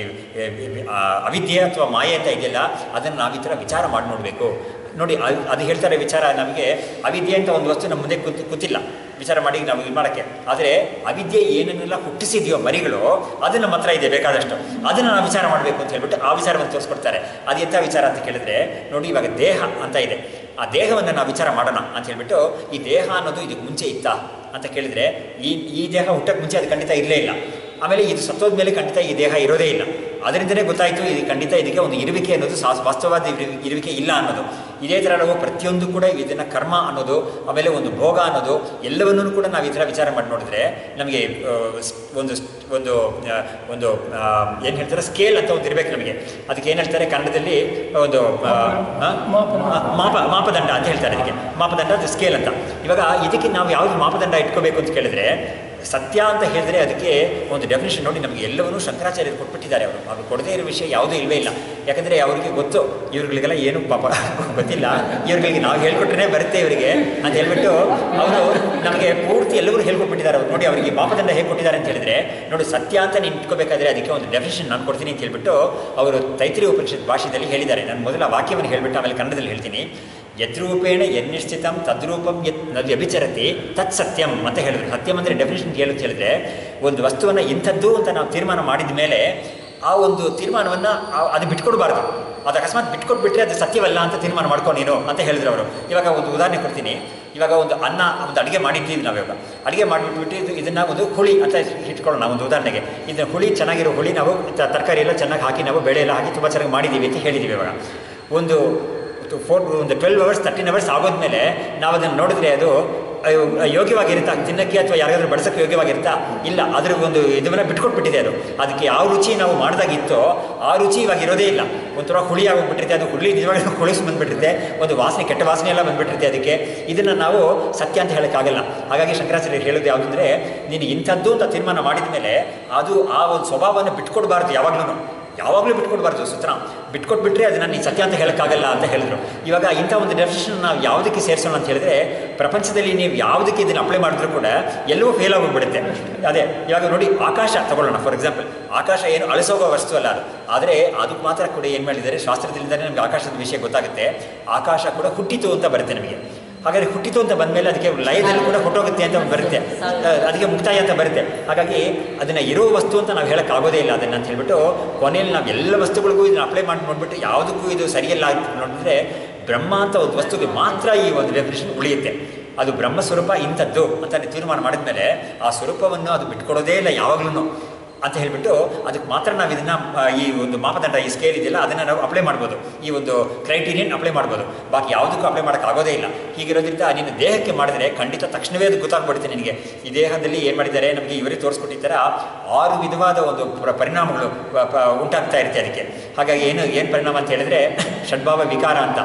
ಅವಿದ್ಯೆ ಅಥವಾ ಮಾಯೆ ಅಂತ ಇದೆಯಲ್ಲ, ಅದನ್ನು ನಾವು ಈ ಥರ ವಿಚಾರ ಮಾಡಿ ನೋಡಬೇಕು. ನೋಡಿ ಅದು ಹೇಳ್ತಾರೆ, ವಿಚಾರ ನಮಗೆ ಅವಿದ್ಯೆ ಅಂತ ಒಂದು ವಸ್ತು ನಮ್ಮ ಮುಂದೆ ಕೂತು ಕೂತಿಲ್ಲ ವಿಚಾರ ಮಾಡಿ ನಾವು ಇದು ಮಾಡೋಕ್ಕೆ. ಆದರೆ ಅವಿದ್ಯೆ ಏನನ್ನೆಲ್ಲ ಹುಟ್ಟಿಸಿದೆಯೋ ಮರಿಗಳು, ಅದು ನಮ್ಮ ಹತ್ರ ಇದೆ ಬೇಕಾದಷ್ಟು, ಅದನ್ನು ನಾವು ವಿಚಾರ ಮಾಡಬೇಕು ಅಂತ ಹೇಳ್ಬಿಟ್ಟು ಆ ವಿಚಾರವನ್ನು ತೋರಿಸ್ಕೊಡ್ತಾರೆ. ಅದು ಎಂಥ ವಿಚಾರ ಅಂತ ಕೇಳಿದ್ರೆ, ನೋಡಿ ಇವಾಗ ದೇಹ ಅಂತ ಇದೆ, ಆ ದೇಹವನ್ನು ನಾವು ವಿಚಾರ ಮಾಡೋಣ ಅಂತ ಹೇಳ್ಬಿಟ್ಟು, ಈ ದೇಹ ಅನ್ನೋದು ಇದಕ್ಕೆ ಮುಂಚೆ ಇತ್ತಾ ಅಂತ ಕೇಳಿದರೆ, ಈ ಈ ದೇಹ ಹುಟ್ಟಕ್ಕೆ ಮುಂಚೆ ಅದು ಖಂಡಿತ ಇರಲೇ ಇಲ್ಲ. ಆಮೇಲೆ ಇದು ಸತ್ತೋದ ಮೇಲೆ ಖಂಡಿತ ಈ ದೇಹ ಇರೋದೇ ಇಲ್ಲ. ಅದರಿಂದಲೇ ಗೊತ್ತಾಯಿತು ಇದು ಖಂಡಿತ ಇದಕ್ಕೆ ಒಂದು ಇರುವಿಕೆ ಅನ್ನೋದು ಸಾ ವಾಸ್ತವವಾದ ಇರುವಿಕೆ ಇಲ್ಲ ಅನ್ನೋದು. ಇದೇ ಥರ ನಾವು ಪ್ರತಿಯೊಂದು ಕೂಡ ಇದನ್ನು ಕರ್ಮ ಅನ್ನೋದು, ಆಮೇಲೆ ಒಂದು ಭೋಗ ಅನ್ನೋದು ಎಲ್ಲವನ್ನೂ ಕೂಡ ನಾವು ಈ ಥರ ವಿಚಾರ ಮಾಡಿ ನೋಡಿದ್ರೆ ನಮಗೆ ಒಂದು ಒಂದು ಒಂದು ಏನು ಹೇಳ್ತಾರೆ, ಸ್ಕೇಲ್ ಅಂತ ಒಂದು ಇರಬೇಕು ನಮಗೆ. ಅದಕ್ಕೆ ಏನು ಹೇಳ್ತಾರೆ ಕನ್ನಡದಲ್ಲಿ, ಒಂದು ಮಾಪ ಮಾಪದಂಡ ಅಂತ ಹೇಳ್ತಾರೆ. ಇದಕ್ಕೆ ಮಾಪದಂಡ, ಅದು ಸ್ಕೇಲ್ ಅಂತ. ಇವಾಗ ಇದಕ್ಕೆ ನಾವು ಯಾವುದು ಮಾಪದಂಡ ಇಟ್ಕೋಬೇಕು ಅಂತ ಕೇಳಿದ್ರೆ, ಸತ್ಯ ಅಂತ ಹೇಳಿದ್ರೆ ಅದಕ್ಕೆ ಒಂದು ಡೆಫಿನೇಷನ್ ನೋಡಿ, ನಮಗೆ ಎಲ್ಲವನ್ನೂ ಶಂಕರಾಚಾರ್ಯರು ಕೊಟ್ಬಿಟ್ಟಿದ್ದಾರೆ. ಅವರು ಅವ್ರು ಕೊಡದೇ ಇರೋ ವಿಷಯ ಯಾವುದೂ ಇಲ್ಲವೇ ಇಲ್ಲ. ಯಾಕಂದರೆ ಅವರಿಗೆ ಗೊತ್ತು ಇವ್ರುಗಳಿಗೆಲ್ಲ ಏನು ಪಾಪ ಗೊತ್ತಿಲ್ಲ, ಇವ್ರುಗಳಿಗೆ ನಾವು ಹೇಳ್ಕೊಟ್ರೆ ಬರುತ್ತೆ ಇವರಿಗೆ ಅಂತ ಹೇಳ್ಬಿಟ್ಟು ಅವರು ನಮಗೆ ಪೂರ್ತಿ ಎಲ್ಲರೂ ಹೇಳ್ಕೊಟ್ಬಿಟ್ಟಿದ್ದಾರೆ. ಅವ್ರು ನೋಡಿ ಅವರಿಗೆ ಮಾಪದಂಡ ಹೇಗೆ ಕೊಟ್ಟಿದ್ದಾರೆ ಅಂತ ಹೇಳಿದ್ರೆ, ನೋಡಿ ಸತ್ಯ ಅಂತ ನೀನು ಇಟ್ಕೋಬೇಕಾದ್ರೆ ಅದಕ್ಕೆ ಒಂದು ಡೆಫಿನೇಷನ್ ನಾನು ಕೊಡ್ತೀನಿ ಅಂತ ಹೇಳ್ಬಿಟ್ಟು ಅವರು ತೈತ್ರಿಯ ಉಪನಿಷತ್ ಭಾಷೆಯಲ್ಲಿ ಹೇಳಿದ್ದಾರೆ. ನಾನು ಮೊದಲ ವಾಕ್ಯವನ್ನು ಹೇಳಿಬಿಟ್ಟು ಆಮೇಲೆ ಕನ್ನಡದಲ್ಲಿ ಹೇಳ್ತೀನಿ. ಯದ್ರೂಪೇಣ ಯನ್ನಿಶ್ಚಿತಂ ತದ್ರೂಪಂ ಯತ್ ನ ವ್ಯಭಿಚರತಿ ತತ್ ಸತ್ಯಂ ಅಂತ ಹೇಳಿದ್ರು. ಸತ್ಯಂ ಅಂದರೆ ಡೆಫಿನೇಷನ್ ಹೇಳು ಅಂತ ಹೇಳಿದ್ರೆ, ಒಂದು ವಸ್ತುವನ್ನು ಇಂಥದ್ದು ಅಂತ ನಾವು ತೀರ್ಮಾನ ಮಾಡಿದ ಮೇಲೆ ಆ ಒಂದು ತೀರ್ಮಾನವನ್ನು ಅದು ಬಿಟ್ಕೊಡ್ಬಾರ್ದು. ಅದು ಅಕಸ್ಮಾತ್ ಬಿಟ್ಕೊಟ್ಬಿಟ್ರೆ ಅದು ಸತ್ಯವಲ್ಲ ಅಂತ ತೀರ್ಮಾನ ಮಾಡ್ಕೊ ನೀನು ಅಂತ ಹೇಳಿದ್ರು ಅವರು. ಇವಾಗ ಒಂದು ಉದಾಹರಣೆ ಕೊಡ್ತೀನಿ. ಇವಾಗ ಒಂದು ಅನ್ನ, ಒಂದು ಅಡುಗೆ ಮಾಡಿದ್ದೀವಿ ನಾವು. ಇವಾಗ ಅಡುಗೆ ಮಾಡಿಬಿಟ್ಬಿಟ್ಟು ಇದು ಇದನ್ನು ಒಂದು ಹುಳಿ ಅಂತ ಇಟ್ಕೊಳ್ಳೋಣ ನಾವು ಒಂದು ಉದಾಹರಣೆಗೆ. ಇದನ್ನು ಹುಳಿ ಚೆನ್ನಾಗಿರೋ ಹುಳಿ ನಾವು ತರಕಾರಿ ಎಲ್ಲ ಚೆನ್ನಾಗಿ ಹಾಕಿ ನಾವು ಬೇಳೆ ಎಲ್ಲ ಹಾಕಿ ತುಂಬ ಚೆನ್ನಾಗಿ ಮಾಡಿದ್ದೀವಿ ಅಂತ ಹೇಳಿದ್ದೀವಿ. ಇವಾಗ ಒಂದು ಫೋರ್ ಒಂದು ಟ್ವೆಲ್ವ್ ಅವರ್ಸ್ ತರ್ಟೀನ್ ಅವರ್ಸ್ ಆಗೋದ್ಮೇಲೆ ನಾವು ಅದನ್ನು ನೋಡಿದ್ರೆ ಅದು ಯೋಗ್ಯವಾಗಿರುತ್ತಾ ತಿನ್ನಕ್ಕೆ ಅಥವಾ ಯಾರಿಗಾದ್ರೂ ಬಡಿಸೋಕ್ಕೆ ಯೋಗ್ಯವಾಗಿರುತ್ತಾ? ಇಲ್ಲ. ಅದ್ರ ಒಂದು ಇದನ್ನು ಬಿಟ್ಕೊಟ್ಬಿಟ್ಟಿದೆ ಅದು. ಅದಕ್ಕೆ ಯಾವ ರುಚಿ ನಾವು ಮಾಡಿದಾಗಿತ್ತೋ ಆ ರುಚಿ ಇವಾಗ ಇರೋದೇ ಇಲ್ಲ. ಒಂಥರ ಹುಳಿ ಆಗೋಗ್ಬಿಟ್ಟಿರುತ್ತೆ. ಅದು ಹುಳಿ ನಿಜವಾಗಿ ಹುಳಿಸಿ ಬಂದುಬಿಟ್ಟಿರುತ್ತೆ. ಒಂದು ವಾಸನೆ, ಕೆಟ್ಟ ವಾಸನೆ ಎಲ್ಲ ಬಂದುಬಿಟ್ಟಿರುತ್ತೆ ಅದಕ್ಕೆ. ಇದನ್ನು ನಾವು ಸತ್ಯ ಅಂತ ಹೇಳೋಕ್ಕಾಗಲ್ಲ. ಹಾಗಾಗಿ ಶಂಕರಾಚಾರ್ಯರು ಹೇಳೋದು ಯಾವುದಂದರೆ, ನೀನು ಇಂಥದ್ದು ಅಂತ ತೀರ್ಮಾನ ಮಾಡಿದ ಮೇಲೆ ಅದು ಆ ಒಂದು ಸ್ವಭಾವವನ್ನು ಬಿಟ್ಕೊಡ್ಬಾರ್ದು. ಯಾವಾಗಲೂ ಯಾವಾಗಲೂ ಬಿಟ್ಕೊಡ್ಬಾರ್ದು. ಸೂತ್ರ ಬಿಟ್ಕೊಟ್ಬಿಟ್ರೆ ಅದನ್ನು ನೀನು ಸತ್ಯ ಅಂತ ಹೇಳೋಕ್ಕಾಗಲ್ಲ ಅಂತ ಹೇಳಿದ್ರು. ಇವಾಗ ಇಂಥ ಒಂದು ಡೆಫಿನೇಷನ್ ನಾವು ಯಾವುದಕ್ಕೆ ಸೇರಿಸೋಣ ಅಂತ ಹೇಳಿದ್ರೆ, ಪ್ರಪಂಚದಲ್ಲಿ ನೀವು ಯಾವುದಕ್ಕೆ ಇದನ್ನು ಅಪ್ಲೈ ಮಾಡಿದ್ರೂ ಕೂಡ ಎಲ್ಲವೂ ಫೇಲ್ ಆಗೋಗ್ಬಿಡುತ್ತೆ. ಅದೇ ಇವಾಗ ನೋಡಿ, ಆಕಾಶ ತಗೊಳ್ಳೋಣ ಫಾರ್ ಎಕ್ಸಾಂಪಲ್. ಆಕಾಶ ಏನು ಅಳಿಸೋಗೋ ವಸ್ತು ಅಲ್ಲ ಅದು. ಆದರೆ ಅದಕ್ಕೆ ಮಾತ್ರ ಕೂಡ ಏನು ಮಾಡಿದ್ದಾರೆ, ಶಾಸ್ತ್ರದಿಂದಲೇ ನಮಗೆ ಆಕಾಶದ ವಿಷಯ ಗೊತ್ತಾಗುತ್ತೆ. ಆಕಾಶ ಕೂಡ ಹುಟ್ಟಿತು ಅಂತ ಬರುತ್ತೆ ನಮಗೆ. ಹಾಗಾದರೆ ಹುಟ್ಟಿತು ಅಂತ ಬಂದಮೇಲೆ ಅದಕ್ಕೆ ಲಯದಲ್ಲಿ ಕೂಡ ಹೊಟ್ಟೋಗುತ್ತೆ ಅಂತ ಬರುತ್ತೆ, ಅದಕ್ಕೆ ಮುಕ್ತಾಯ ಅಂತ ಬರುತ್ತೆ. ಹಾಗಾಗಿ ಅದನ್ನು ಇರೋ ವಸ್ತು ಅಂತ ನಾವು ಹೇಳೋಕ್ಕಾಗೋದೇ ಇಲ್ಲ ಅದನ್ನು ಅಂತ ಹೇಳ್ಬಿಟ್ಟು, ಕೊನೆಯಲ್ಲಿ ನಾವು ಎಲ್ಲ ವಸ್ತುಗಳಿಗೂ ಇದನ್ನು ಅಪ್ಲೈ ಮಾಡಿ ನೋಡ್ಬಿಟ್ಟು ಯಾವುದಕ್ಕೂ ಇದು ಸರಿಯಲ್ಲ ನೋಡಿದ್ರೆ, ಬ್ರಹ್ಮ ಅಂತ ಒಂದು ವಸ್ತುಗೆ ಮಾತ್ರ ಈ ಒಂದು ಡೆಫಿನೇಷನ್ ಉಳಿಯುತ್ತೆ. ಅದು ಬ್ರಹ್ಮ ಸ್ವರೂಪ ಇಂಥದ್ದು ಅಂತ ತೀರ್ಮಾನ ಮಾಡಿದ ಮೇಲೆ ಆ ಸ್ವರೂಪವನ್ನು ಅದು ಬಿಟ್ಕೊಡೋದೇ ಇಲ್ಲ ಯಾವಾಗಲೂ ಅಂತ ಹೇಳಿಬಿಟ್ಟು, ಅದಕ್ಕೆ ಮಾತ್ರ ನಾವು ಇದನ್ನು ಈ ಒಂದು ಮಾಪದಂಡ, ಈ ಸ್ಕೇಲ್ ಇದೆಯಲ್ಲ, ಅದನ್ನು ನಾವು ಅಪ್ಲೈ ಮಾಡ್ಬೋದು. ಈ ಒಂದು ಕ್ರೈಟೀರಿಯನ್ ಅಪ್ಲೈ ಮಾಡ್ಬೋದು. ಬಾಕಿ ಯಾವುದಕ್ಕೂ ಅಪ್ಲೈ ಮಾಡೋಕ್ಕಾಗೋದೇ ಇಲ್ಲ. ಹೀಗಿರೋದ್ರಿಂದ ನಿನ್ನ ದೇಹಕ್ಕೆ ಮಾಡಿದರೆ ಖಂಡಿತ ತಕ್ಷಣವೇ ಅದು ಗೊತ್ತಾಗ್ಬಿಡುತ್ತೆ ನಿನಗೆ. ಈ ದೇಹದಲ್ಲಿ ಏನು ಮಾಡಿದ್ದಾರೆ, ನಮಗೆ ಇವರೇ ತೋರಿಸ್ಕೊಟ್ಟಿದ್ದಾರೆ, ಆರು ವಿಧವಾದ ಒಂದು ಪರಿಣಾಮಗಳು ಉಂಟಾಗ್ತಾ ಇರುತ್ತೆ ಅದಕ್ಕೆ. ಹಾಗಾಗಿ ಏನು ಏನು ಪರಿಣಾಮ ಅಂತ ಹೇಳಿದ್ರೆ, ಷಡ್ಭಾವ ವಿಕಾರ ಅಂತ.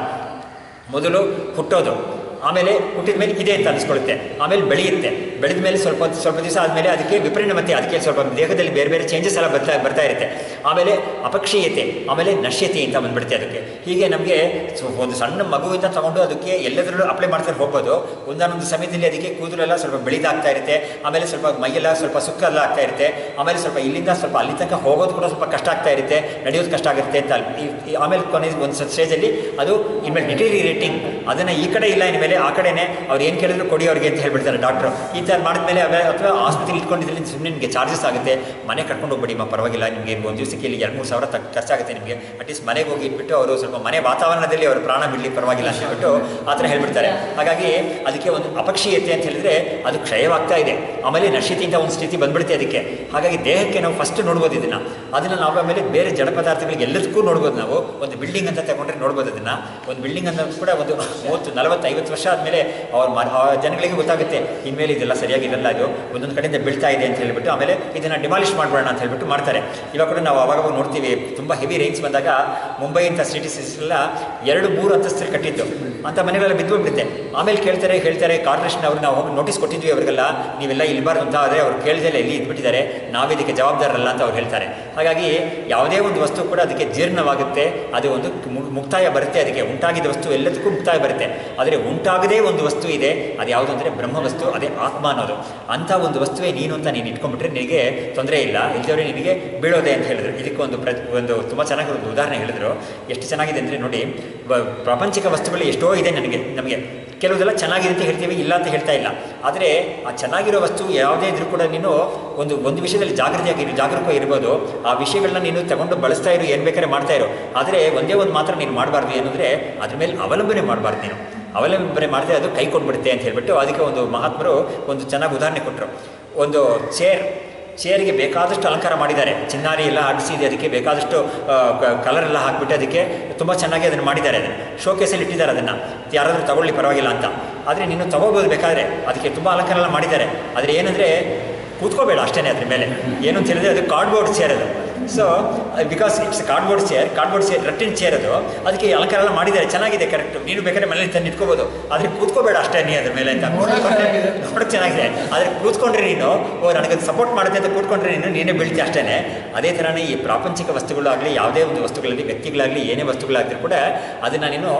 ಮೊದಲು ಹುಟ್ಟೋದು, ಆಮೇಲೆ ಹುಟ್ಟಿದ ಮೇಲೆ ಇದೆ ಅಂತ ಅನಿಸ್ಕೊಳ್ಳುತ್ತೆ, ಆಮೇಲೆ ಬೆಳೆಯುತ್ತೆ, ಬೆಳೆದ ಮೇಲೆ ಸ್ವಲ್ಪ ಸ್ವಲ್ಪ ದಿವಸ ಆದಮೇಲೆ ಅದಕ್ಕೆ ವಿಪರಿಣಮತೆ, ಅದಕ್ಕೆ ಸ್ವಲ್ಪ ದೇಹದಲ್ಲಿ ಬೇರೆ ಬೇರೆ ಚೇಂಜಸ್ ಎಲ್ಲ ಬರ್ತಾ ಬರ್ತಾ ಇರುತ್ತೆ. ಆಮೇಲೆ ಅಪಕ್ಷೀಯತೆ, ಆಮೇಲೆ ನಶ್ಯತೆ ಅಂತ ಬಂದ್ಬಿಡುತ್ತೆ ಅದಕ್ಕೆ. ಹೀಗೆ ನಮಗೆ ಒಂದು ಸಣ್ಣ ಮಗುವಿಂದ ತಗೊಂಡು ಅದಕ್ಕೆ ಎಲ್ಲದರಲ್ಲೂ ಅಪ್ಲೈ ಮಾಡ್ತಾರೆ ಹೋಗ್ಬೋದು. ಒಂದಾನೊಂದು ಸಮಯದಲ್ಲಿ ಅದಕ್ಕೆ ಕೂದಲೆಲ್ಲ ಸ್ವಲ್ಪ ಬೆಳೆದಾಗ್ತಾ ಇರುತ್ತೆ, ಆಮೇಲೆ ಸ್ವಲ್ಪ ಮೈಯೆಲ್ಲ ಸ್ವಲ್ಪ ಸುಕ್ಕೆಲ್ಲ ಆಗ್ತಾ ಇರುತ್ತೆ, ಆಮೇಲೆ ಸ್ವಲ್ಪ ಇಲ್ಲಿಂದ ಸ್ವಲ್ಪ ಅಲ್ಲಿ ತನಕ ಹೋಗೋದು ಕೂಡ ಸ್ವಲ್ಪ ಕಷ್ಟ ಆಗ್ತಾ ಇರುತ್ತೆ, ನಡೆಯೋದು ಕಷ್ಟ ಆಗುತ್ತೆ ಅಂತ. ಆಮೇಲೆ ಕೊನೆ ಒಂದು ಸ್ಟೇಜಲ್ಲಿ ಅದು ಇನ್ಮೇಲೆ ಡಿಟೀರಿಯೇಟಿಂಗ್, ಅದನ್ನು ಈ ಕಡೆ ಇಲ್ಲ ಇನ್ಮೇಲೆ ಆ ಕಡೆನೇ ಅವ್ರು ಏನು ಕೇಳಿದ್ರು ಕೊಡಿ ಅವ್ರಿಗೆ ಅಂತ ಹೇಳ್ಬಿಡ್ತಾರೆ ಡಾಕ್ಟ್ರು. ಈ ಥರ ಮಾಡಿದ್ಮೇಲೆ ಅಥವಾ ಆಸ್ಪತ್ರೆಗೆ ಇಟ್ಕೊಂಡಿದ್ದಲ್ಲಿ ಸುಮ್ಮನೆ ನಿಮಗೆ ಚಾರ್ಜಸ್ ಆಗುತ್ತೆ, ಮನೆ ಕರ್ಕೊಂಡು ಹೋಗ್ಬೇಡಿ ಮಾ ಪರವಾಗಿಲ್ಲ, ನಿಮಗೆ ಒಂದು ದಿವಸಕ್ಕೆ ಇಲ್ಲಿ ಎರಡು ಮೂರು ಸಾವಿರ ತ ಖರ್ಚಾಗುತ್ತೆ ನಿಮಗೆ, ಅಟ್ಲೀಸ್ಟ್ ಮನೆಗೆ ಹೋಗಿ ಇಟ್ಬಿಟ್ಟು ಅವರು ಸ್ವಲ್ಪ ಮನೆ ವಾತಾವರಣದಲ್ಲಿ ಅವರು ಪ್ರಾಣ ಬಿಡಲಿ ಪರವಾಗಿಲ್ಲ ಅಂತ ಹೇಳ್ಬಿಟ್ಟು ಆ ಥರ ಹೇಳ್ಬಿಡ್ತಾರೆ. ಹಾಗಾಗಿ ಅದಕ್ಕೆ ಒಂದು ಅಪಕ್ಷೀಯತೆ ಅಂತ ಹೇಳಿದ್ರೆ ಅದು ಕ್ಷಯವಾಗ್ತಾ ಇದೆ, ಆಮೇಲೆ ನಶ್ಯತೆಯಿಂದ ಒಂದು ಸ್ಥಿತಿ ಬಂದ್ಬಿಡುತ್ತೆ ಅದಕ್ಕೆ. ಹಾಗಾಗಿ ದೇಹಕ್ಕೆ ನಾವು ಫಸ್ಟ್ ನೋಡ್ಬೋದು ಇದನ್ನು. ಅದನ್ನು ನಾವು ಆಮೇಲೆ ಬೇರೆ ಜಡ ಪದಾರ್ಥಗಳಿಗೆ ಎಲ್ಲದಕ್ಕೂ ನೋಡ್ಬೋದು. ನಾವು ಒಂದು ಬಿಲ್ಡಿಂಗ್ ಅಂತ ತಗೊಂಡ್ರೆ ನೋಡ್ಬೋದು ಅದನ್ನು. ಒಂದು ಬಿಲ್ಡಿಂಗ್ ಅಂತ ಕೂಡ ಒಂದು ಮೂವತ್ತು ನಲವತ್ತು ಐವತ್ತು ವರ್ಷ ಆದಮೇಲೆ ಅವ್ರ ಮ ಜನಗಳಿಗೆ ಗೊತ್ತಾಗುತ್ತೆ ಇನ್ಮೇಲೆ ಇದೆಲ್ಲ ಸರಿಯಾಗಿರಲ್ಲ, ಅದು ಒಂದೊಂದು ಕಡೆಯಿಂದ ಬೀಳ್ತಾ ಇದೆ ಅಂತ ಹೇಳ್ಬಿಟ್ಟು ಆಮೇಲೆ ಇದನ್ನು ಡಿಮಾಲಿಷ್ ಮಾಡಬೇಡ ಅಂತ ಹೇಳ್ಬಿಟ್ಟು ಮಾಡ್ತಾರೆ. ಇವಾಗ ಕೂಡ ನಾವು ಅವಾಗ ನೋಡ್ತೀವಿ, ತುಂಬ ಹೆವಿ ರೈನ್ಸ್ ಬಂದಾಗ ಮುಂಬೈ ಅಂತ ಸಿಟೀಸ್ ಎಲ್ಲ ಎರಡು ಮೂರು ಅಂತಸ್ತಲ್ಲಿ ಕಟ್ಟಿದ್ದು ಅಂತ ಮನೆಗಳೆಲ್ಲ ಬಿದ್ದುಬಿಡುತ್ತೆ. ಆಮೇಲೆ ಕೇಳ್ತಾರೆ ಹೇಳ್ತಾರೆ ಕಾರ್ಪೊರೇಷನ್ ಅವರು, ನಾವು ಹೋಗಿ ನೋಟಿಸ್ ಕೊಟ್ಟಿದ್ವಿ ಅವರಿಗೆಲ್ಲ, ನೀವೆಲ್ಲ ಇಲ್ಬಾರ್ದು ಅಂತ. ಆದರೆ ಅವ್ರು ಕೇಳಿದೆಲ್ಲ ಎಲ್ಲಿ ಇದ್ಬಿಟ್ಟಿದ್ದಾರೆ, ನಾವಿದಕ್ಕೆ ಜವಾಬ್ದಾರರಲ್ಲ ಅಂತ ಅವ್ರು ಹೇಳ್ತಾರೆ. ಹಾಗಾಗಿ ಯಾವುದೇ ಒಂದು ವಸ್ತು ಕೂಡ ಅದಕ್ಕೆ ಜೀರ್ಣವಾಗುತ್ತೆ, ಅದು ಒಂದು ಮುಕ್ತಾಯ ಬರುತ್ತೆ, ಅದಕ್ಕೆ ಉಂಟಾಗಿದ್ದ ವಸ್ತು ಎಲ್ಲದಕ್ಕೂ ಮುಕ್ತಾಯ ಬರುತ್ತೆ. ಆದರೆ ಉಂಟಾಗದೇ ಒಂದು ವಸ್ತು ಇದೆ, ಅದು ಯಾವುದು ಅಂದರೆ ಬ್ರಹ್ಮ ವಸ್ತು, ಅದೇ ಆತ್ಮ ಅನ್ನೋದು. ಅಂಥ ಒಂದು ವಸ್ತುವೇ ನೀನು ಅಂತ ನೀನು ಇಟ್ಕೊಂಡ್ಬಿಟ್ರೆ ನಿನಗೆ ತೊಂದರೆ ಇಲ್ಲ, ಇಲ್ಲದವರೇ ನಿನಗೆ ಬೀಳೋದೆ ಅಂತ ಹೇಳಿದ್ರು. ಇದಕ್ಕೆ ಒಂದು ಪ್ರ ಒಂದು ತುಂಬ ಚೆನ್ನಾಗಿ ಒಂದು ಉದಾಹರಣೆ ಹೇಳಿದ್ರು. ಎಷ್ಟು ಚೆನ್ನಾಗಿದೆ ಅಂದರೆ ನೋಡಿ, ಪ್ರಾಪಂಚಿಕ ವಸ್ತುಗಳು ಎಷ್ಟೋ ಇದೆ ನನಗೆ ನಮಗೆ. ಕೆಲವುದೆಲ್ಲ ಚೆನ್ನಾಗಿದೆ ಅಂತ ಹೇಳ್ತೀವಿ, ಇಲ್ಲ ಅಂತ ಹೇಳ್ತಾ ಇಲ್ಲ. ಆದರೆ ಆ ಚೆನ್ನಾಗಿರೋ ವಸ್ತು ಯಾವುದೇ ಇದ್ರೂ ಕೂಡ ನೀನು ಒಂದು ಒಂದು ವಿಷಯದಲ್ಲಿ ಜಾಗೃತಿಯಾಗಿ ಜಾಗರೂಕ ಇರ್ಬೋದು. ಆ ವಿಷಯಗಳನ್ನ ನೀನು ತಗೊಂಡು ಬಳಸ್ತಾ ಇರು, ಏನು ಬೇಕಾದ್ರೆ ಮಾಡ್ತಾ ಇರು. ಆದರೆ ಒಂದೇ ಒಂದು ಮಾತ್ರ ನೀನು ಮಾಡಬಾರ್ದು, ಏನಂದರೆ ಅದ್ರ ಮೇಲೆ ಅವಲಂಬನೆ ಮಾಡಬಾರ್ದು. ನೀನು ಅವಲಂಬನೆ ಮಾಡಿದ್ರೆ ಅದು ಕೈ ಕೊಟ್ಬಿಡುತ್ತೆ ಅಂತ ಹೇಳ್ಬಿಟ್ಟು ಅದಕ್ಕೆ ಒಂದು ಮಹಾತ್ಮರು ಒಂದು ಚೆನ್ನಾಗಿ ಉದಾಹರಣೆ ಕೊಟ್ಟರು. ಒಂದು ಚೇರ್ ಚೇರಿಗೆ ಬೇಕಾದಷ್ಟು ಅಲಂಕಾರ ಮಾಡಿದ್ದಾರೆ, ಚಿನ್ನಾರಿ ಎಲ್ಲ ಆಡಿಸಿದೆ, ಅದಕ್ಕೆ ಬೇಕಾದಷ್ಟು ಕಲರ್ ಎಲ್ಲ ಹಾಕಿಬಿಟ್ಟು ಅದಕ್ಕೆ ತುಂಬ ಚೆನ್ನಾಗಿ ಅದನ್ನು ಮಾಡಿದ್ದಾರೆ. ಅದನ್ನು ಶೋಕೇಸಲ್ಲಿ ಇಟ್ಟಿದ್ದಾರೆ, ಅದನ್ನು ಯಾರಾದರೂ ತಗೊಳ್ಳಿ ಪರವಾಗಿಲ್ಲ ಅಂತ. ಆದರೆ ನೀನು ತೊಗೋಬೋದು ಬೇಕಾದರೆ, ಅದಕ್ಕೆ ತುಂಬ ಅಲಂಕಾರ ಎಲ್ಲ ಮಾಡಿದ್ದಾರೆ. ಆದರೆ ಏನಂದರೆ ಕೂತ್ಕೋಬೇಡ ಅಷ್ಟೇ ಅದ್ರ ಮೇಲೆ. ಏನು ಅಂತ ಹೇಳಿದ್ರೆ ಅದು ಕಾರ್ಡ್ಬೋರ್ಡ್ ಚೇರ್ ಅದು. So because it's cardboard chair, cardboard chair ರಟ್ಟಿನ ಚೇರ್ ಅದು, ಅದಕ್ಕೆ ಅಲಂಕಾರ ಎಲ್ಲ ಮಾಡಿದ್ದಾರೆ, ಚೆನ್ನಾಗಿದೆ, ಕರೆಕ್ಟ್. ನೀನು ಬೇಕಾದ್ರೆ ಮನೇಲಿ ತಂದು ಇಟ್ಕೋಬೋದು, ಆದರೆ ಕೂತ್ಕೋಬೇಡ ಅಷ್ಟೇ ನೀ ಅದ್ರ ಮೇಲೆ ಅಂತ. ನೋಡೋಕ್ಕೆ ಚೆನ್ನಾಗಿದೆ, ಆದರೆ ಕೂತ್ಕೊಂಡ್ರೆ ನೀನು ಓ ನನಗದು ಸಪೋರ್ಟ್ ಮಾಡುತ್ತೆ ಅಂತ ಕೂತ್ಕೊಂಡ್ರೆ ನೀನು ನೀನೇ ಬೀಳ್ತೀಯ ಅಷ್ಟೇ. ಅದೇ ಥರನೇ ಈ ಪ್ರಾಪಂಚಿಕ ವಸ್ತುಗಳಾಗಲಿ, ಯಾವುದೇ ಒಂದು ವಸ್ತುಗಳಲ್ಲಿ, ವ್ಯಕ್ತಿಗಳಾಗಲಿ, ಏನೇ ವಸ್ತುಗಳಾದರೂ ಕೂಡ ಅದನ್ನು ನೀನು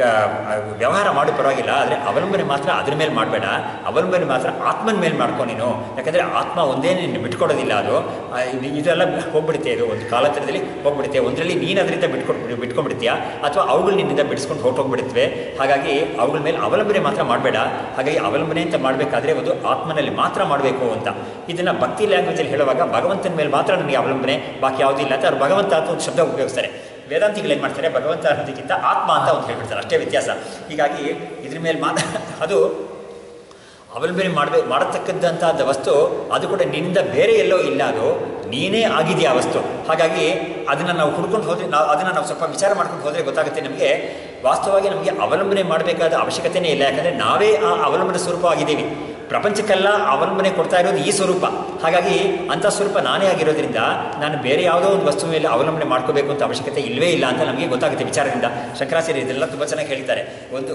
ವ್ಯವಹಾರ ಮಾಡಿ ಪರವಾಗಿಲ್ಲ, ಆದರೆ ಅವಲಂಬನೆ ಮಾತ್ರ ಅದ್ರ ಮೇಲೆ ಮಾಡಬೇಡ. ಅವಲಂಬನೆ ಮಾತ್ರ ಆತ್ಮನ ಮೇಲೆ ಮಾಡ್ಕೊ ನೀನು. ಯಾಕಂದರೆ ಆತ್ಮ ಒಂದೇ ನಿನ್ನ ಬಿಟ್ಕೊಡೋದಿಲ್ಲ, ಅದು ಇದೆಲ್ಲ ಹೋಗ್ಬಿಡುತ್ತೆ, ಇದು ಒಂದು ಕಾಲಾಂತರದಲ್ಲಿ ಹೋಗ್ಬಿಡುತ್ತೆ. ಒಂದರಲ್ಲಿ ನೀನು ಅದರಿಂದ ಬಿಟ್ಕೊಟ್ಟು ಬಿಟ್ಕೊಂಡ್ಬಿಡ್ತೀಯಾ, ಅಥವಾ ಅವುಗಳು ನಿನ್ನಿಂದ ಬಿಡಿಸ್ಕೊಂಡು ಹೊರಟೋಗ್ಬಿಡುತ್ತವೆ. ಹಾಗಾಗಿ ಅವುಗಳ ಮೇಲೆ ಅವಲಂಬನೆ ಮಾತ್ರ ಮಾಡಬೇಡ. ಹಾಗಾಗಿ ಅವಲಂಬನೆ ಅಂತ ಮಾಡಬೇಕಾದ್ರೆ ಒಂದು ಆತ್ಮನಲ್ಲಿ ಮಾತ್ರ ಮಾಡಬೇಕು ಅಂತ. ಇದನ್ನು ಭಕ್ತಿ ಲ್ಯಾಂಗ್ವೇಜಲ್ಲಿ ಹೇಳುವಾಗ ಭಗವಂತನ ಮೇಲೆ ಮಾತ್ರ ನನಗೆ ಅವಲಂಬನೆ, ಬಾಕಿ ಯಾವುದೂ ಇಲ್ಲ ಅಂತ ಅವ್ರು ಭಗವಂತ ಅಂತ ಒಂದು ಶಬ್ದ ಉಪಯೋಗಿಸ್ತಾರೆ. ವೇದಾಂತಿಗಳು ಏನು ಮಾಡ್ತಾರೆ, ಭಗವಂತ ಅನ್ನೋದಕ್ಕಿಂತ ಆತ್ಮ ಅಂತ ಒಂದು ಹೇಳ್ಬಿಡ್ತಾರೆ, ಅಷ್ಟೇ ವ್ಯತ್ಯಾಸ. ಹೀಗಾಗಿ ಇದ್ರ ಮೇಲೆ ಮಾತ್ರ ಅದು ಅವಲಂಬನೆ ಮಾಡಬೇಕು ಮಾಡತಕ್ಕಂಥ ವಸ್ತು, ಅದು ಕೂಡ ನಿನ್ನಿಂದ ಬೇರೆ ಎಲ್ಲೋ ಇಲ್ಲ, ಅದು ನೀನೇ ಆಗಿದೆಯಾ ವಸ್ತು. ಹಾಗಾಗಿ ಅದನ್ನು ನಾವು ಹುಡ್ಕೊಂಡು ಹೋದರೆ ನಾವು ಅದನ್ನು ನಾವು ಸ್ವಲ್ಪ ವಿಚಾರ ಮಾಡ್ಕೊಂಡು ಹೋದರೆ ಗೊತ್ತಾಗುತ್ತೆ ನಮಗೆ ವಾಸ್ತವವಾಗಿ ನಮಗೆ ಅವಲಂಬನೆ ಮಾಡಬೇಕಾದ ಅವಶ್ಯಕತೆಯೇ ಇಲ್ಲ. ಯಾಕಂದರೆ ನಾವೇ ಆ ಅವಲಂಬನೆ ಸ್ವರೂಪವಾಗಿದ್ದೀವಿ. ಪ್ರಪಂಚಕ್ಕೆಲ್ಲ ಅವಲಂಬನೆ ಕೊಡ್ತಾ ಇರೋದು ಈ ಸ್ವರೂಪ. ಹಾಗಾಗಿ ಅಂಥ ಸ್ವರೂಪ ನಾನೇ ಆಗಿರೋದ್ರಿಂದ ನಾನು ಬೇರೆ ಯಾವುದೋ ಒಂದು ವಸ್ತು ಮೇಲೆ ಅವಲಂಬನೆ ಮಾಡ್ಕೋಬೇಕು ಅಂತ ಅವಶ್ಯಕತೆ ಇಲ್ಲವೇ ಇಲ್ಲ ಅಂತ ನಮಗೆ ಗೊತ್ತಾಗುತ್ತೆ ವಿಚಾರದಿಂದ. ಶಂಕರಾಚಾರ್ಯ ಇದೆಲ್ಲ ತುಂಬ ಚೆನ್ನಾಗಿ ಹೇಳ್ತಾರೆ. ಒಂದು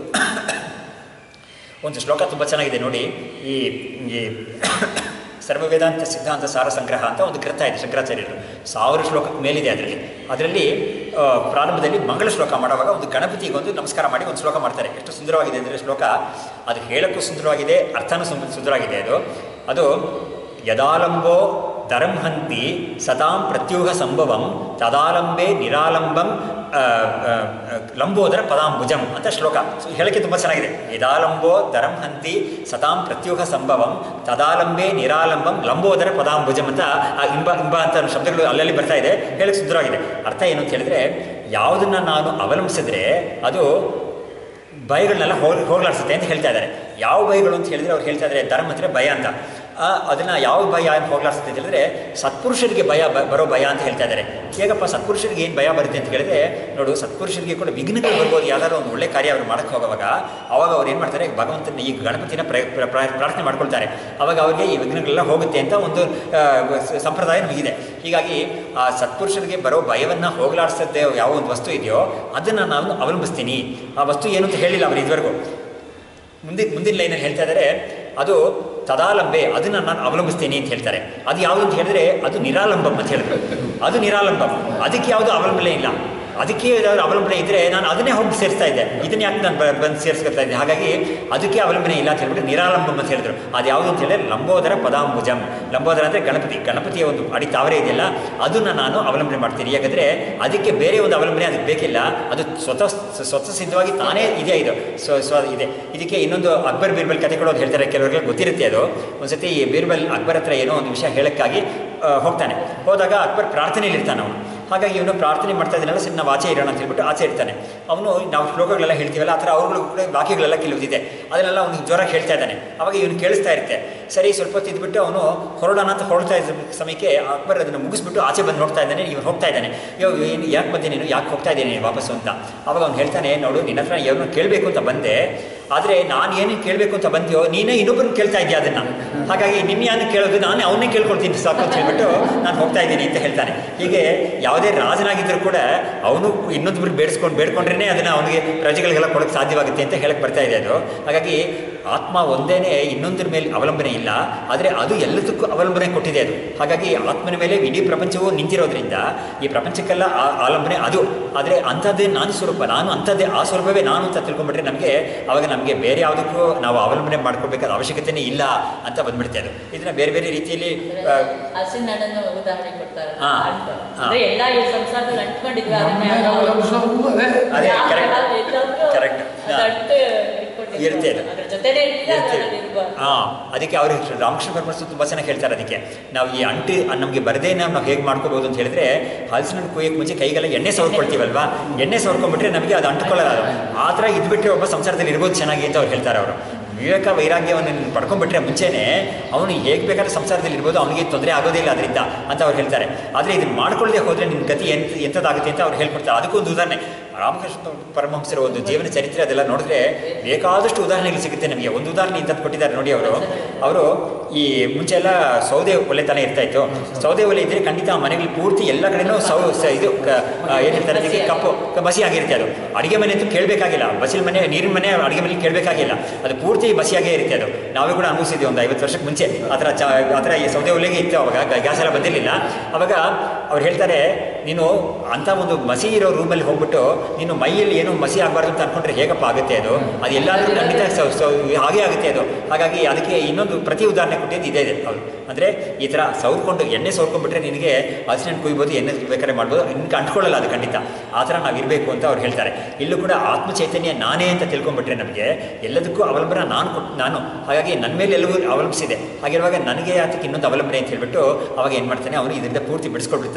ಒಂದು ಶ್ಲೋಕ ತುಂಬ ಚೆನ್ನಾಗಿದೆ ನೋಡಿ. ಈ ಈ ಸರ್ವವೇದಾಂತ ಸಿದ್ಧಾಂತ ಸಾರ ಸಂಗ್ರಹ ಅಂತ ಒಂದು ಗ್ರಂಥ ಇದೆ ಶಂಕರಾಚಾರ್ಯರು, ಸಾವಿರ ಶ್ಲೋಕಕ್ಕೆ ಮೇಲಿದೆ ಅದರಲ್ಲಿ. ಅದರಲ್ಲಿ ಪ್ರಾರಂಭದಲ್ಲಿ ಮಂಗಳ ಶ್ಲೋಕ ಮಾಡುವಾಗ ಒಂದು ಗಣಪತಿಗೆ ಒಂದು ನಮಸ್ಕಾರ ಮಾಡಿ ಒಂದು ಶ್ಲೋಕ ಮಾಡ್ತಾರೆ. ಎಷ್ಟು ಸುಂದರವಾಗಿದೆ ಅಂದರೆ ಶ್ಲೋಕ, ಅದು ಹೇಳೋಕ್ಕೂ ಸುಂದರವಾಗಿದೆ, ಅರ್ಥನೂ ಸುಂದರವಾಗಿದೆ. ಅದು ಅದು ಯದಾಲಂಬೋ ಧರ್ಮಹಂತಿ ಸತಾಂ ಪ್ರತ್ಯೂಹ ಸಂಭವಂ ತದಾಲಂಬೆ ನಿರಾಲಂಬಂ ಲಂಬೋದರ ಪದಾಂಬುಜಂ ಅಂತ ಶ್ಲೋಕ. ಹೇಳಕ್ಕೆ ತುಂಬ ಚೆನ್ನಾಗಿದೆ. ಯದಾಲಂಬೋ ಧರ್ಮಹಂತಿ ಸತಾಂ ಪ್ರತ್ಯೂಹ ಸಂಭವಂ ತದಾಲಂಬೆ ನಿರಾಲಂಬಂ ಲಂಬೋದರ ಪದಾಂಬುಜಂ ಅಂತ ಆ ಇಂಬ ಇಂಬ ಅಂತ ಶಬ್ದಗಳು ಅಲ್ಲಲ್ಲಿ ಬರ್ತಾ ಇದೆ. ಹೇಳಕ್ಕೆ ಸುಂದರವಾಗಿದೆ. ಅರ್ಥ ಏನು ಅಂತ ಹೇಳಿದ್ರೆ, ಯಾವುದನ್ನು ನಾನು ಅವಲಂಬಿಸಿದ್ರೆ ಅದು ಭಯಗಳನ್ನೆಲ್ಲ ಹೋಗ್ ಹೋಗ್ಲಾಡಿಸುತ್ತೆ ಅಂತ ಹೇಳ್ತಾ ಇದ್ದಾರೆ. ಯಾವ ಭಯಗಳು ಅಂತ ಹೇಳಿದರೆ ಅವ್ರು ಹೇಳ್ತಾ ಇದ್ದಾರೆ ಧರ್ಮ ಅಂದರೆ ಭಯ ಅಂತ. ಅದನ್ನು ಯಾವ ಭಯ ಅಂತ ಹೋಗ್ಲಾಡಿಸುತ್ತೆ ಅಂತ ಹೇಳಿದ್ರೆ ಸತ್ಪುರುಷರಿಗೆ ಭಯ ಬರೋ ಭಯ ಅಂತ ಹೇಳ್ತಾ ಇದ್ದಾರೆ. ಹೇಗಪ್ಪ ಸತ್ಪುರುಷರಿಗೆ ಏನು ಭಯ ಬರುತ್ತೆ ಅಂತ ಹೇಳಿದ್ರೆ, ನೋಡು ಸತ್ಪುರುಷರಿಗೆ ಕೂಡ ವಿಘ್ನಗಳು ಬರ್ಬೋದು. ಯಾವ್ದಾದ್ರು ಒಂದು ಒಳ್ಳೆ ಕಾರ್ಯ ಅವರು ಮಾಡೋಕ್ಕೆ ಹೋಗುವಾಗ ಅವಾಗ ಅವ್ರು ಏನು ಮಾಡ್ತಾರೆ, ಭಗವಂತನ ಈ ಗಣಪತಿನ ಪ್ರಾರ್ಥನೆ ಮಾಡ್ಕೊಳ್ತಾರೆ. ಅವಾಗ ಅವರಿಗೆ ಈ ವಿಘ್ನಗಳೆಲ್ಲ ಹೋಗುತ್ತೆ ಅಂತ ಒಂದು ಸಂಪ್ರದಾಯ ನಮಗಿದೆ. ಹೀಗಾಗಿ ಆ ಸತ್ಪುರುಷರಿಗೆ ಬರೋ ಭಯವನ್ನು ಹೋಗಲಾಡಿಸೋದೇ ಯಾವ ಒಂದು ವಸ್ತು ಇದೆಯೋ ಅದನ್ನು ನಾನು ಅವಲಂಬಿಸ್ತೀನಿ. ಆ ವಸ್ತು ಏನು ಅಂತ ಹೇಳಿಲ್ಲ ಅವರು ಇದುವರೆಗೂ. ಮುಂದಿನ ಮುಂದಿನ ಲೈನಲ್ಲಿ ಹೇಳ್ತಾ ಇದ್ದಾರೆ, ಅದು ತದಾಲಂಬೆ, ಅದನ್ನು ನಾನು ಅವಲಂಬಿಸ್ತೀನಿ ಅಂತ ಹೇಳ್ತಾರೆ. ಅದು ಯಾವುದು ಅಂತ ಹೇಳಿದ್ರೆ ಅದು ನಿರಾಲಂಬಂ ಅಂತ ಹೇಳಿದ್ರು. ಅದು ನಿರಾಲಂಬಂ, ಅದಕ್ಕೆ ಯಾವುದು ಅವಲಂಬನೆ ಇಲ್ಲ. ಅದಕ್ಕೆ ಏನಾದರೂ ಅವಲಂಬನೆ ಇದ್ದರೆ ನಾನು ಅದನ್ನೇ ಹೋಗಿ ಸೇರಿಸ್ತಾ ಇದ್ದೆ, ಇದನ್ನ ಯಾಕೆ ನಾನು ಬಂದು ಸೇರಿಸ್ಕೊಳ್ತಾ ಇದ್ದೆ. ಹಾಗಾಗಿ ಅದಕ್ಕೆ ಅವಲಂಬನೆ ಇಲ್ಲ ಅಂತ ಹೇಳ್ಬಿಟ್ಟು ನಿರಾಲಂಬಂ ಅಂತ ಹೇಳಿದ್ರು. ಅದು ಯಾವುದು ಅಂತ ಹೇಳಿದ್ರೆ ಲಂಬೋದರ ಪದಾಂಬುಜಂ. ಲಂಬೋದರ ಅಂದರೆ ಗಣಪತಿ, ಗಣಪತಿಯ ಒಂದು ಅಡಿ ತಾವರೆ ಇದೆಯಲ್ಲ ಅದನ್ನು ನಾನು ಅವಲಂಬನೆ ಮಾಡ್ತೀನಿ. ಯಾಕಂದರೆ ಅದಕ್ಕೆ ಬೇರೆ ಒಂದು ಅವಲಂಬನೆ ಅದಕ್ಕೆ ಬೇಕಿಲ್ಲ. ಅದು ಸ್ವತಃ ಸ್ವತಃ ಸಿದ್ಧವಾಗಿ ತಾನೇ ಇದೆ. ಇದು ಸ್ವ ಸ್ವ ಇದೆ. ಇದಕ್ಕೆ ಇನ್ನೊಂದು ಅಕ್ಬರ್ ಬೀರ್ಬಲ್ ಕತೆ ಕೊಡೋದು ಹೇಳ್ತಾರೆ, ಕೆಲವರಿಗೆ ಗೊತ್ತಿರುತ್ತೆ. ಅದು ಒಂದ್ಸತಿ ಈ ಬೀರ್ಬಲ್ ಅಕ್ಬರ್ ಹತ್ರ ಏನೋ ಒಂದು ವಿಷಯ ಹೇಳೋಕ್ಕಾಗಿ ಹೋಗ್ತಾನೆ. ಹೋದಾಗ ಅಕ್ಬರ್ ಪ್ರಾರ್ಥನೆಯಲ್ಲಿ ಇರ್ತಾನೆ ಅವನು. ಹಾಗಾಗಿ ಇವನು ಪ್ರಾರ್ಥನೆ ಮಾಡ್ತಾ ಇದ್ದಾನಲ್ಲ, ಸರಿ ನಾವು ಆಚೆ ಇರೋಣ ಅಂತ ಹೇಳ್ಬಿಟ್ಟು ಆಚೆ ಇರ್ತಾನೆ. ಅವನು ನಾವು ಶ್ಲೋಕಗಳೆಲ್ಲ ಹೇಳ್ತೀವಲ್ಲ ಆ ಥರ ಅವ್ರುಗಳು ಕೂಡ ವಾಕ್ಯಗಳೆಲ್ಲ ಕೆಲವುದಿದೆ, ಅದನ್ನೆಲ್ಲ ಅವ್ನಿಗೆ ಜ್ವರ ಹೇಳ್ತಾ ಇದ್ದಾನೆ. ಅವಾಗ ಇವನು ಕೇಳಿಸ್ತಾ ಇರುತ್ತೆ. ಸರಿ ಸ್ವಲ್ಪ ಹೊತ್ತು ಇದ್ಬಿಟ್ಟು ಅವನು ಹೊರಡೋಣ ಅಂತ ಹೊರಡ್ತಾ ಇದ್ದ ಸಮಯಕ್ಕೆ ಅಕ್ಬರ್ ಅದನ್ನು ಮುಗಿಸ್ಬಿಟ್ಟು ಆಚೆ ಬಂದು ನೋಡ್ತಾ ಇದ್ದಾನೆ. ಇವನು ಹೋಗ್ತಾ ಇದ್ದಾನೆ. ಯೋ ಏನು ಯಾಕೆ ಬಂದೆ ನೀನು, ಯಾಕೆ ಹೋಗ್ತಾ ಇದ್ದೀನಿ ವಾಪಸ್ಸು ಅಂತ. ಅವಾಗ ಅವ್ನು ಹೇಳ್ತಾನೆ, ನೋಡು ನಿನ್ನ ಹತ್ರ ಏನೋ ಕೇಳಬೇಕು ಅಂತ ಬಂದೆ, ಆದರೆ ನಾನು ಏನೇನು ಕೇಳಬೇಕು ಅಂತ ಬಂದೆಯೋ ನೀನೇ ಇನ್ನೊಬ್ಬರನ್ನ ಕೇಳ್ತಾ ಇದೆಯಾ ಅದನ್ನು. ಹಾಗಾಗಿ ನಿನ್ನ ಯಾನು ಕೇಳೋದು, ನಾನೇ ಅವನ್ನೇ ಕೇಳ್ಕೊಳ್ತೀನಿ ಸಾಕು ಅಂತ ಹೇಳ್ಬಿಟ್ಟು ನಾನು ಹೋಗ್ತಾ ಇದ್ದೀನಿ ಅಂತ ಹೇಳ್ತಾನೆ. ಹೀಗೆ ಯಾವುದೇ ರಾಜನಾಗಿದ್ದರೂ ಕೂಡ ಅವನು ಇನ್ನೊಂದು ಬೇಡಿಸ್ಕೊಂಡು ಬೇಡ್ಕೊಂಡ್ರೇ ಅದನ್ನು ಅವನಿಗೆ ಪ್ರಜೆಗಳಿಗೆಲ್ಲ ಕೊಡೋಕ್ಕೆ ಸಾಧ್ಯವಾಗುತ್ತೆ ಅಂತ ಹೇಳಕ್ಕೆ ಬರ್ತಾ ಇದೆ ಅದು. ಹಾಗಾಗಿ ಆತ್ಮ ಒಂದೇ ಇನ್ನೊಂದರ ಮೇಲೆ ಅವಲಂಬನೆ ಇಲ್ಲ, ಆದರೆ ಅದು ಎಲ್ಲದಕ್ಕೂ ಅವಲಂಬನೆ ಕೊಟ್ಟಿದೆ ಅದು. ಹಾಗಾಗಿ ಆತ್ಮನ ಮೇಲೆ ಇಡೀ ಪ್ರಪಂಚವು ನಿಂತಿರೋದ್ರಿಂದ ಈ ಪ್ರಪಂಚಕ್ಕೆಲ್ಲ ಆ ಅವಲಂಬನೆ ಅದು. ಆದರೆ ಅಂಥದ್ದೇ ನಾನು ಸ್ವರೂಪ, ನಾನು ಅಂಥದ್ದೇ ಆ ಸ್ವರೂಪವೇ ನಾನು ಅಂತ ತಿಳ್ಕೊಂಡ್ಬಿಟ್ರೆ ನಮಗೆ ಅವಾಗ ನಮಗೆ ಬೇರೆ ಯಾವುದಕ್ಕೂ ನಾವು ಅವಲಂಬನೆ ಮಾಡ್ಕೋಬೇಕಾದ ಅವಶ್ಯಕತೆನೇ ಇಲ್ಲ ಅಂತ ಬಂದ್ಬಿಡ್ತೆ ಅದು. ಇದನ್ನ ಬೇರೆ ಬೇರೆ ರೀತಿಯಲ್ಲಿ ಉದಾಹರಣೆ ಕೊಡ್ತಾರೆ. ಅದೇ ಕರೆಕ್ಟ್ ಇರುತ್ತೆ ಅದು. ಹಾಂ, ಅದಕ್ಕೆ ಅವರು ರಾಮಕೃಷ್ಣ ಪರಮಹಂಸರು ತುಂಬ ಚೆನ್ನಾಗಿ ಹೇಳ್ತಾರೆ. ಅದಕ್ಕೆ ನಾವು ಈ ಅಂಟಿ ನಮಗೆ ಬರದೇ ನಾವು ಹೇಗೆ ಮಾಡ್ಕೋಬೋದು ಅಂತ ಹೇಳಿದ್ರೆ, ಹಲಸಿನ ಹಣ್ಣು ಕುಯ್ಯಕ್ಕೆ ಮುಂಚೆ ಕೈಗೆಲ್ಲ ಎಣ್ಣೆ ಸವರ್ಕೊಳ್ತೀವಲ್ವಾ, ಎಣ್ಣೆ ಸವರ್ಕೊಂಡ್ಬಿಟ್ರೆ ನಮಗೆ ಅದು ಅಂಟ್ಕೊಳ್ಳಲ್ಲ. ಅದು ಆ ಥರ ಇದ್ಬಿಟ್ರೆ ಒಬ್ಬ ಸಂಸಾರದಲ್ಲಿ ಇರ್ಬೋದು ಚೆನ್ನಾಗಿ ಅಂತ ಅವ್ರು ಹೇಳ್ತಾರೆ. ಅವರು ವಿವೇಕ ವೈರಾಗ್ಯವನ್ನು ಪಡ್ಕೊಂಡ್ಬಿಟ್ರೆ ಮುಂಚೆನೇ ಅವನು ಹೇಗೆ ಬೇಕಾದ್ರೆ ಸಂಸಾರದಲ್ಲಿ ಇರ್ಬೋದು, ಅವನಿಗೆ ತೊಂದರೆ ಆಗೋದಿಲ್ಲ ಅದರಿಂದ ಅಂತ ಅವ್ರು ಹೇಳ್ತಾರೆ. ಆದರೆ ಇದನ್ನು ಮಾಡ್ಕೊಳ್ಳದೆ ಹೋದರೆ ನಿನ್ನ ಗತಿ ಎಂತ ಎಂಥದ್ದಾಗುತ್ತೆ ಅಂತ ಅವ್ರು ಹೇಳ್ಕೊಡ್ತಾರೆ. ಅದಕ್ಕೊಂದು ಉದಾಹರಣೆ ರಾಮಕೃಷ್ಣ ಪರಮಹಂಸರ ಒಂದು ಜೀವನ ಚರಿತ್ರೆ ಅದೆಲ್ಲ ನೋಡಿದ್ರೆ ಬೇಕಾದಷ್ಟು ಉದಾಹರಣೆಗಳು ಸಿಗುತ್ತೆ ನಮಗೆ. ಒಂದು ಉದಾಹರಣೆ ಇಂಥದ್ದು ಕೊಟ್ಟಿದ್ದಾರೆ ನೋಡಿ. ಅವರು ಅವರು ಈ ಮುಂಚೆ ಎಲ್ಲ ಸೌದೆ ಒಲೆ ತಾನೇ ಇರ್ತಾಯಿತ್ತು. ಸೌದೆ ಒಲೆ ಇದ್ದರೆ ಖಂಡಿತ ಆ ಮನೆಗಳಲ್ಲಿ ಪೂರ್ತಿ ಎಲ್ಲ ಕಡೆನೂ ಸೌ ಇದು ಏನು ಹೇಳ್ತಾರೆ ಅದಕ್ಕೆ ಕಪ್ಪು ಬಸಿ ಆಗಿರುತ್ತೆ. ಅದು ಅಡುಗೆ ಮನೆ ಅಂತೂ ಕೇಳಬೇಕಾಗಿಲ್ಲ, ಬಸಿಲ್ ಮನೆ ನೀರಿನ ಮನೆ ಅಡುಗೆ ಮನೆ ಕೇಳಬೇಕಾಗಿಲ್ಲ, ಅದು ಪೂರ್ತಿ ಬಸಿಯಾಗೇ ಇರುತ್ತೆ. ಅದು ನಾವೇ ಕೂಡ ಅನುಭವಿಸಿದ್ವಿ ಒಂದು ಐವತ್ತು ವರ್ಷಕ್ಕೆ ಮುಂಚೆ. ಆ ಥರ ಚ ಆ ಥರ ಈ ಸೌದೆ ಒಲೆಗೆ ಇತ್ತು ಅವಾಗ, ಗ್ಯಾಸ್ ಎಲ್ಲ ಬಂದಿರಲಿಲ್ಲ. ಅವಾಗ ಅವ್ರು ಹೇಳ್ತಾರೆ, ನೀನು ಅಂಥ ಒಂದು ಮಸಿ ಇರೋ ರೂಮಲ್ಲಿ ಹೋಗ್ಬಿಟ್ಟು ನೀನು ಮೈಯಲ್ಲಿ ಏನು ಮಸಿ ಆಗಬಾರ್ದು ಅಂತ ಅಂದ್ಕೊಂಡ್ರೆ ಹೇಗಪ್ಪ ಆಗುತ್ತೆ ಅದು. ಅದು ಎಲ್ಲಾದರೂ ಖಂಡಿತ ಹಾಗೇ ಆಗುತ್ತೆ ಅದು. ಹಾಗಾಗಿ ಅದಕ್ಕೆ ಇನ್ನೊಂದು ಪ್ರತಿ ಉದಾಹರಣೆ ಕೊಟ್ಟಿದ್ದು ಇದೇ ಇದೆ ಅವರು. ಅಂದರೆ ಈ ಥರ ಸೌರ್ಕೊಂಡು ಎಣ್ಣೆ ಸೌರ್ಕೊಂಡ್ಬಿಟ್ರೆ ನಿನಗೆ ಹಲಸಿನ ಕುಯ್ಬೋದು, ಎಣ್ಣೆ ಬೇಕಾದ್ರೆ ಮಾಡ್ಬೋದು, ನಿನ್ಗೆ ಅಂಟ್ಕೊಳ್ಳಲ್ಲ ಅದು ಖಂಡಿತ. ಆ ಥರ ನಾವು ಇರಬೇಕು ಅಂತ ಅವ್ರು ಹೇಳ್ತಾರೆ. ಇಲ್ಲೂ ಕೂಡ ಆತ್ಮ ಚೈತನ್ಯ ನಾನೇ ಅಂತ ತಿಳ್ಕೊಂಡ್ಬಿಟ್ರೆ ನಮಗೆ ಎಲ್ಲದಕ್ಕೂ ಅವಲಂಬನೆ ನಾನು ಕೊಟ್ಟು ನಾನು. ಹಾಗಾಗಿ ನನ್ನ ಮೇಲೆ ಎಲ್ಲವೂ ಅವಲಂಬಿಸಿದೆ. ಹಾಗಿರುವಾಗ ನನಗೆ ಅದಕ್ಕೆ ಇನ್ನೊಂದು ಅವಲಂಬನೆ ಅಂತ ಹೇಳ್ಬಿಟ್ಟು ಅವಾಗ ಏನು ಮಾಡ್ತಾನೆ ಅವನು ಇದರಿಂದ ಪೂರ್ತಿ ಬಿಡಿಸ್ಕೊಳ್ಬಿಡ್ತಾನೆ.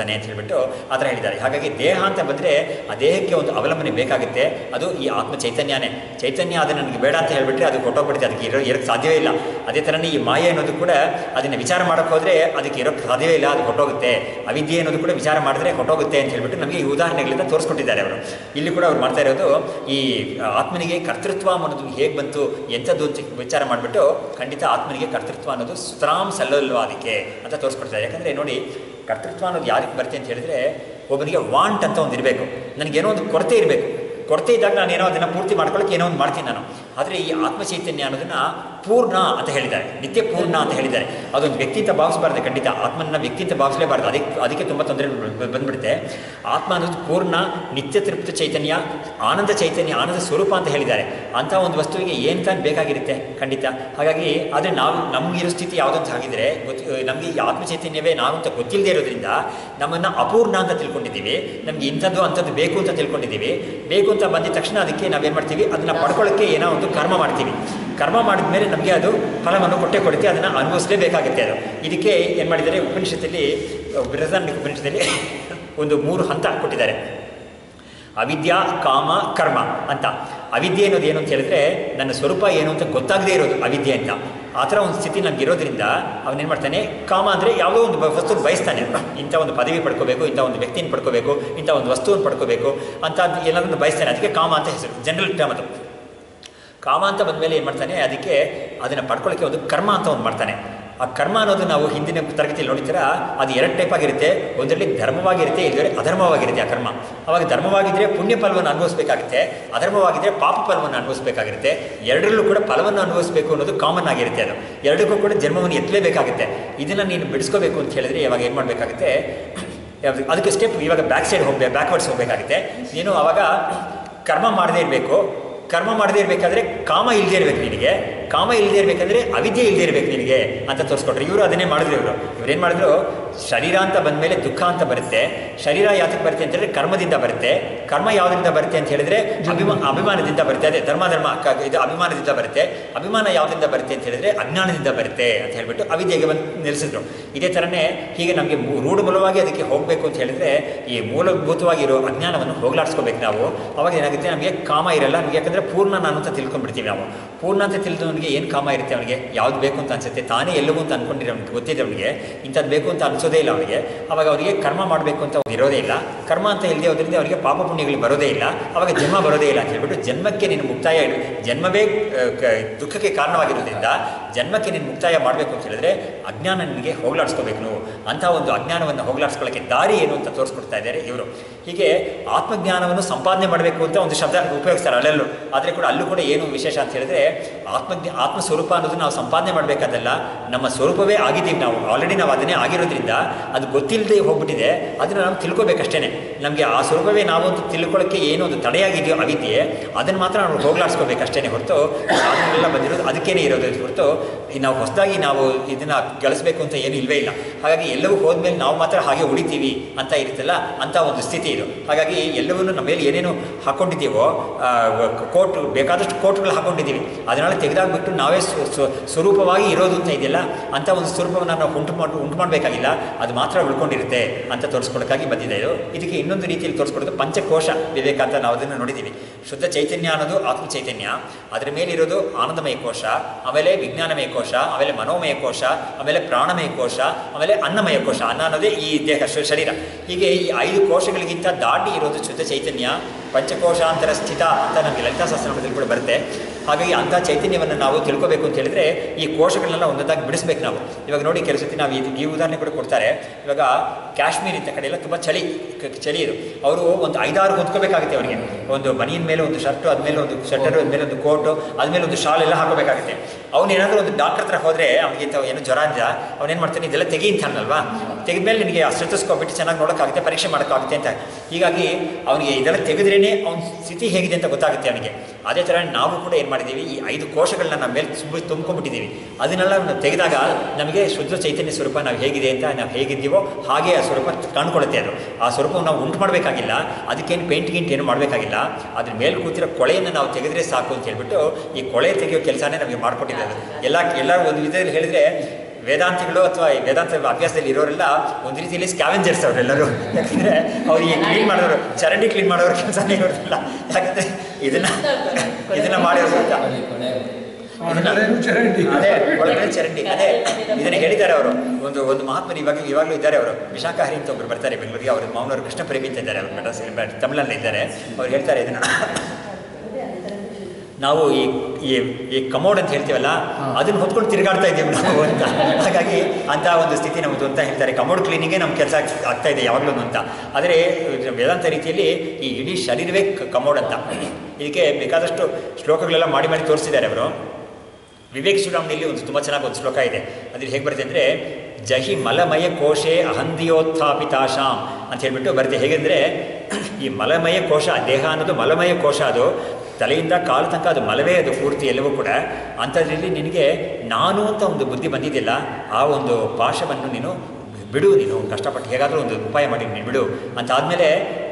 ಮಾಡ್ತಾನೆ ಅಂತ ಹೇಳ್ಬಿಟ್ಟು ಆ ಥರ ಹೇಳಿದ್ದಾರೆ. ಹಾಗಾಗಿ ದೇಹ ಅಂತ ಬಂದರೆ ಆ ದೇಹಕ್ಕೆ ಒಂದು ಅವಲಂಬನೆ ಬೇಕಾಗುತ್ತೆ, ಅದು ಈ ಆತ್ಮ ಚೈತನ್ಯನೇ. ಚೈತನ್ಯ ಅದು ನನಗೆ ಬೇಡ ಅಂತ ಹೇಳಿಬಿಟ್ರೆ ಅದು ಕೊಟ್ಟೋಗ್ಬಿಡುತ್ತೆ, ಅದಕ್ಕೆ ಇರೋ ಇರೋಕ್ಕೆ ಸಾಧ್ಯವೇ ಇಲ್ಲ. ಅದೇ ಥರನೇ ಈ ಮಾಯೆ ಅನ್ನೋದು ಕೂಡ ಅದನ್ನು ವಿಚಾರ ಮಾಡೋಕ್ಕೆ ಹೋದರೆ ಅದಕ್ಕೆ ಇರೋಕ್ಕೆ ಸಾಧ್ಯವೇ ಇಲ್ಲ, ಅದು ಹೊಟ್ಟೋಗುತ್ತೆ. ಅವಿದ್ಯೆ ಅನ್ನೋದು ಕೂಡ ವಿಚಾರ ಮಾಡಿದ್ರೆ ಹೊಟ್ಟೋಗುತ್ತೆ ಅಂತ ಹೇಳ್ಬಿಟ್ಟು ನಮಗೆ ಈ ಉದಾಹರಣೆಗಳಿಂದ ತೋರಿಸ್ಕೊಟ್ಟಿದ್ದಾರೆ ಅವರು. ಇಲ್ಲಿ ಕೂಡ ಅವ್ರು ಮಾಡ್ತಾ ಇರೋದು ಈ ಆತ್ಮನಿಗೆ ಕರ್ತೃತ್ವ ಅನ್ನೋದು ಹೇಗೆ ಬಂತು ಎಂಥದ್ದು ಅಂತ ವಿಚಾರ ಮಾಡಿಬಿಟ್ಟು ಖಂಡಿತ ಆತ್ಮನಿಗೆ ಕರ್ತೃತ್ವ ಅನ್ನೋದು ಸುತರಾಮ್ ಸಲ್ಲಲ್ವಾದಿಕೆ ಅಂತ ತೋರಿಸ್ಕೊಡ್ತಾರೆ. ಯಾಕಂದರೆ ನೋಡಿ, ಕರ್ತೃತ್ವ ಅನ್ನೋದು ಯಾರಿಗೆ ಬರುತ್ತೆ ಅಂತ ಹೇಳಿದ್ರೆ, ಒಬ್ಬನಿಗೆ ವಾಂಟ್ ಅಂತ ಒಂದು ಇರಬೇಕು, ನನಗೇನೋ ಒಂದು ಕೊರತೆ ಇರಬೇಕು. ಕೊರತೆ ಇದ್ದಾಗ ನಾನು ಏನೋ ಅದನ್ನು ಪೂರ್ತಿ ಮಾಡ್ಕೊಳ್ಳೋಕೆ ಏನೋ ಒಂದು ಮಾಡ್ತೀನಿ ನಾನು. ಆದರೆ ಈ ಆತ್ಮ ಚೈತನ್ಯ ಅನ್ನೋದನ್ನು ಪೂರ್ಣ ಅಂತ ಹೇಳಿದ್ದಾರೆ, ನಿತ್ಯ ಪೂರ್ಣ ಅಂತ ಹೇಳಿದ್ದಾರೆ. ಅದೊಂದು ವ್ಯಕ್ತಿ ಅಂತ ಭಾವಿಸಬಾರ್ದು, ಖಂಡಿತ ಆತ್ಮನ ವ್ಯಕ್ತಿ ಅಂತ ಭಾವಿಸಲೇಬಾರ್ದು. ಅದಕ್ಕೆ ಅದಕ್ಕೆ ತುಂಬ ತೊಂದರೆ ಬಂದುಬಿಡುತ್ತೆ. ಆತ್ಮ ಅನ್ನೋದು ಪೂರ್ಣ ನಿತ್ಯ ತೃಪ್ತ ಚೈತನ್ಯ, ಆನಂದ ಚೈತನ್ಯ, ಆನಂದ ಸ್ವರೂಪ ಅಂತ ಹೇಳಿದ್ದಾರೆ. ಅಂಥ ಒಂದು ವಸ್ತುವಿಗೆ ಏನು ತಾನು ಬೇಕಾಗಿರುತ್ತೆ ಖಂಡಿತ. ಹಾಗಾಗಿ ಆದರೆ ನಾವು ನಮಗಿರೋ ಸ್ಥಿತಿ ಯಾವುದಂತ ಆಗಿದ್ರೆ ಗೊತ್ತು, ನಮಗೆ ಈ ಆತ್ಮ ಚೈತನ್ಯವೇ ನಾವು ಅಂತ ಗೊತ್ತಿಲ್ಲದೆ ಇರೋದ್ರಿಂದ ನಮ್ಮನ್ನು ಅಪೂರ್ಣ ಅಂತ ತಿಳ್ಕೊಂಡಿದ್ದೀವಿ. ನಮಗೆ ಇಂಥದ್ದು ಅಂಥದ್ದು ಬೇಕು ಅಂತ ತಿಳ್ಕೊಂಡಿದ್ದೀವಿ. ಬೇಕು ಅಂತ ಬಂದಿದ ತಕ್ಷಣ ಅದಕ್ಕೆ ನಾವೇನು ಮಾಡ್ತೀವಿ, ಅದನ್ನು ಪಡ್ಕೊಳ್ಳೋಕ್ಕೆ ಏನೋ ಒಂದು ಕರ್ಮ ಮಾಡ್ತೀವಿ. ಕರ್ಮ ಮಾಡಿದ ಮೇಲೆ ನಮಗೆ ಅದು ಫಲವನ್ನು ಕೊಟ್ಟೆ ಕೊಡುತ್ತೆ, ಅದನ್ನು ಅನುಭವಿಸಲೇಬೇಕಾಗುತ್ತೆ. ಅದು ಇದಕ್ಕೆ ಏನು ಮಾಡಿದ್ದಾರೆ ಉಪನಿಷತ್ತಲ್ಲಿ, ಬೃಹದಾರಣ್ಯಕ ಉಪನಿಷತ್ತಲ್ಲಿ ಒಂದು ಮೂರು ಹಂತ ಕೊಟ್ಟಿದ್ದಾರೆ, ಅವಿದ್ಯಾ, ಕಾಮ, ಕರ್ಮ ಅಂತ. ಅವಿದ್ಯೆ ಅನ್ನೋದು ಏನು ಅಂತ ಹೇಳಿದ್ರೆ ನನ್ನ ಸ್ವರೂಪ ಏನು ಅಂತ ಗೊತ್ತಾಗದೇ ಇರೋದು ಅವಿದ್ಯೆ ಅಂತ. ಆ ಥರ ಒಂದು ಸ್ಥಿತಿ ನನಗೆ ಇರೋದ್ರಿಂದ ಅವನೇನು ಮಾಡ್ತಾನೆ, ಕಾಮ ಅಂದರೆ ಯಾವುದೋ ಒಂದು ವಸ್ತುನ ಬಯಸ್ತಾನೆ. ಇಂಥ ಒಂದು ಪದವಿ ಪಡ್ಕೋಬೇಕು, ಇಂಥ ಒಂದು ವ್ಯಕ್ತಿನ ಪಡ್ಕೋಬೇಕು, ಇಂಥ ಒಂದು ವಸ್ತುವನ್ನು ಪಡ್ಕೋಬೇಕು ಅಂತ ಏನಾದರೂ ಬಯಸ್ತಾನೆ. ಅದಕ್ಕೆ ಕಾಮ ಅಂತ ಹೆಸರು, ಜನರಲ್ ಟರ್ಮ್ ಅದು. ಕಾಮ ಅಂತ ಬಂದಮೇಲೆ ಏನು ಮಾಡ್ತಾನೆ, ಅದಕ್ಕೆ ಅದನ್ನು ಪಡ್ಕೊಳ್ಳೋಕ್ಕೆ ಒಂದು ಕರ್ಮ ಅಂತ ಒಂದು ಮಾಡ್ತಾನೆ. ಆ ಕರ್ಮ ಅನ್ನೋದು ನಾವು ಹಿಂದಿನ ತರಗತಿಯಲ್ಲಿ ನೋಡಿದ್ರೆ ಅದು ಎರಡು ಟೈಪ್ ಆಗಿರುತ್ತೆ. ಒಂದರಲ್ಲಿ ಧರ್ಮವಾಗಿರುತ್ತೆ, ಇದರಲ್ಲಿ ಅಧರ್ಮವಾಗಿರುತ್ತೆ ಆ ಕರ್ಮ. ಅವಾಗ ಧರ್ಮವಾಗಿದ್ದರೆ ಪುಣ್ಯ ಫಲವನ್ನು ಅನುಭವಿಸಬೇಕಾಗುತ್ತೆ, ಅಧರ್ಮವಾಗಿದ್ದರೆ ಪಾಪ ಫಲವನ್ನು ಅನುಭವಿಸಬೇಕಾಗಿರುತ್ತೆ. ಎರಡರಲ್ಲೂ ಕೂಡ ಫಲವನ್ನು ಅನುಭವಿಸಬೇಕು ಅನ್ನೋದು ಕಾಮನ್ ಆಗಿರುತ್ತೆ. ಅದು ಎರಡಕ್ಕೂ ಕೂಡ ಜನ್ಮವನ್ನು ಎತ್ತಲೇಬೇಕಾಗುತ್ತೆ. ಇದನ್ನು ನೀನು ಬಿಡಿಸ್ಕೋಬೇಕು ಅಂತ ಹೇಳಿದ್ರೆ ಇವಾಗ ಏನು ಮಾಡಬೇಕಾಗುತ್ತೆ, ಅದಕ್ಕೆ ಸ್ಟೆಪ್ ಇವಾಗ ಬ್ಯಾಕ್ ಸೈಡ್ ಹೋಗಬೇಕು, ಬ್ಯಾಕ್ವರ್ಡ್ಸ್ ಹೋಗಬೇಕಾಗುತ್ತೆ. ನೀನು ಆವಾಗ ಕರ್ಮ ಮಾಡದೇ ಇರಬೇಕು. ಕರ್ಮ ಮಾಡದೇ ಇರಬೇಕಾದ್ರೆ ಕಾಮ ಇಲ್ಲದೇ ಇರಬೇಕು ನಿನಗೆ. ಕಾಮ ಇಲ್ಲದೇ ಇರಬೇಕಂದ್ರೆ ಅವಿದ್ಯೆ ಇಲ್ಲದೇ ಇರಬೇಕು ನಿನಗೆ ಅಂತ ತೋರಿಸ್ಕೊಟ್ರು. ಇವರು ಅದನ್ನೇ ಮಾಡಿದ್ರು. ಇವರು ಇವ್ರೇನು ಮಾಡಿದ್ರು, ಶರೀರ ಅಂತ ಬಂದಮೇಲೆ ದುಃಖ ಅಂತ ಬರುತ್ತೆ. ಶರೀರ ಯಾತಕ್ಕೆ ಬರುತ್ತೆ ಅಂತ ಹೇಳಿದ್ರೆ ಕರ್ಮದಿಂದ ಬರುತ್ತೆ. ಕರ್ಮ ಯಾವುದರಿಂದ ಬರುತ್ತೆ ಅಂತ ಹೇಳಿದ್ರೆ ಅಭಿಮಾ ಅಭಿಮಾನದಿಂದ ಬರುತ್ತೆ. ಅದೇ ಧರ್ಮ ಧರ್ಮ ಇದು ಅಭಿಮಾನದಿಂದ ಬರುತ್ತೆ. ಅಭಿಮಾನ ಯಾವುದರಿಂದ ಬರುತ್ತೆ ಅಂತ ಹೇಳಿದ್ರೆ ಅಜ್ಞಾನದಿಂದ ಬರುತ್ತೆ ಅಂತ ಹೇಳಿಬಿಟ್ಟು ಅವಿದ್ಯೆಗೆ ಬಂದು ನಿಲ್ಲಿಸಿದ್ರು. ಇದೇ ಥರನೇ ಹೀಗೆ ನಮಗೆ ರೂಢ ಮೂಲವಾಗಿ ಅದಕ್ಕೆ ಹೋಗಬೇಕು ಅಂತ ಹೇಳಿದ್ರೆ ಈ ಮೂಲಭೂತವಾಗಿರೋ ಅಜ್ಞಾನವನ್ನು ಹೋಗಲಾಡಿಸ್ಕೋಬೇಕು ನಾವು. ಅವಾಗ ಏನಾಗುತ್ತೆ, ನಮಗೆ ಕಾಮ ಇರಲ್ಲ ನಮಗೆ. ಯಾಕಂದರೆ ಪೂರ್ಣ ನಾನು ಅಂತ ತಿಳ್ಕೊಂಡ್ಬಿಡ್ತೀವಿ ನಾವು. ಪೂರ್ಣ ಅಂತ ತಿಳಿದವನಿಗೆ ಏನು ಕಾಮ ಇರುತ್ತೆ, ಅವನಿಗೆ ಯಾವ್ದು ಬೇಕು ಅಂತ ಅನಿಸುತ್ತೆ, ತಾನೇ ಎಲ್ಲವೂ ಅಂತ ಅಂದ್ಕೊಂಡಿರೋ ಅವ್ನಿಗೆ ಗೊತ್ತಿದೆ. ಅವನಿಗೆ ಇಂಥದ್ದು ಬೇಕು ಅಂತ ಅನಿಸೋದೇ ಇಲ್ಲ ಅವನಿಗೆ. ಅವಾಗ ಅವರಿಗೆ ಕರ್ಮ ಮಾಡಬೇಕು ಅಂತ ಇರೋದೇ ಇಲ್ಲ. ಕರ್ಮ ಅಂತ ಇಲ್ಲದೆ ಹೋದ್ರಿಂದ ಅವರಿಗೆ ಪಾಪ ಪುಣ್ಯಗಳು ಬರೋದೇ ಇಲ್ಲ. ಅವಾಗ ಜನ್ಮ ಬರೋದೇ ಇಲ್ಲ ಅಂತ ಹೇಳ್ಬಿಟ್ಟು ಜನ್ಮಕ್ಕೆ ನೀನು ಮುಕ್ತಾಯ ಇಡು, ಜನ್ಮವೇ ದುಃಖಕ್ಕೆ ಕಾರಣವಾಗಿರೋದ್ರಿಂದ ಜನ್ಮಕ್ಕೆ ನೀನು ಮುಕ್ತಾಯ ಮಾಡಬೇಕು ಅಂತ ಹೇಳಿದ್ರೆ ಅಜ್ಞಾನ ನಿನಗೆ ಹೋಗಲಾಡಿಸ್ಕೋಬೇಕು. ನೀವು ಅಂಥ ಒಂದು ಅಜ್ಞಾನವನ್ನು ಹೋಗಲಾಡಿಸ್ಕೊಳ್ಳೋಕ್ಕೆ ದಾರಿ ಏನು ಅಂತ ತೋರಿಸ್ಕೊಡ್ತಾ ಇದ್ದಾರೆ ಇವರು. ಹೀಗೆ ಆತ್ಮಜ್ಞಾನವನ್ನು ಸಂಪಾದನೆ ಮಾಡಬೇಕು ಅಂತ ಒಂದು ಶಬ್ದ ಉಪಯೋಗಿಸ್ತಾರೆ ಅಲ್ಲೆಲ್ಲೂ. ಆದರೆ ಕೂಡ ಅಲ್ಲೂ ಕೂಡ ಏನು ವಿಶೇಷ ಅಂತ ಹೇಳಿದ್ರೆ ಆತ್ಮಜ್ಞ ಆತ್ಮ ಸ್ವರೂಪ ಅನ್ನೋದು ನಾವು ಸಂಪಾದನೆ ಮಾಡಬೇಕಾದಲ್ಲ, ನಮ್ಮ ಸ್ವರೂಪವೇ ಆಗಿದ್ದೀವಿ ನಾವು. ಆಲ್ರೆಡಿ ನಾವು ಅದನ್ನೇ ಆಗಿರೋದ್ರಿಂದ ಅದು ಗೊತ್ತಿಲ್ಲದೆ ಹೋಗ್ಬಿಟ್ಟಿದೆ. ಅದನ್ನು ನಾವು ತಿಳ್ಕೊಬೇಕಷ್ಟೇ. ನಮಗೆ ಆ ಸ್ವರೂಪವೇ ನಾವು ಅಂತ ತಿಳ್ಕೊಳ್ಳೋಕ್ಕೆ ಏನೋ ಒಂದು ತಡೆಯಾಗಿದೆಯೋ ಅವಿದ್ಯೆ, ಅದನ್ನು ಮಾತ್ರ ನಾವು ಹೋಗಲಾಡಿಸ್ಕೋಬೇಕಷ್ಟೇ ಹೊರತು ಸಾಧನೆಗಳೆಲ್ಲ ಬಂದಿರೋದು ಅದಕ್ಕೇನೆ ಇರೋದು ಹೊರತು ನಾವು ಹೊಸದಾಗಿ ನಾವು ಇದನ್ನು ಗಳಿಸ್ಬೇಕು ಅಂತ ಏನೂ ಇಲ್ಲವೇ ಇಲ್ಲ. ಹಾಗಾಗಿ ಎಲ್ಲವೂ ಹೋದ್ಮೇಲೆ ನಾವು ಮಾತ್ರ ಹಾಗೆ ಉಳಿತೀವಿ ಅಂತ ಇರುತ್ತಲ್ಲ, ಅಂಥ ಒಂದು ಸ್ಥಿತಿ ಇದು. ಹಾಗಾಗಿ ಎಲ್ಲವನ್ನೂ ನಮ್ಮ ಮೇಲೆ ಏನೇನು ಹಾಕ್ಕೊಂಡಿದ್ದೀವೋ, ಕೋಟ್ ಬೇಕಾದಷ್ಟು ಕೋಟ್ಗಳು ಹಾಕ್ಕೊಂಡಿದ್ದೀವಿ, ಅದನ್ನೆಲ್ಲ ತೆಗೆದಾಗ್ಬಿಟ್ಟು ನಾವೇ ಸ್ವರೂಪವಾಗಿ ಇರೋದು ಅಂತ ಇದೆಯಲ್ಲ, ಅಂಥ ಒಂದು ಸ್ವರೂಪವನ್ನು ನಾವು ಉಂಟು ಮಾಡಿ ಉಂಟು ಮಾಡಬೇಕಾಗಿಲ್ಲ, ಅದು ಮಾತ್ರ ಉಳ್ಕೊಂಡಿರುತ್ತೆ ಅಂತ ತೋರಿಸ್ಕೊಡೋಕ್ಕಾಗಿ ಬಂದಿದೆ ಇದು. ಇದಕ್ಕೆ ಇನ್ನೊಂದು ರೀತಿಯಲ್ಲಿ ತೋರಿಸ್ಕೊಡೋದು ಪಂಚಕೋಶ ವಿವೇಕ ಅಂತ ನಾವು ಅದನ್ನು ನೋಡಿದ್ದೀವಿ. ಶುದ್ಧ ಚೈತನ್ಯ ಅನ್ನೋದು ಆತ್ಮ ಚೈತನ್ಯ, ಅದರ ಮೇಲಿರೋದು ಆನಂದಮಯ ಕೋಶ, ಆಮೇಲೆ ವಿಜ್ಞಾನಮಯ ಕೋಶ, ಆಮೇಲೆ ಮನೋಮಯ ಕೋಶ, ಆಮೇಲೆ ಪ್ರಾಣಮಯ ಕೋಶ, ಆಮೇಲೆ ಅನ್ನಮಯ ಕೋಶ. ಅನ್ನ ಅನ್ನೋದೇ ಈ ದೇಹ ಶರೀರ. ಹೀಗೆ ಈ ಐದು ಕೋಶಗಳಿಗಿಂತ ದಾಟಿ ಇರೋದು ಶುದ್ಧ ಚೈತನ್ಯ. ಪಂಚಕೋಶಾಂತರ ಸ್ಥಿತ ಅಂತ ನಮಗೆ ಲಲಿತಾ ಸಹಸ್ರನಾಮದಲ್ಲಿ ಕೂಡ ಬರುತ್ತೆ. ಹಾಗಾಗಿ ಅಂಥ ಚೈತನ್ಯವನ್ನು ನಾವು ತಿಳ್ಕೋಬೇಕು ಅಂತ ಹೇಳಿದ್ರೆ ಈ ಕೋಶಗಳನ್ನೆಲ್ಲ ಒಂದೊಂದಾಗಿ ಬಿಡಿಸ್ಬೇಕು ನಾವು. ಇವಾಗ ನೋಡಿ, ಕೆಲವು ಸತಿ ನಾವು ಇದು ಈ ಉದಾಹರಣೆ ಕೂಡ ಕೊಡ್ತಾರೆ. ಇವಾಗ ಕಾಶ್ಮೀರ್ ಇಂಥ ಕಡೆ ಎಲ್ಲ ತುಂಬ ಚಳಿ ಚಳಿ ಇದು. ಅವರು ಒಂದು ಐದಾರು ಹೊಂದ್ಕೋಬೇಕಾಗುತ್ತೆ. ಅವರಿಗೆ ಒಂದು ಬನಿಯನ್ ಮೇಲೆ ಒಂದು ಶರ್ಟು, ಅದ್ಮೇಲೆ ಒಂದು ಶರ್ಟರು, ಅದ್ಮೇಲೆ ಒಂದು ಕೋಟು, ಅದ್ಮೇಲೆ ಒಂದು ಶಾಲ್ ಎಲ್ಲ ಹಾಕೋಬೇಕಾಗುತ್ತೆ. ಅವನೇನಾದರೂ ಒಂದು ಡಾಕ್ಟರ್ ಹತ್ರ ಹೋದರೆ ಅವನಿಗೆ ಏನು ಜ್ವರ ಅಂತ ಅವನೇನು ಮಾಡ್ತಾನೆ, ಇದೆಲ್ಲ ತೆಗಿ ಅಂತಾನಲ್ವಾ, ತೆಗೆದ್ಮೇಲೆ ನಿನಗೆ ಸ್ಟೆಥೋಸ್ಕೋಪ್ ಚೆನ್ನಾಗಿ ನೋಡೋಕ್ಕಾಗುತ್ತೆ, ಪರೀಕ್ಷೆ ಮಾಡೋಕ್ಕಾಗುತ್ತೆ ಅಂತ. ಹೀಗಾಗಿ ಅವನಿಗೆ ಇದೆಲ್ಲ ತೆಗೆದ್ರೇ ಅವನ ಸ್ಥಿತಿ ಹೇಗಿದೆ ಅಂತ ಗೊತ್ತಾಗುತ್ತೆ ಅವನಿಗೆ. ಅದೇ ಥರ ನಾವು ಕೂಡ ಏನು ಮಾಡಿದ್ದೀವಿ, ಈ ಐದು ಕೋಶಗಳನ್ನ ನಮ್ಮ ಮೇಲೆ ತುಂಬ ತುಂಬ್ಕೊಂಡ್ಬಿಟ್ಟಿದ್ದೀವಿ. ಅದನ್ನೆಲ್ಲ ನಾವು ತೆಗೆದಾಗ ನಮಗೆ ಶುದ್ಧ ಚೈತನ್ಯ ಸ್ವರೂಪ ನಾವು ಹೇಗಿದೆ ಅಂತ ನಾವು ಹೇಗಿದ್ದೀವೋ ಹಾಗೆ ಆ ಸ್ವರೂಪ ಕಾಣ್ಕೊಳುತ್ತೆ. ಅದು ಆ ಸ್ವರೂಪವನ್ನು ನಾವು ಉಂಟು ಮಾಡಬೇಕಾಗಿಲ್ಲ, ಅದಕ್ಕೇನು ಪೇಂಟ್ ಗಿಂಟ್ ಏನು ಮಾಡಬೇಕಾಗಿಲ್ಲ. ಅದ್ರ ಮೇಲೆ ಕೂತಿರೋ ಕೊಳೆಯನ್ನು ನಾವು ತೆಗೆದ್ರೆ ಸಾಕು ಅಂತ ಹೇಳ್ಬಿಟ್ಟು ಈ ಕೊಳೆ ತೆಗೆಯೋ ಕೆಲಸನೇ ನಮಗೆ ಮಾಡಿಕೊಟ್ಟಿದ್ದಾರೆ. ಎಲ್ಲ ಎಲ್ಲರೂ ಒಂದು ವಿಧದಲ್ಲಿ ಹೇಳಿದರೆ ವೇದಾಂತಿಗಳು ಅಥವಾ ಈ ವೇದಾಂತ ಅಭ್ಯಾಸದಲ್ಲಿ ಇರೋರೆಲ್ಲ ಒಂದು ರೀತಿಯಲ್ಲಿ ಸ್ಕ್ಯಾವೆಂಜರ್ಸ್ ಅವರೆಲ್ಲರೂ. ಯಾಕಂದರೆ ಅವ್ರಿಗೆ ಕ್ಲೀನ್ ಮಾಡೋರು, ಚರಂಡಿ ಕ್ಲೀನ್ ಮಾಡೋರ ಕೆಲಸನೇ ಇರೋದಿಲ್ಲ. ಯಾಕಂದರೆ ಇದನ್ನು ಇದನ್ನು ಮಾಡಿರೋದು ಅಂತ ಹೊರಗಡೆನೂ ಚರಂಡಿ. ಅದೇ ಒಳಗಡೆ ಚರಂಡಿ. ಅದೇ ಇದನ್ನು ಹೇಳಿದ್ದಾರೆ ಅವರು. ಒಂದು ಒಂದು ಮಹಾತ್ಮರು ಇವಾಗ ಇವಾಗಲೂ ಇದ್ದಾರೆ ಅವರು. ವಿಶಾಖಹರಿ ಅಂತ ಒಬ್ಬರು ಬರ್ತಾರೆ ಬೆಂಗಳೂರಿಗೆ. ಅವರು ಮೌನವರು ಕೃಷ್ಣ ಪ್ರೇಮಿ ಅಂತ ಇದ್ದಾರೆ. ಅವರು ಮೆಡ್ರಾಸ್ ತಮಿಳಲ್ಲಿ ಇದ್ದಾರೆ. ಅವ್ರು ಹೇಳ್ತಾರೆ ಇದನ್ನು, ನಾವು ಈ ಈ ಕಮೋಡ್ ಅಂತ ಹೇಳ್ತೀವಲ್ಲ ಅದನ್ನು ಹೊತ್ಕೊಂಡು ತಿರುಗಾಡ್ತಾ ಇದ್ದೀವಿ ನಾವು ಅಂತ. ಹಾಗಾಗಿ ಅಂಥ ಒಂದು ಸ್ಥಿತಿ ನಮ್ಮದು ಅಂತ ಹೇಳ್ತಾರೆ. ಕಮೋಡ್ ಕ್ಲೀನಿಂಗೇ ನಮ್ಮ ಕೆಲಸ ಆಗ್ತಾ ಇದೆ ಯಾವಾಗಲೂ ಅಂತ. ಆದರೆ ವೇದಾಂತ ರೀತಿಯಲ್ಲಿ ಈ ಇಡೀ ಶರೀರವೇ ಕಮೋಡ್ ಅಂತ. ಇದಕ್ಕೆ ಬೇಕಾದಷ್ಟು ಶ್ಲೋಕಗಳೆಲ್ಲ ಮಾಡಿ ಮಾಡಿ ತೋರಿಸಿದ್ದಾರೆ ಅವರು. ವಿವೇಕ್ ಶಿವರಾಮ್ನಲ್ಲಿ ಒಂದು ತುಂಬ ಚೆನ್ನಾಗಿ ಒಂದು ಶ್ಲೋಕ ಇದೆ. ಅದ್ರಲ್ಲಿ ಹೇಗೆ ಬರುತ್ತೆ ಅಂದರೆ, ಜಹಿ ಮಲಮಯ ಕೋಶೆ ಅಹಂದಿಯೋತ್ಥಾಪಿತಾಶಾಂ ಅಂತ ಹೇಳ್ಬಿಟ್ಟು ಬರುತ್ತೆ. ಹೇಗೆಂದರೆ ಈ ಮಲಮಯ ಕೋಶ, ದೇಹ ಅನ್ನೋದು ಮಲಮಯ ಕೋಶ. ಅದು ತಲೆಯಿಂದ ಕಾಲು ತನಕ ಅದು ಮಲವೇ, ಅದು ಪೂರ್ತಿ ಎಲ್ಲವೂ ಕೂಡ. ಅಂಥದ್ರಲ್ಲಿ ನಿನಗೆ ನಾನು ಅಂತ ಒಂದು ಬುದ್ಧಿ ಬಂದಿದ್ದಿಲ್ಲ. ಆ ಒಂದು ಪಾಶವನ್ನು ನೀನು ಬಿಡು, ನೀನು ಕಷ್ಟಪಟ್ಟು ಹೇಗಾದರೂ ಒಂದು ಉಪಾಯ ಮಾಡಿ ನೀನು ಬಿಡು ಅಂತ. ಆದಮೇಲೆ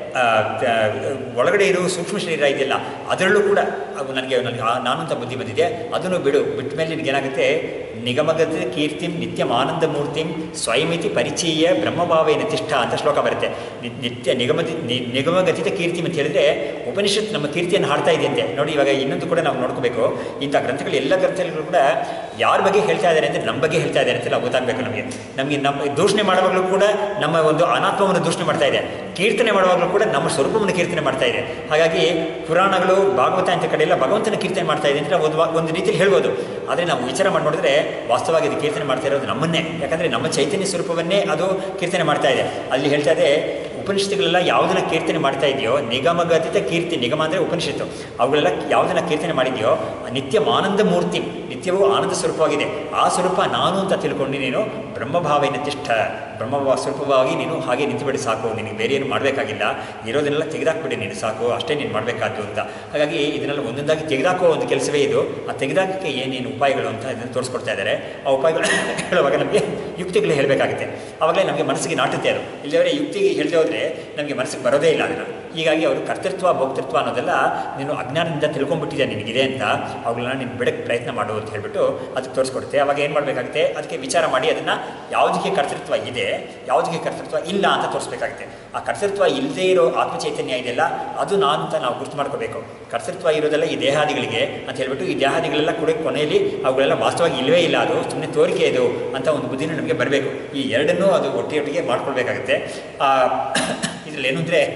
ಒಳಗಡೆ ಇರೋ ಸೂಕ್ಷ್ಮ ಶರೀರ ಇದೆಯಲ್ಲ ಅದರಲ್ಲೂ ಕೂಡ ಅದು ನನಗೆ ನನಗೆ ನಾನು ಅಂತ ಬುದ್ಧಿ ಬಂದಿದೆ, ಅದನ್ನು ಬಿಡು. ಬಿಟ್ಟ ಮೇಲೆ ನಿನಗೇನಾಗುತ್ತೆ, ನಿಗಮಗತ ಕೀರ್ತಿಂ ನಿತ್ಯಂ ಆನಂದ ಮೂರ್ತಿಂ ಸ್ವಯಮಿತಿ ಪರಿಚಯ ಬ್ರಹ್ಮಭಾವೇನ ತಿಷ್ಠ ಅಂತ ಶ್ಲೋಕ ಬರುತ್ತೆ. ನಿತ್ಯ ನಿಗಮತಿ ನಿಗಮಗತಿತ ಕೀರ್ತಿಂ ಅಂತ ಹೇಳಿದ್ರೆ ಉಪನಿಷತ್ ನಮ್ಮ ಕೀರ್ತಿಯನ್ನು ಹಾಡ್ತಾ ಇದೆಯಂತೆ. ನೋಡಿ, ಇವಾಗ ಇನ್ನೊಂದು ಕೂಡ ನಾವು ನೋಡ್ಕೋಬೇಕು. ಇಂಥ ಗ್ರಂಥಗಳು, ಎಲ್ಲ ಗ್ರಂಥಗಳು ಕೂಡ ಯಾರ ಬಗ್ಗೆ ಹೇಳ್ತಾ ಇದ್ದಾರೆ ಅಂದರೆ ನಮ್ಮ ಬಗ್ಗೆ ಹೇಳ್ತಾ ಇದ್ದಾರೆ ಅಂತೆಲ್ಲ ಗೊತ್ತಾಗಬೇಕು ನಮಗೆ. ನಮಗೆ ನಮ್ಮ ದೂಷಣೆ ಮಾಡುವಾಗಲೂ ಕೂಡ ನಮ್ಮ ಒಂದು ಅನಾತ್ಮವನ್ನು ದೂಷಣೆ ಮಾಡ್ತಾ ಇದೆ, ಕೀರ್ತನೆ ಮಾಡುವಾಗಲೂ ಕೂಡ ನಮ್ಮ ಸ್ವರೂಪವನ್ನು ಕೀರ್ತನೆ ಮಾಡ್ತಾ ಇದೆ. ಹಾಗಾಗಿ ಪುರಾಣಗಳು, ಭಾಗವತ ಇಂಥ ಕಡೆ ಎಲ್ಲ ಭಗವಂತನ ಕೀರ್ತನೆ ಮಾಡ್ತಾ ಇದೆ ಅಂತ ಒಂದು ಒಂದು ರೀತಿಯಲ್ಲಿ ಹೇಳ್ಬೋದು. ಆದರೆ ನಾವು ವಿಚಾರ ಮಾಡಿ ನೋಡಿದ್ರೆ ವಾಸ್ತವವಾಗಿ ಇದು ಕೀರ್ತನೆ ಮಾಡ್ತಾ ಇರೋದು ನಮ್ಮನ್ನೇ. ಯಾಕಂದರೆ ನಮ್ಮ ಚೈತನ್ಯ ಸ್ವರೂಪವನ್ನೇ ಅದು ಕೀರ್ತನೆ ಮಾಡ್ತಾ ಇದೆ. ಅಲ್ಲಿ ಹೇಳ್ತಾ ಇದೆ, ಉಪನಿಷತ್ತುಗಳೆಲ್ಲ ಯಾವುದನ್ನ ಕೀರ್ತನೆ ಮಾಡ್ತಾ ಇದೆಯೋ, ನಿಗಮಗತಿತ ಕೀರ್ತಿ, ನಿಗಮ ಅಂದರೆ ಉಪನಿಷತ್ತು, ಅವುಗಳೆಲ್ಲ ಯಾವುದನ್ನ ಕೀರ್ತನೆ ಮಾಡಿದೆಯೋ ನಿತ್ಯ ಆನಂದ ಮೂರ್ತಿ, ನಿತ್ಯವೂ ಆನಂದ ಸ್ವರೂಪವಾಗಿದೆ. ಆ ಸ್ವರೂಪ ನಾನು ಅಂತ ತಿಳ್ಕೊಂಡು ನೀನು ಬ್ರಹ್ಮಭಾವೇನ ತಿಷ್ಠ, ಬ್ರಹ್ಮ ಸ್ವರೂಪವಾಗಿ ನೀನು ಹಾಗೆ ನಿಂತುಬಿಡಿ ಸಾಕು, ನಿನಗೆ ಬೇರೆ ಏನು ಮಾಡಬೇಕಾಗಿಲ್ಲ, ಇರೋದನ್ನೆಲ್ಲ ತೆಗೆದಾಕ್ಬಿಡಿ ನೀನು ಸಾಕು, ಅಷ್ಟೇ ನೀನು ಮಾಡಬೇಕಾದ್ದು ಅಂತ. ಹಾಗಾಗಿ ಇದನ್ನೆಲ್ಲ ಒಂದೊಂದಾಗಿ ತೆಗೆದಾಕೋ ಒಂದು ಕೆಲಸವೇ ಇದು. ಆ ತೆಗೆದಾಕಕ್ಕೆ ಏನೇನು ಉಪಾಯಗಳು ಅಂತ ಇದನ್ನು ತೋರಿಸ್ಕೊಡ್ತಾ ಇದ್ದಾರೆ. ಆ ಉಪಾಯಗಳು ಹೇಳುವಾಗ ನಮಗೆ ಯುಕ್ತಿಗಳು ಹೇಳಬೇಕಾಗುತ್ತೆ. ಆವಾಗಲೇ ನಮಗೆ ಮನಸ್ಸಿಗೆ ನಾಟುತ್ತೆ ಅದು. ಇಲ್ಲವರೆ ಯುಕ್ತಿಗೆ ಹೇಳದೆ ಹೋದರೆ ನಮಗೆ ಮನಸ್ಸಿಗೆ ಬರೋದೇ ಇಲ್ಲ ಅದನ್ನು. ಹೀಗಾಗಿ ಅವರು ಕರ್ತೃತ್ವ ಭೋಕ್ತೃತ್ವ ಅನ್ನೋದೆಲ್ಲ ನೀನು ಅಜ್ಞಾನದಿಂದ ತಿಳ್ಕೊಂಡ್ಬಿಟ್ಟಿದೆ ನಿನಗಿದೆ ಅಂತ, ಅವುಗಳನ್ನ ನೀನು ಬಿಡಕ್ಕೆ ಪ್ರಯತ್ನ ಮಾಡು ಅಂತ ಹೇಳ್ಬಿಟ್ಟು ಅದಕ್ಕೆ ತೋರಿಸ್ಕೊಡುತ್ತೆ. ಅವಾಗ ಏನು ಮಾಡಬೇಕಾಗುತ್ತೆ, ಅದಕ್ಕೆ ವಿಚಾರ ಮಾಡಿ ಅದನ್ನು ಯಾವುದಕ್ಕೆ ಕರ್ತೃತ್ವ ಇದೆ, ಯಾವುದಕ್ಕೆ ಕರ್ತೃತ್ವ ಇಲ್ಲ ಅಂತ ತೋರಿಸ್ಬೇಕಾಗುತ್ತೆ. ಆ ಕರ್ತೃತ್ವ ಇಲ್ಲದೇ ಇರೋ ಆತ್ಮಚೈತನ್ಯ ಇದೆಯಲ್ಲ, ಅದು ನಾನು ಅಂತ ನಾವು ಗುರುತು ಮಾಡ್ಕೋಬೇಕು. ಕರ್ತೃತ್ವ ಇರೋದೆಲ್ಲ ಈ ದೇಹಾದಿಗಳಿಗೆ ಅಂತ ಹೇಳ್ಬಿಟ್ಟು, ಈ ದೇಹಾದಿಗಳೆಲ್ಲ ಕೂಡ ಕೊನೆಯಲ್ಲಿ ಅವುಗಳೆಲ್ಲ ವಾಸ್ತವವಾಗಿ ಇಲ್ಲವೇ ಇಲ್ಲ, ಅದು ಸುಮ್ಮನೆ ತೋರಿಕೆ ಇದು ಅಂತ ಒಂದು ಬುದ್ಧಿನೂ ನಮಗೆ ಬರಬೇಕು. ಈ ಎರಡನ್ನೂ ಅದು ಒಟ್ಟಿಗೆ ಒಟ್ಟಿಗೆ ಮಾಡ್ಕೊಳ್ಬೇಕಾಗುತ್ತೆ. ಇದರಲ್ಲಿ ಏನು ಅಂದರೆ,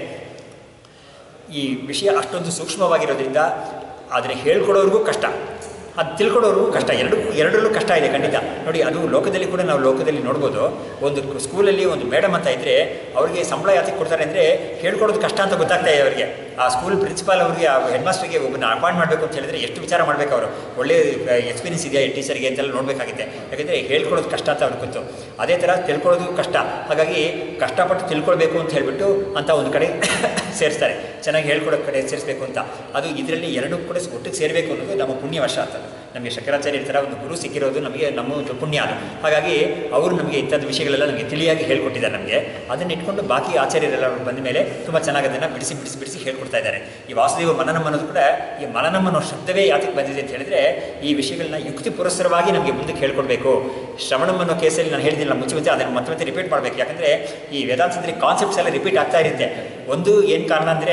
ಈ ವಿಷಯ ಅಷ್ಟೊಂದು ಸೂಕ್ಷ್ಮವಾಗಿರೋದ್ರಿಂದ ಅದನ್ನು ಹೇಳ್ಕೊಡೋರಿಗೂ ಕಷ್ಟ, ಅದು ತಿಳ್ಕೊಡೋರು ಕಷ್ಟ. ಎರಡು ಎರಡರಲ್ಲೂ ಕಷ್ಟ ಇದೆ ಖಂಡಿತ. ನೋಡಿ, ಅದು ಲೋಕದಲ್ಲಿ ಕೂಡ ನಾವು ಲೋಕದಲ್ಲಿ ನೋಡ್ಬೋದು. ಒಂದು ಸ್ಕೂಲಲ್ಲಿ ಒಂದು ಮೇಡಮ್ ಅಂತ ಇದ್ದರೆ ಅವ್ರಿಗೆ ಸಂಬಳ ಯಾತಕ್ಕೆ ಕೊಡ್ತಾರೆ ಅಂದರೆ ಹೇಳ್ಕೊಡೋದು ಕಷ್ಟ ಅಂತ ಗೊತ್ತಾಗ್ತಾ ಇದೆ ಅವರಿಗೆ. ಆ ಸ್ಕೂಲ್ ಪ್ರಿನ್ಸಿಪಾಲ್ ಅವರಿಗೆ, ಆ ಹೆಡ್ ಮಾಸ್ಟರ್ಗೆ ಒಬ್ಬನ ಅಪಾಯಿಂಟ್ ಮಾಡಬೇಕು ಅಂತ ಹೇಳಿದ್ರೆ ಎಷ್ಟು ವಿಚಾರ ಮಾಡಬೇಕು ಅವರು. ಒಳ್ಳೆ ಎಕ್ಸ್ಪೀರಿಯನ್ಸ್ ಇದೆಯಾ ಟೀಚರ್ಗೆ ಅಂತೆಲ್ಲ ನೋಡಬೇಕಾಗಿದೆ. ಯಾಕೆಂದರೆ ಹೇಳ್ಕೊಡೋದು ಕಷ್ಟ ಅಂತ ಅವ್ರಿಗೆ ಗೊತ್ತು. ಅದೇ ಥರ ತಿಳ್ಕೊಳ್ಳೋದು ಕಷ್ಟ. ಹಾಗಾಗಿ ಕಷ್ಟಪಟ್ಟು ತಿಳ್ಕೊಳ್ಬೇಕು ಅಂತ ಹೇಳಿಬಿಟ್ಟು ಅಂತ ಒಂದು ಕಡೆ ಸೇರಿಸ್ತಾರೆ, ಚೆನ್ನಾಗಿ ಹೇಳ್ಕೊಡೋ ಕಡೆ ಸೇರಿಸಬೇಕು ಅಂತ. ಅದು ಇದರಲ್ಲಿ ಎರಡೂ ಕೂಡ ಒಟ್ಟಿಗೆ ಸೇರಬೇಕು ಅನ್ನೋದು ನಮ್ಮ ಪುಣ್ಯವಶ ಅಂತ. ನಮಗೆ ಶಂಕರಾಚಾರ್ಯ ಥರ ಒಂದು ಗುರು ಸಿಕ್ಕಿರೋದು ನಮಗೆ ನಮ್ಮ ಒಂದು ಪುಣ್ಯ ಅದು. ಹಾಗಾಗಿ ಅವರು ನಮಗೆ ಇಂಥದ್ದು ವಿಷಯಗಳೆಲ್ಲ ನಮಗೆ ತಿಳಿಯಾಗಿ ಹೇಳ್ಕೊಟ್ಟಿದ್ದಾರೆ ನಮಗೆ. ಅದನ್ನು ಇಟ್ಕೊಂಡು ಬಾಕಿ ಆಚಾರ್ಯರೆಲ್ಲ ಬಂದ ಮೇಲೆ ತುಂಬ ಚೆನ್ನಾಗಿ ಅದನ್ನು ಬಿಡಿಸಿ ಬಿಡಿಸಿ ಬಿಡಿಸಿ ಹೇಳ್ಕೊಡ್ತಾ ಇದ್ದಾರೆ. ಈ ವಾಸುದೇವ ಮನನಂ ಅನ್ನೋದು ಕೂಡ, ಈ ಮನನಂ ಅನ್ನೋ ಶಬ್ದವೇ ಯಾತಕ್ಕೆ ಬಂದಿದೆ ಅಂತ ಹೇಳಿದ್ರೆ, ಈ ವಿಷಯಗಳನ್ನ ಯುಕ್ತಿ ಪುರಸ್ಸರವಾಗಿ ನಮಗೆ ಮುಂದಕ್ಕೆ ಹೇಳ್ಕೊಡ್ಬೇಕು. ಶ್ರವಣಂ ಅನ್ನೋ ಕೇಸಲ್ಲಿ ನಾನು ಹೇಳಿದಿಲ್ಲ ಮುಚ್ಚಿ ಮುಂಚೆ, ಅದನ್ನು ಮತ್ತೆ ಮತ್ತೆ ರಿಪೀಟ್ ಮಾಡಬೇಕು. ಯಾಕಂದರೆ ಈ ವೇದಾಂತದಲ್ಲಿ ಕಾನ್ಸೆಪ್ಟ್ಸ್ ಎಲ್ಲ ರಿಪೀಟ್ ಆಗ್ತಾ ಇರುತ್ತೆ. ಒಂದು ಏನು ಕಾರಣ ಅಂದರೆ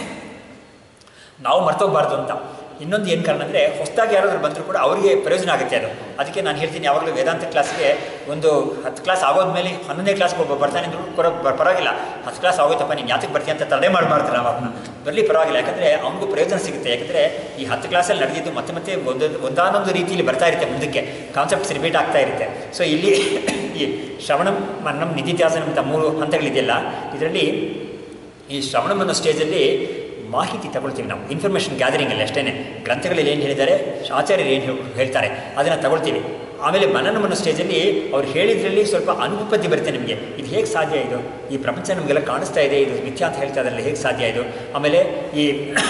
ನಾವು ಮರ್ತೋಗ್ಬಾರ್ದು ಅಂತ. ಇನ್ನೊಂದು ಏನು ಕಾರಣ ಅಂದರೆ ಹೊಸದಾಗಿ ಯಾರಾದರೂ ಬಂದರೂ ಕೂಡ ಅವರಿಗೆ ಪ್ರಯೋಜನ ಆಗುತ್ತೆ ಅದು. ಅದಕ್ಕೆ ನಾನು ಹೇಳ್ತೀನಿ, ಯಾವಾಗಲೂ ವೇದಾಂತ ಕ್ಲಾಸ್ಗೆ ಒಂದು ಹತ್ತು ಕ್ಲಾಸ್ ಆಗೋದ್ಮೇಲೆ ಹನ್ನೊಂದನೇ ಕ್ಲಾಸ್ಗೆ ಒಬ್ಬ ಬರ್ತಾನೆ ಅಂದರೂ ಕೂಡ ಪರವಾಗಿಲ್ಲ. ಹತ್ತು ಕ್ಲಾಸ್ ಆಗೋಯ್ತಪ್ಪ ನೀನು ಯಾತಕ್ಕೆ ಬರ್ತೀಯ ಅಂತ ತಡೆ ಮಾಡಬಾರ್ದು ನಾವು ಅವನ್ನ. ಬರಲಿ ಪರವಾಗಿಲ್ಲ, ಯಾಕಂದರೆ ಅವನಿಗೂ ಪ್ರಯೋಜನ ಸಿಗುತ್ತೆ. ಯಾಕಂದರೆ ಈ ಹತ್ತು ಕ್ಲಾಸಲ್ಲಿ ನಡೆದಿದ್ದು ಮತ್ತೆ ಮತ್ತೆ ಒಂದು ಒಂದಾನೊಂದು ರೀತಿಯಲ್ಲಿ ಬರ್ತಾ ಇರುತ್ತೆ ಮುಂದಕ್ಕೆ, ಕಾನ್ಸೆಪ್ಟ್ಸ್ ರಿಪೀಟ್ ಆಗ್ತಾ ಇರುತ್ತೆ. ಸೊ ಇಲ್ಲಿ ಈ ಶ್ರವಣಂ ಮನ್ನಂ ನಿಧಿತ್ಯಾಸನಂ ಅಂತ ಮೂರು ಹಂತಗಳಿದೆಯಲ್ಲ, ಇದರಲ್ಲಿ ಈ ಶ್ರವಣಂ ಅನ್ನೋ ಸ್ಟೇಜಲ್ಲಿ ಮಾಹಿತಿ ತಗೊಳ್ತೀವಿ ನಾವು, ಇನ್ಫಾರ್ಮೇಷನ್ ಗ್ಯಾದರಿಂಗಲ್ಲಿ ಅಷ್ಟೇ. ಗ್ರಂಥಗಳಲ್ಲಿ ಏನು ಹೇಳಿದ್ದಾರೆ, ಆಚಾರ್ಯರು ಏನು ಹೇಳ್ತಾರೆ ಅದನ್ನು ತಗೊಳ್ತೀವಿ. ಆಮೇಲೆ ಮನನಂ ಅನ್ನೋ ಸ್ಟೇಜಲ್ಲಿ ಅವ್ರು ಹೇಳಿದ್ರಲ್ಲಿ ಸ್ವಲ್ಪ ಅನುಪತ್ತಿ ಬರುತ್ತೆ ನಿಮಗೆ. ಇದು ಹೇಗೆ ಸಾಧ್ಯ, ಇದು ಈ ಪ್ರಪಂಚ ನಮಗೆಲ್ಲ ಕಾಣಿಸ್ತಾ ಇದೆ, ಇದು ಮಿಥ್ಯಾ ಅಂತ ಹೇಳ್ತಾ ಇದ್ರಲ್ಲ, ಹೇಗೆ ಸಾಧ್ಯ ಇದು. ಆಮೇಲೆ ಈ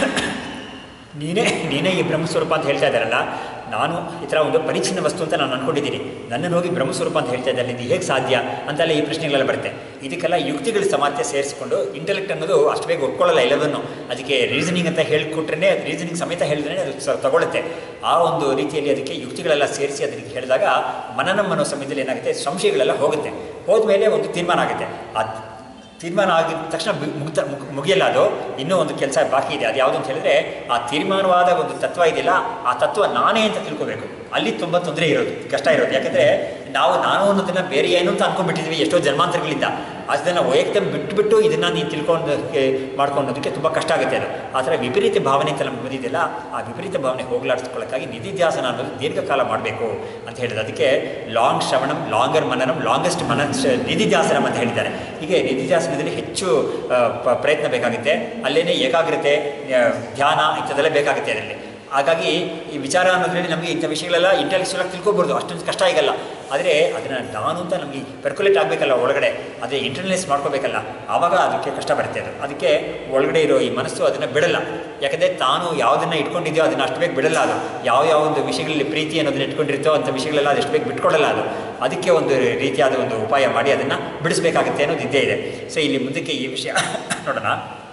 ನೀನೇ ನೀನೇ ಈ ಬ್ರಹ್ಮಸ್ವರೂಪ ಅಂತ ಹೇಳ್ತಾ ಇದ್ದಾರಲ್ಲ, ನಾನು ಈ ಥರ ಒಂದು ಪರಿಚ್ಛಿನ್ನ ವಸ್ತು ಅಂತ ನಾನು ಅಂದ್ಕೊಂಡಿದ್ದೀನಿ, ನನ್ನನ್ನು ಹೋಗಿ ಬ್ರಹ್ಮಸ್ವರೂಪ ಅಂತ ಹೇಳ್ತಾ ಇದ್ದಾರೆ, ಇದು ಹೇಗೆ ಸಾಧ್ಯ ಅಂತೆಲ್ಲ ಈ ಪ್ರಶ್ನೆಗಳೆಲ್ಲ ಬರುತ್ತೆ. ಇದಕ್ಕೆಲ್ಲ ಯುಕ್ತಿಗಳ ಸಾಮರ್ಥ್ಯ ಸೇರಿಸ್ಕೊಂಡು ಇಂಟೆಲೆಕ್ಟ್ ಅನ್ನೋದು ಅಷ್ಟು ಬೇಗ ಒಪ್ಕೊಳ್ಳಲ್ಲ ಎಲ್ಲವನ್ನೂ. ಅದಕ್ಕೆ ರೀಸನಿಂಗ್ ಅಂತ ಹೇಳಿಕೊಟ್ರೆ ಅದು ರೀಸನಿಂಗ್ ಸಮೇತ ಹೇಳಿದ್ರೆ ಅದು ಸ ತಗೊಳುತ್ತೆ. ಆ ಒಂದು ರೀತಿಯಲ್ಲಿ ಅದಕ್ಕೆ ಯುಕ್ತಿಗಳೆಲ್ಲ ಸೇರಿಸಿ ಅದಕ್ಕೆ ಹೇಳಿದಾಗ ಮನನಂ ಅನ್ನೋ ಸಮಯದಲ್ಲಿ ಏನಾಗುತ್ತೆ, ಸಂಶಯಗಳೆಲ್ಲ ಹೋಗುತ್ತೆ. ಹೋದ್ಮೇಲೆ ಒಂದು ತೀರ್ಮಾನ ಆಗುತ್ತೆ. ಆ ತೀರ್ಮಾನ ಆಗಿದ ತಕ್ಷಣ ಮುಗ್ತ ಮುಗಿಯಲ್ಲ, ಅದು ಇನ್ನೂ ಒಂದು ಕೆಲಸ ಬಾಕಿ ಇದೆ. ಅದು ಯಾವುದು ಅಂತ ಹೇಳಿದ್ರೆ, ಆ ತೀರ್ಮಾನವಾದ ಒಂದು ತತ್ವ ಇದೆಯಲ್ಲ, ಆ ತತ್ವ ನಾನೇ ಅಂತ ತಿಳ್ಕೋಬೇಕು. ಅಲ್ಲಿ ತುಂಬ ತೊಂದರೆ ಇರೋದು, ಕಷ್ಟ ಇರೋದು. ಯಾಕೆಂದರೆ ನಾವು ನಾನು ಅನ್ನೋದನ್ನು ಬೇರೆ ಏನು ಅಂತ ಅಂದ್ಕೊಂಡ್ಬಿಟ್ಟಿದ್ವಿ ಎಷ್ಟೋ ಜನ್ಮಾಂತರಗಳಿಂದ. ಅದನ್ನು ವೈಯಕ್ತಿಕ ಬಿಟ್ಟುಬಿಟ್ಟು ಇದನ್ನು ನೀನು ತಿಳ್ಕೊಂಡು ಮಾಡ್ಕೊಂಡೋದಕ್ಕೆ ತುಂಬ ಕಷ್ಟ ಆಗುತ್ತೆ. ಅದು ಆ ಥರ ವಿಪರೀತ ಭಾವನೆ ಅಂತ ನಮ್ಗೆ ಬಂದಿದೆಯಲ್ಲ, ಆ ವಿಪರೀತ ಭಾವನೆ ಹೋಗ್ಲಾಡಿಸ್ಕೊಳ್ಳೋಕ್ಕಾಗಿ ನಿಧಿಧ್ಯಾಸನ ಅನ್ನೋದು ದೀರ್ಘಕಾಲ ಮಾಡಬೇಕು ಅಂತ ಹೇಳಿದ್ರು. ಅದಕ್ಕೆ ಲಾಂಗ್ ಶ್ರವಣಂ, ಲಾಂಗರ್ ಮನನಂ, ಲಾಂಗೆಸ್ಟ್ ಮನ ನಿಧಿಧ್ಯಾಸನಂ ಅಂತ ಹೇಳಿದ್ದಾರೆ. ಹೀಗೆ ನಿಧಿಧ್ಯಾಸನದಲ್ಲಿ ಹೆಚ್ಚು ಪ್ರಯತ್ನ ಬೇಕಾಗುತ್ತೆ. ಅಲ್ಲೇ ಏಕಾಗ್ರತೆ, ಧ್ಯಾನ ಇಂಥದ್ದೆಲ್ಲ ಬೇಕಾಗುತ್ತೆ ಅದರಲ್ಲಿ. ಹಾಗಾಗಿ ಈ ವಿಚಾರ ಅನ್ನೋದ್ರಲ್ಲಿ ನಮಗೆ ಇಂಥ ವಿಷಯಗಳೆಲ್ಲ ಇಂಟೆಲೆಕ್ಚುಯಲ್ ಆಗಿ ತಿಳ್ಕೊಬೋದು, ಅಷ್ಟೊಂದು ಕಷ್ಟ ಆಗಲ್ಲ. ಆದರೆ ಅದನ್ನು ನಾನು ಅಂತ ನಮಗೆ ಪರ್ಕ್ಯುಲೇಟ್ ಆಗಬೇಕಲ್ಲ ಒಳಗಡೆ, ಅದೇ ಇಂಟರ್ನಲೈಸ್ ಮಾಡ್ಕೋಬೇಕಲ್ಲ, ಆವಾಗ ಅದಕ್ಕೆ ಕಷ್ಟ ಬರುತ್ತೆ. ಅದು ಅದಕ್ಕೆ ಒಳಗಡೆ ಇರೋ ಈ ಮನಸ್ಸು ಅದನ್ನು ಬಿಡಲ್ಲ. ಯಾಕಂದರೆ ತಾನು ಯಾವುದನ್ನು ಇಟ್ಕೊಂಡಿದೆಯೋ ಅದನ್ನು ಅಷ್ಟು ಬೇಗ ಬಿಡಲ್ಲ. ಅದು ಯಾವ ಯಾವ ಒಂದು ವಿಷಯಗಳಲ್ಲಿ ಪ್ರೀತಿ ಅನ್ನೋದನ್ನ ಇಟ್ಕೊಂಡಿರ್ತೋ ಅಂಥ ವಿಷಯಗಳೆಲ್ಲ ಅದಷ್ಟು ಬೇಗ ಬಿಟ್ಕೊಡಲ್ಲ. ಅದು ಅದಕ್ಕೆ ಒಂದು ರೀತಿಯಾದ ಒಂದು ಉಪಾಯ ಮಾಡಿ ಅದನ್ನು ಬಿಡಿಸ್ಬೇಕಾಗುತ್ತೆ ಅನ್ನೋದು ಇದ್ದೇ ಇದೆ. ಸೊ ಇಲ್ಲಿ ಮುಂದಕ್ಕೆ ಈ ವಿಷಯ ನೋಡೋಣ.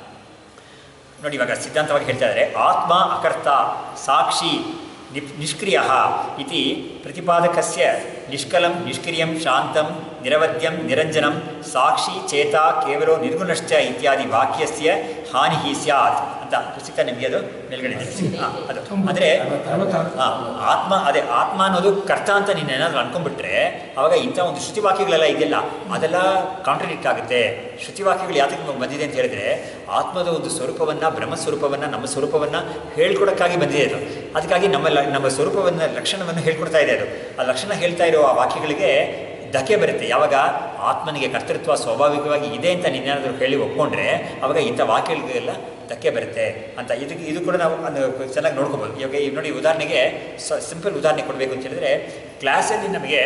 ನೋಡಿ, ಇವಾಗ ಸಿದ್ಧಾಂತವಾಗಿ ಹೇಳ್ತಾ ಇದ್ದಾರೆ, ಆತ್ಮ ಅಕರ್ತ ಸಾಕ್ಷಿ ನಿ ನಿಷ್ಕ್ರಿಯ ಇತಿ ಪ್ರತಿಪಾದಕಸ್ಯ ನಿಷ್ಕಲಂ ನಿಷ್ಕ್ರಿಯಂ ಶಾಂತಂ ನಿರವದ್ಯಂ ನಿರಂಜನಂ ಸಾಕ್ಷಿ ಚೇತ ಕೇವಲೋ ನಿರ್ಗುಣಶ್ಚ ಇತ್ಯಾದಿ ವಾಕ್ಯಸ್ಯ ಹಾನಿ ಸ್ಯಾತ್ ಅಂತ ಪುಸ್ತಕ ನಿಮಗೆ ಅದು ಮೇಲ್ಗಡೆ ಹಾಂ ಅದು ಅಂದರೆ ಹಾಂ ಆತ್ಮ ಅದೇ ಆತ್ಮ ಅನ್ನೋದು ಕರ್ತ ಅಂತ ನೀನು ಏನಾದರೂ ಅನ್ಕೊಂಡ್ಬಿಟ್ರೆ ಆವಾಗ ಇಂಥ ಒಂದು ಶ್ರುತಿವಾಕ್ಯಗಳೆಲ್ಲ ಇದೆಯಲ್ಲ ಅದೆಲ್ಲ ಕಾಂಟ್ರಡಿಕ್ಟ್ ಆಗುತ್ತೆ. ಶ್ರುತಿವಾಕ್ಯಗಳು ಯಾತಕ್ಕೆ ಬಂದಿದೆ ಅಂತ ಹೇಳಿದ್ರೆ ಆತ್ಮದ ಒಂದು ಸ್ವರೂಪವನ್ನು, ಬ್ರಹ್ಮಸ್ವರೂಪವನ್ನು, ನಮ್ಮ ಸ್ವರೂಪವನ್ನು ಹೇಳ್ಕೊಡೋಕ್ಕಾಗಿ ಬಂದಿದೆ ಅದು. ಅದಕ್ಕಾಗಿ ನಮ್ಮ ನಮ್ಮ ಸ್ವರೂಪವನ್ನು, ಲಕ್ಷಣವನ್ನು ಹೇಳ್ಕೊಡ್ತಾ ಇದೆ ಅದು. ಆ ಲಕ್ಷಣ ಹೇಳ್ತಾ ಇರೋ ಆ ವಾಕ್ಯಗಳಿಗೆ ಧಕ್ಕೆ ಬರುತ್ತೆ. ಯಾವಾಗ ಆತ್ಮನಿಗೆ ಕರ್ತೃತ್ವ ಸ್ವಾಭಾವಿಕವಾಗಿ ಇದೆ ಅಂತ ನೀನೇನಾದರೂ ಹೇಳಿ ಒಪ್ಕೊಂಡ್ರೆ ಆವಾಗ ಇಂಥ ವಾಕ್ಯಗಳಿಗೆಲ್ಲ ಧಕ್ಕೆ ಬರುತ್ತೆ ಅಂತ. ಇದಕ್ಕೆ ಇದು ಕೂಡ ನಾವು ಚೆನ್ನಾಗಿ ನೋಡ್ಕೋಬೋದು. ಇವಾಗ ಈಗ ನೋಡಿ, ಉದಾಹರಣೆಗೆ ಸಿಂಪಲ್ ಉದಾಹರಣೆ ಕೊಡಬೇಕು ಅಂತ ಹೇಳಿದ್ರೆ, ಕ್ಲಾಸಲ್ಲಿ ನಮಗೆ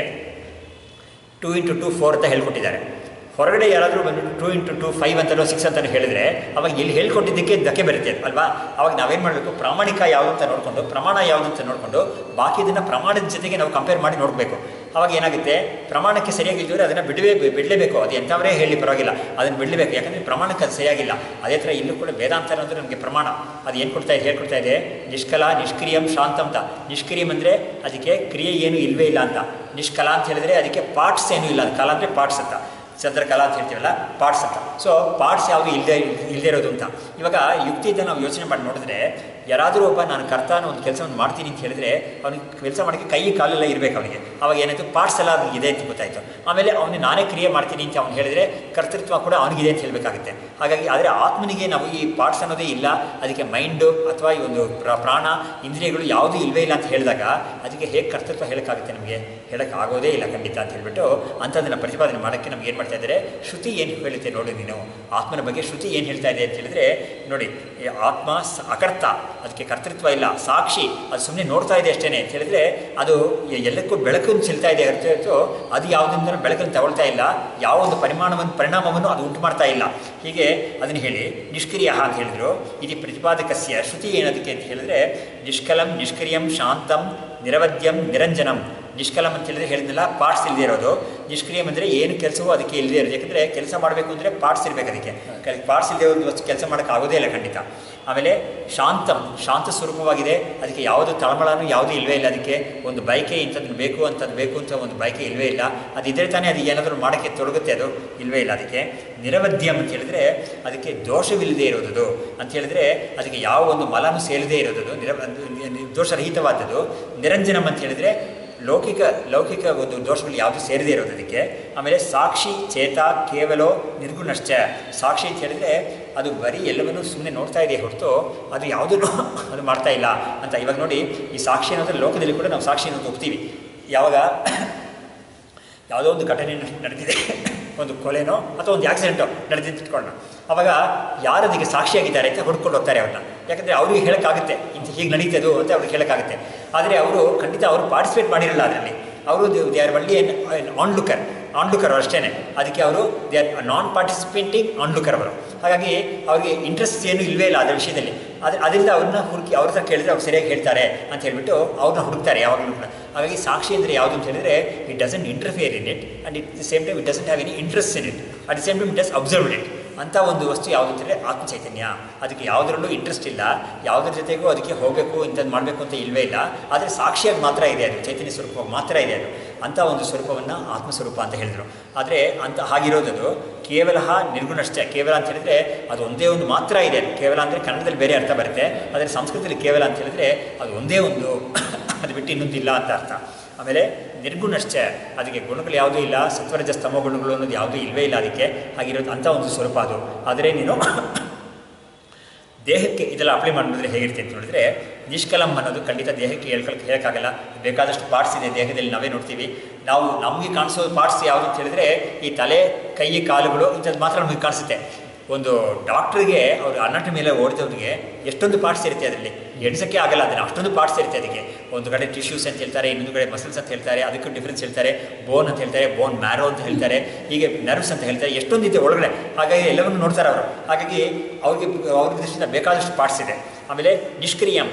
ಟೂ ಇಂಟು ಟು ಫೋರ್ ಅಂತ ಹೇಳ್ಕೊಟ್ಟಿದ್ದಾರೆ. ಹೊರಗಡೆ ಯಾರಾದರೂ ಬಂದುಬಿಟ್ಟು ಟೂ ಇಂಟು ಟು ಫೈವ್ ಅಂತಲೋ ಸಿಕ್ಸ್ ಅಂತಲೋ ಹೇಳಿದ್ರೆ ಅವಾಗ ಇಲ್ಲಿ ಹೇಳ್ಕೊಟ್ಟಿದ್ದಕ್ಕೆ ಧಕ್ಕೆ ಬರುತ್ತೆ ಅಲ್ವಾ. ಅವಾಗ ನಾವೇನು ಮಾಡಬೇಕು, ಪ್ರಾಮಾಣಿಕ ಯಾವುದು ಅಂತ ನೋಡಿಕೊಂಡು, ಪ್ರಮಾಣ ಯಾವುದು ಅಂತ ನೋಡಿಕೊಂಡು ಬಾಕಿ ಇದನ್ನು ಪ್ರಮಾಣದ ಜೊತೆಗೆ ನಾವು ಕಂಪೇರ್ ಮಾಡಿ ನೋಡಬೇಕು. ಅವಾಗ ಏನಾಗುತ್ತೆ, ಪ್ರಮಾಣಕ್ಕೆ ಸರಿಯಾಗಿದ್ದರೆ ಅದನ್ನು ಬಿಡವೇ ಬಿಡಲೇಬೇಕು. ಅದು ಎಂಥವರೇ ಹೇಳಿ ಪರವಾಗಿಲ್ಲ, ಅದನ್ನು ಬಿಡಲೇಬೇಕು. ಯಾಕಂದರೆ ಪ್ರಮಾಣಕ್ಕೆ ಅದು ಸರಿಯಾಗಿಲ್ಲ. ಅದೇ ಥರ ಇಲ್ಲೂ ಕೂಡ ವೇದಾಂತ ಅನ್ನೋದು ನಮಗೆ ಪ್ರಮಾಣ. ಅದು ಏನು ಕೊಡ್ತಾ ಇದೆ, ಹೇಳ್ಕೊಡ್ತಾ ಇದೆ, ನಿಷ್ಕಲ ನಿಷ್ಕ್ರಿಯಂ ಶಾಂತ ಅಂತ. ನಿಷ್ಕ್ರಿಯಂ ಅಂದರೆ ಅದಕ್ಕೆ ಕ್ರಿಯೆ ಏನು ಇಲ್ಲವೇ ಇಲ್ಲ ಅಂತ. ನಿಷ್ಕಲ ಅಂತ ಹೇಳಿದ್ರೆ ಅದಕ್ಕೆ ಪಾರ್ಟ್ಸ್ ಏನೂ ಇಲ್ಲ. ಅದು ಕಲ ಅಂದರೆ ಪಾರ್ಟ್ಸ್ ಅಂತ, ಚಂದ್ರಕಲ ಅಂತ ಹೇಳ್ತೀವಲ್ಲ, ಪಾರ್ಟ್ಸ್ ಅಂತ. ಸೊ ಪಾರ್ಟ್ಸ್ ಯಾವುದು ಇಲ್ಲದೆ ಇಲ್ಲದೆ ಇರೋದು ಅಂತ. ಇವಾಗ ಯುಕ್ತಿಯಿಂದ ನಾವು ಯೋಚನೆ ಮಾಡಿ ನೋಡಿದ್ರೆ, ಯಾರಾದರೂ ಒಬ್ಬ ನಾನು ಕರ್ತಾನ ಒಂದು ಕೆಲಸವನ್ನು ಮಾಡ್ತೀನಿ ಅಂತ ಹೇಳಿದ್ರೆ ಅವನಿಗೆ ಕೆಲಸ ಮಾಡೋಕ್ಕೆ ಕೈ ಕಾಲೆಲ್ಲ ಇರಬೇಕು ಅವನಿಗೆ. ಅವಾಗ ಏನಾಯಿತು, ಪಾರ್ಟ್ಸ್ ಎಲ್ಲ ಅವ್ನಿಗೆ ಇದೆ ಅಂತ ಗೊತ್ತಾಯಿತು. ಆಮೇಲೆ ಅವನು ನಾನೇ ಕ್ರಿಯೆ ಮಾಡ್ತೀನಿ ಅಂತ ಅವ್ನು ಹೇಳಿದ್ರೆ ಕರ್ತೃತ್ವ ಕೂಡ ಅವನಿಗಿದೆ ಅಂತ ಹೇಳಬೇಕಾಗುತ್ತೆ. ಹಾಗಾಗಿ ಆದರೆ ಆತ್ಮನಿಗೆ ನಾವು ಈ ಪಾರ್ಟ್ಸ್ ಅನ್ನೋದೇ ಇಲ್ಲ, ಅದಕ್ಕೆ ಮೈಂಡು ಅಥವಾ ಈ ಒಂದು ಪ್ರಾಣ ಇಂದ್ರಿಯಗಳು ಯಾವುದೂ ಇಲ್ಲವೇ ಇಲ್ಲ ಅಂತ ಹೇಳಿದಾಗ ಅದಕ್ಕೆ ಹೇಗೆ ಕರ್ತೃತ್ವ ಹೇಳೋಕ್ಕಾಗುತ್ತೆ, ನಮಗೆ ಹೇಳೋಕ್ಕಾಗೋದೇ ಇಲ್ಲ ಖಂಡಿತ ಅಂತ ಹೇಳಿಬಿಟ್ಟು ಅಂಥದ್ದನ್ನು ಪ್ರತಿಪಾದನೆ ಮಾಡೋಕ್ಕೆ ನಮ್ಗೆ ಏನು ಮಾಡ್ತಾ ಇದ್ದಾರೆ, ಶ್ರುತಿ ಏನು ಹೇಳುತ್ತೆ ನೋಡಿ. ನೀನು ಆತ್ಮನ ಬಗ್ಗೆ ಶ್ರುತಿ ಏನು ಹೇಳ್ತಾ ಇದೆ ಅಂತ ಹೇಳಿದ್ರೆ ನೋಡಿ, ಆತ್ಮ ಅಕರ್ತ, ಅದಕ್ಕೆ ಕರ್ತೃತ್ವ ಇಲ್ಲ. ಸಾಕ್ಷಿ, ಅದು ಸುಮ್ಮನೆ ನೋಡ್ತಾ ಇದೆ ಅಷ್ಟೇ ಅಂತ ಹೇಳಿದ್ರೆ ಅದು ಎಲ್ಲಕ್ಕೂ ಬೆಳಕನ್ನು ಚೆಲ್ತಾ ಇದೆ ಹೊರತು ಅದು ಯಾವುದರಿಂದ ಬೆಳಕನ್ನು ತಗೊಳ್ತಾ ಇಲ್ಲ, ಯಾವ ಒಂದು ಪರಿಮಾಣವನ್ನು ಪರಿಣಾಮವನ್ನು ಅದು ಉಂಟು ಮಾಡ್ತಾ ಇಲ್ಲ. ಹೀಗೆ ಅದನ್ನು ಹೇಳಿ ನಿಷ್ಕ್ರಿಯ ಅಂತ ಹೇಳಿದರು. ಇದು ಪ್ರತಿಪಾದಕಸ್ಯ ಶ್ರುತಿ ಏನದಕ್ಕೆ ಅಂತ ಹೇಳಿದ್ರೆ, ನಿಷ್ಕಲಂ ನಿಷ್ಕ್ರಿಯಂ ಶಾಂತಂ ನಿರವದ್ಯಂ ನಿರಂಜನಂ. ನಿಷ್ಕಲಂ ಅಂತ ಹೇಳಿದ್ರೆ ಹೇಳಿದ್ನಲ್ಲ, ಪಾರ್ಟ್ಸ್ ಇಲ್ಲದೆ ಇರೋದು. ನಿಷ್ಕ್ರಿಯಂ ಅಂದರೆ ಏನು ಕೆಲಸವೋ ಅದಕ್ಕೆ ಇಲ್ಲದೆ ಇರೋದು. ಯಾಕಂದರೆ ಕೆಲಸ ಮಾಡಬೇಕು ಅಂದರೆ ಪಾರ್ಟ್ಸ್ ಇರಬೇಕು. ಅದಕ್ಕೆ ಪಾರ್ಟ್ಸ್ ಇಲ್ಲದೆ ಒಂದು ವಸ್ತು ಕೆಲಸ ಮಾಡೋಕ್ಕೆ ಆಗೋದೇ ಇಲ್ಲ ಖಂಡಿತ. ಆಮೇಲೆ ಶಾಂತಂ, ಶಾಂತ ಸ್ವರೂಪವಾಗಿದೆ. ಅದಕ್ಕೆ ಯಾವುದು ತಳಮಳನೂ ಯಾವುದೂ ಇಲ್ಲವೇ ಇಲ್ಲ. ಅದಕ್ಕೆ ಒಂದು ಬಯಕೆ ಇಂಥದ್ದು ಬೇಕು ಅಂಥದ್ದು ಬೇಕು ಅಂತ ಒಂದು ಬಯಕೆ ಇಲ್ಲವೇ ಇಲ್ಲ. ಅದು ಇದ್ದರೆ ತಾನೇ ಅದು ಏನಾದರೂ ಮಾಡೋಕ್ಕೆ ತೊಡಗುತ್ತೆ, ಅದು ಇಲ್ಲವೇ ಇಲ್ಲ. ಅದಕ್ಕೆ ನಿರವದ್ಯಂ ಅಂತ ಹೇಳಿದ್ರೆ ಅದಕ್ಕೆ ದೋಷವಿಲ್ಲದೆ ಇರೋದು ಅಂತ ಹೇಳಿದ್ರೆ ಅದಕ್ಕೆ ಯಾವ ಒಂದು ಮಲನೂ ಸೇರದೇ ಇರೋದು, ನಿರ ದೋಷರಹಿತವಾದದ್ದು. ನಿರಂಜನಂ ಅಂತ ಹೇಳಿದ್ರೆ ಲೌಕಿಕ ಲೌಕಿಕ ಒಂದು ದೋಷಗಳು ಯಾವುದು ಸೇರದೇ ಇರೋದು ಅದಕ್ಕೆ. ಆಮೇಲೆ ಸಾಕ್ಷಿ ಚೇತ ಕೇವಲೋ ನಿರ್ಗುಣಶ್ಚ. ಸಾಕ್ಷಿ ಅಂತ ಹೇಳಿದ್ರೆ ಅದು ಬರೀ ಎಲ್ಲವನ್ನೂ ಸುಮ್ಮನೆ ನೋಡ್ತಾ ಇದೆ ಹೊರತು ಅದು ಯಾವುದನ್ನು ಅದು ಮಾಡ್ತಾ ಇಲ್ಲ ಅಂತ. ಇವಾಗ ನೋಡಿ, ಈ ಸಾಕ್ಷಿ ಅನ್ನೋದ್ರೆ ಲೋಕದಲ್ಲಿ ಕೂಡ ನಾವು ಸಾಕ್ಷಿ ಅನ್ನೋದು ಒಪ್ತೀವಿ. ಯಾವಾಗ ಯಾವುದೋ ಒಂದು ಘಟನೆ ನಡೆದಿದೆ, ಒಂದು ಕೊಲೆನೋ ಅಥವಾ ಒಂದು ಆಕ್ಸಿಡೆಂಟೋ ನಡೆದಿದ್ದು ಇಟ್ಕೊಳ್ಳೋಣ, ಆವಾಗ ಯಾರು ಅದಕ್ಕೆ ಸಾಕ್ಷಿಯಾಗಿದ್ದಾರೆ ಅಂತ ಹುಡ್ಕೊಂಡು ಹೋಗ್ತಾರೆ ಅವ್ರನ್ನ. ಯಾಕಂದರೆ ಅವ್ರಿಗೆ ಹೇಳೋಕ್ಕಾಗುತ್ತೆ ಇಂಥ ಹೀಗೆ ನಡೀತದು ಅಂತ ಅವ್ರಿಗೆ ಹೇಳೋಕ್ಕಾಗುತ್ತೆ. ಆದರೆ ಅವರು ಖಂಡಿತ ಅವರು ಪಾರ್ಟಿಸಿಪೇಟ್ ಮಾಡಿರಲ್ಲ ಅದರಲ್ಲಿ. ಅವರು they are only onlooker onlooker ಅಷ್ಟೇ. ಅದಕ್ಕೆ ಅವರು they are non participating onlooker ಅವರು. ಹಾಗಾಗಿ ಅವ್ರಿಗೆ ಇಂಟ್ರೆಸ್ಟ್ ಏನು ಇಲ್ಲವೇ ಇಲ್ಲ ಅದರ ವಿಷಯದಲ್ಲಿ. ಆದರೆ ಅದರಿಂದ ಅವ್ರನ್ನ ಹುಡುಕಿ ಅವ್ರ ಹತ್ರ ಕೇಳಿದ್ರೆ ಅವ್ರು ಸರಿಯಾಗಿ ಹೇಳ್ತಾರೆ ಅಂತ ಹೇಳ್ಬಿಟ್ಟು ಅವ್ರನ್ನ ಹುಡುಕ್ತಾರೆ ಯಾವಾಗಲೂ ಕೂಡ. ಹಾಗಾಗಿ ಸಾಕ್ಷಿ ಅಂದರೆ ಯಾವುದು ಅಂತ ಹೇಳಿದ್ರೆ, it doesn't interfere in it and it the same time it doesn't have any interest in it. At the same time it has observed it. ಅಂಥ ಒಂದು ವಸ್ತು ಯಾವುದು ಅಂತಂದರೆ ಆತ್ಮ ಚೈತನ್ಯ. ಅದಕ್ಕೆ ಯಾವುದರಲ್ಲೂ ಇಂಟ್ರೆಸ್ಟ್ ಇಲ್ಲ, ಯಾವುದ್ರ ಜೊತೆಗೂ ಅದಕ್ಕೆ ಹೋಗಬೇಕು ಇಂಥದ್ದು ಮಾಡಬೇಕು ಅಂತ ಇಲ್ಲವೇ ಇಲ್ಲ. ಆದರೆ ಸಾಕ್ಷಿಯಾಗಿ ಮಾತ್ರ ಇದೆ, ಅದು ಚೈತನ್ಯ ಸ್ವರೂಪವಾಗಿ ಮಾತ್ರ ಇದೆ. ಅದು ಅಂಥ ಒಂದು ಸ್ವರೂಪವನ್ನು ಆತ್ಮಸ್ವರೂಪ ಅಂತ ಹೇಳಿದರು. ಆದರೆ ಅಂತ ಹಾಗಿರೋದದು ಕೇವಲ ನಿರ್ಗುಣಷ್ಟೇ. ಕೇವಲ ಅಂತ ಹೇಳಿದರೆ ಅದು ಒಂದೇ ಒಂದು ಮಾತ್ರ ಇದೆ. ಕೇವಲ ಅಂದರೆ ಕನ್ನಡದಲ್ಲಿ ಬೇರೆ ಅರ್ಥ ಬರುತ್ತೆ, ಆದರೆ ಸಂಸ್ಕೃತದಲ್ಲಿ ಕೇವಲ ಅಂತ ಹೇಳಿದರೆ ಅದು ಒಂದೇ ಒಂದು, ಅದು ಬಿಟ್ಟು ಇನ್ನೊಂದು ಇಲ್ಲ ಅಂತ ಅರ್ಥ. ಆಮೇಲೆ ನಿರ್ಗುಣಷ್ಟೇ, ಅದಕ್ಕೆ ಗುಣಗಳು ಯಾವುದೂ ಇಲ್ಲ, ಸತ್ವರಜ ಸ್ತಮ ಗುಣಗಳು ಅನ್ನೋದು ಯಾವುದೂ ಇಲ್ಲವೇ ಇಲ್ಲ ಅದಕ್ಕೆ. ಹಾಗಿರೋದು ಅಂಥ ಒಂದು ಸ್ವರೂಪ ಅದು. ಆದರೆ ನೀನು ದೇಹಕ್ಕೆ ಇದೆಲ್ಲ ಅಪ್ಲೈ ಮಾಡಿದ್ರೆ ಹೇಗಿರ್ತೀವಿ ಅಂತ ನೋಡಿದ್ರೆ, ನಿಷ್ಕಲಂ ಅನ್ನೋದು ಖಂಡಿತ ದೇಹಕ್ಕೆ ಹೇಳ್ಕೊಳಕ್ಕೆ ಹೇಳೋಕ್ಕಾಗಲ್ಲ. ಬೇಕಾದಷ್ಟು ಪಾರ್ಟ್ಸ್ ಇದೆ ದೇಹದಲ್ಲಿ, ನಾವೇ ನೋಡ್ತೀವಿ. ನಾವು ನಮಗೆ ಕಾಣಿಸೋ ಪಾರ್ಟ್ಸ್ ಯಾವುದು ಅಂತ ಹೇಳಿದ್ರೆ ಈ ತಲೆ, ಕೈ, ಕಾಲುಗಳು ಇಂಥದ್ದು ಮಾತ್ರ ನಮಗೆ ಕಾಣಿಸುತ್ತೆ. ಒಂದು ಡಾಕ್ಟ್ರಿಗೆ ಅವ್ರ ಅನಾಟಮಿ ಮೇಲೆ ಓಡಿದವ್ರಿಗೆ ಎಷ್ಟೊಂದು ಪಾರ್ಟ್ಸ್ ಇರುತ್ತೆ, ಅದರಲ್ಲಿ ಎಣಿಸೋಕ್ಕೆ ಆಗಲ್ಲ. ಅದನ್ನು ಅಷ್ಟೊಂದು ಪಾರ್ಟ್ಸ್ ಇರುತ್ತೆ ಅದಕ್ಕೆ. ಒಂದು ಕಡೆ ಟಿಶ್ಯೂಸ್ ಅಂತ ಹೇಳ್ತಾರೆ, ಇನ್ನೊಂದು ಕಡೆ ಮಸಲ್ಸ್ ಅಂತ ಹೇಳ್ತಾರೆ, ಅದಕ್ಕೂ ಡಿಫ್ರೆನ್ಸ್ ಹೇಳ್ತಾರೆ. ಬೋನ್ ಅಂತ ಹೇಳ್ತಾರೆ, ಬೋನ್ ಮ್ಯಾರೋ ಅಂತ ಹೇಳ್ತಾರೆ, ಹೀಗೆ ನರ್ವ್ಸ್ ಅಂತ ಹೇಳ್ತಾರೆ, ಎಷ್ಟೊಂದು ಇದೆ ಒಳಗಡೆ. ಹಾಗಾಗಿ ಎಲ್ಲವನ್ನು ನೋಡ್ತಾರೆ ಅವರು. ಹಾಗಾಗಿ ಅವ್ರಿಗೆ ಅವ್ರ ದೃಷ್ಟಿಯಿಂದ ಬೇಕಾದಷ್ಟು ಪಾರ್ಟ್ಸ್ ಇದೆ. ಆಮೇಲೆ ನಿಷ್ಕ್ರಿಯಂ,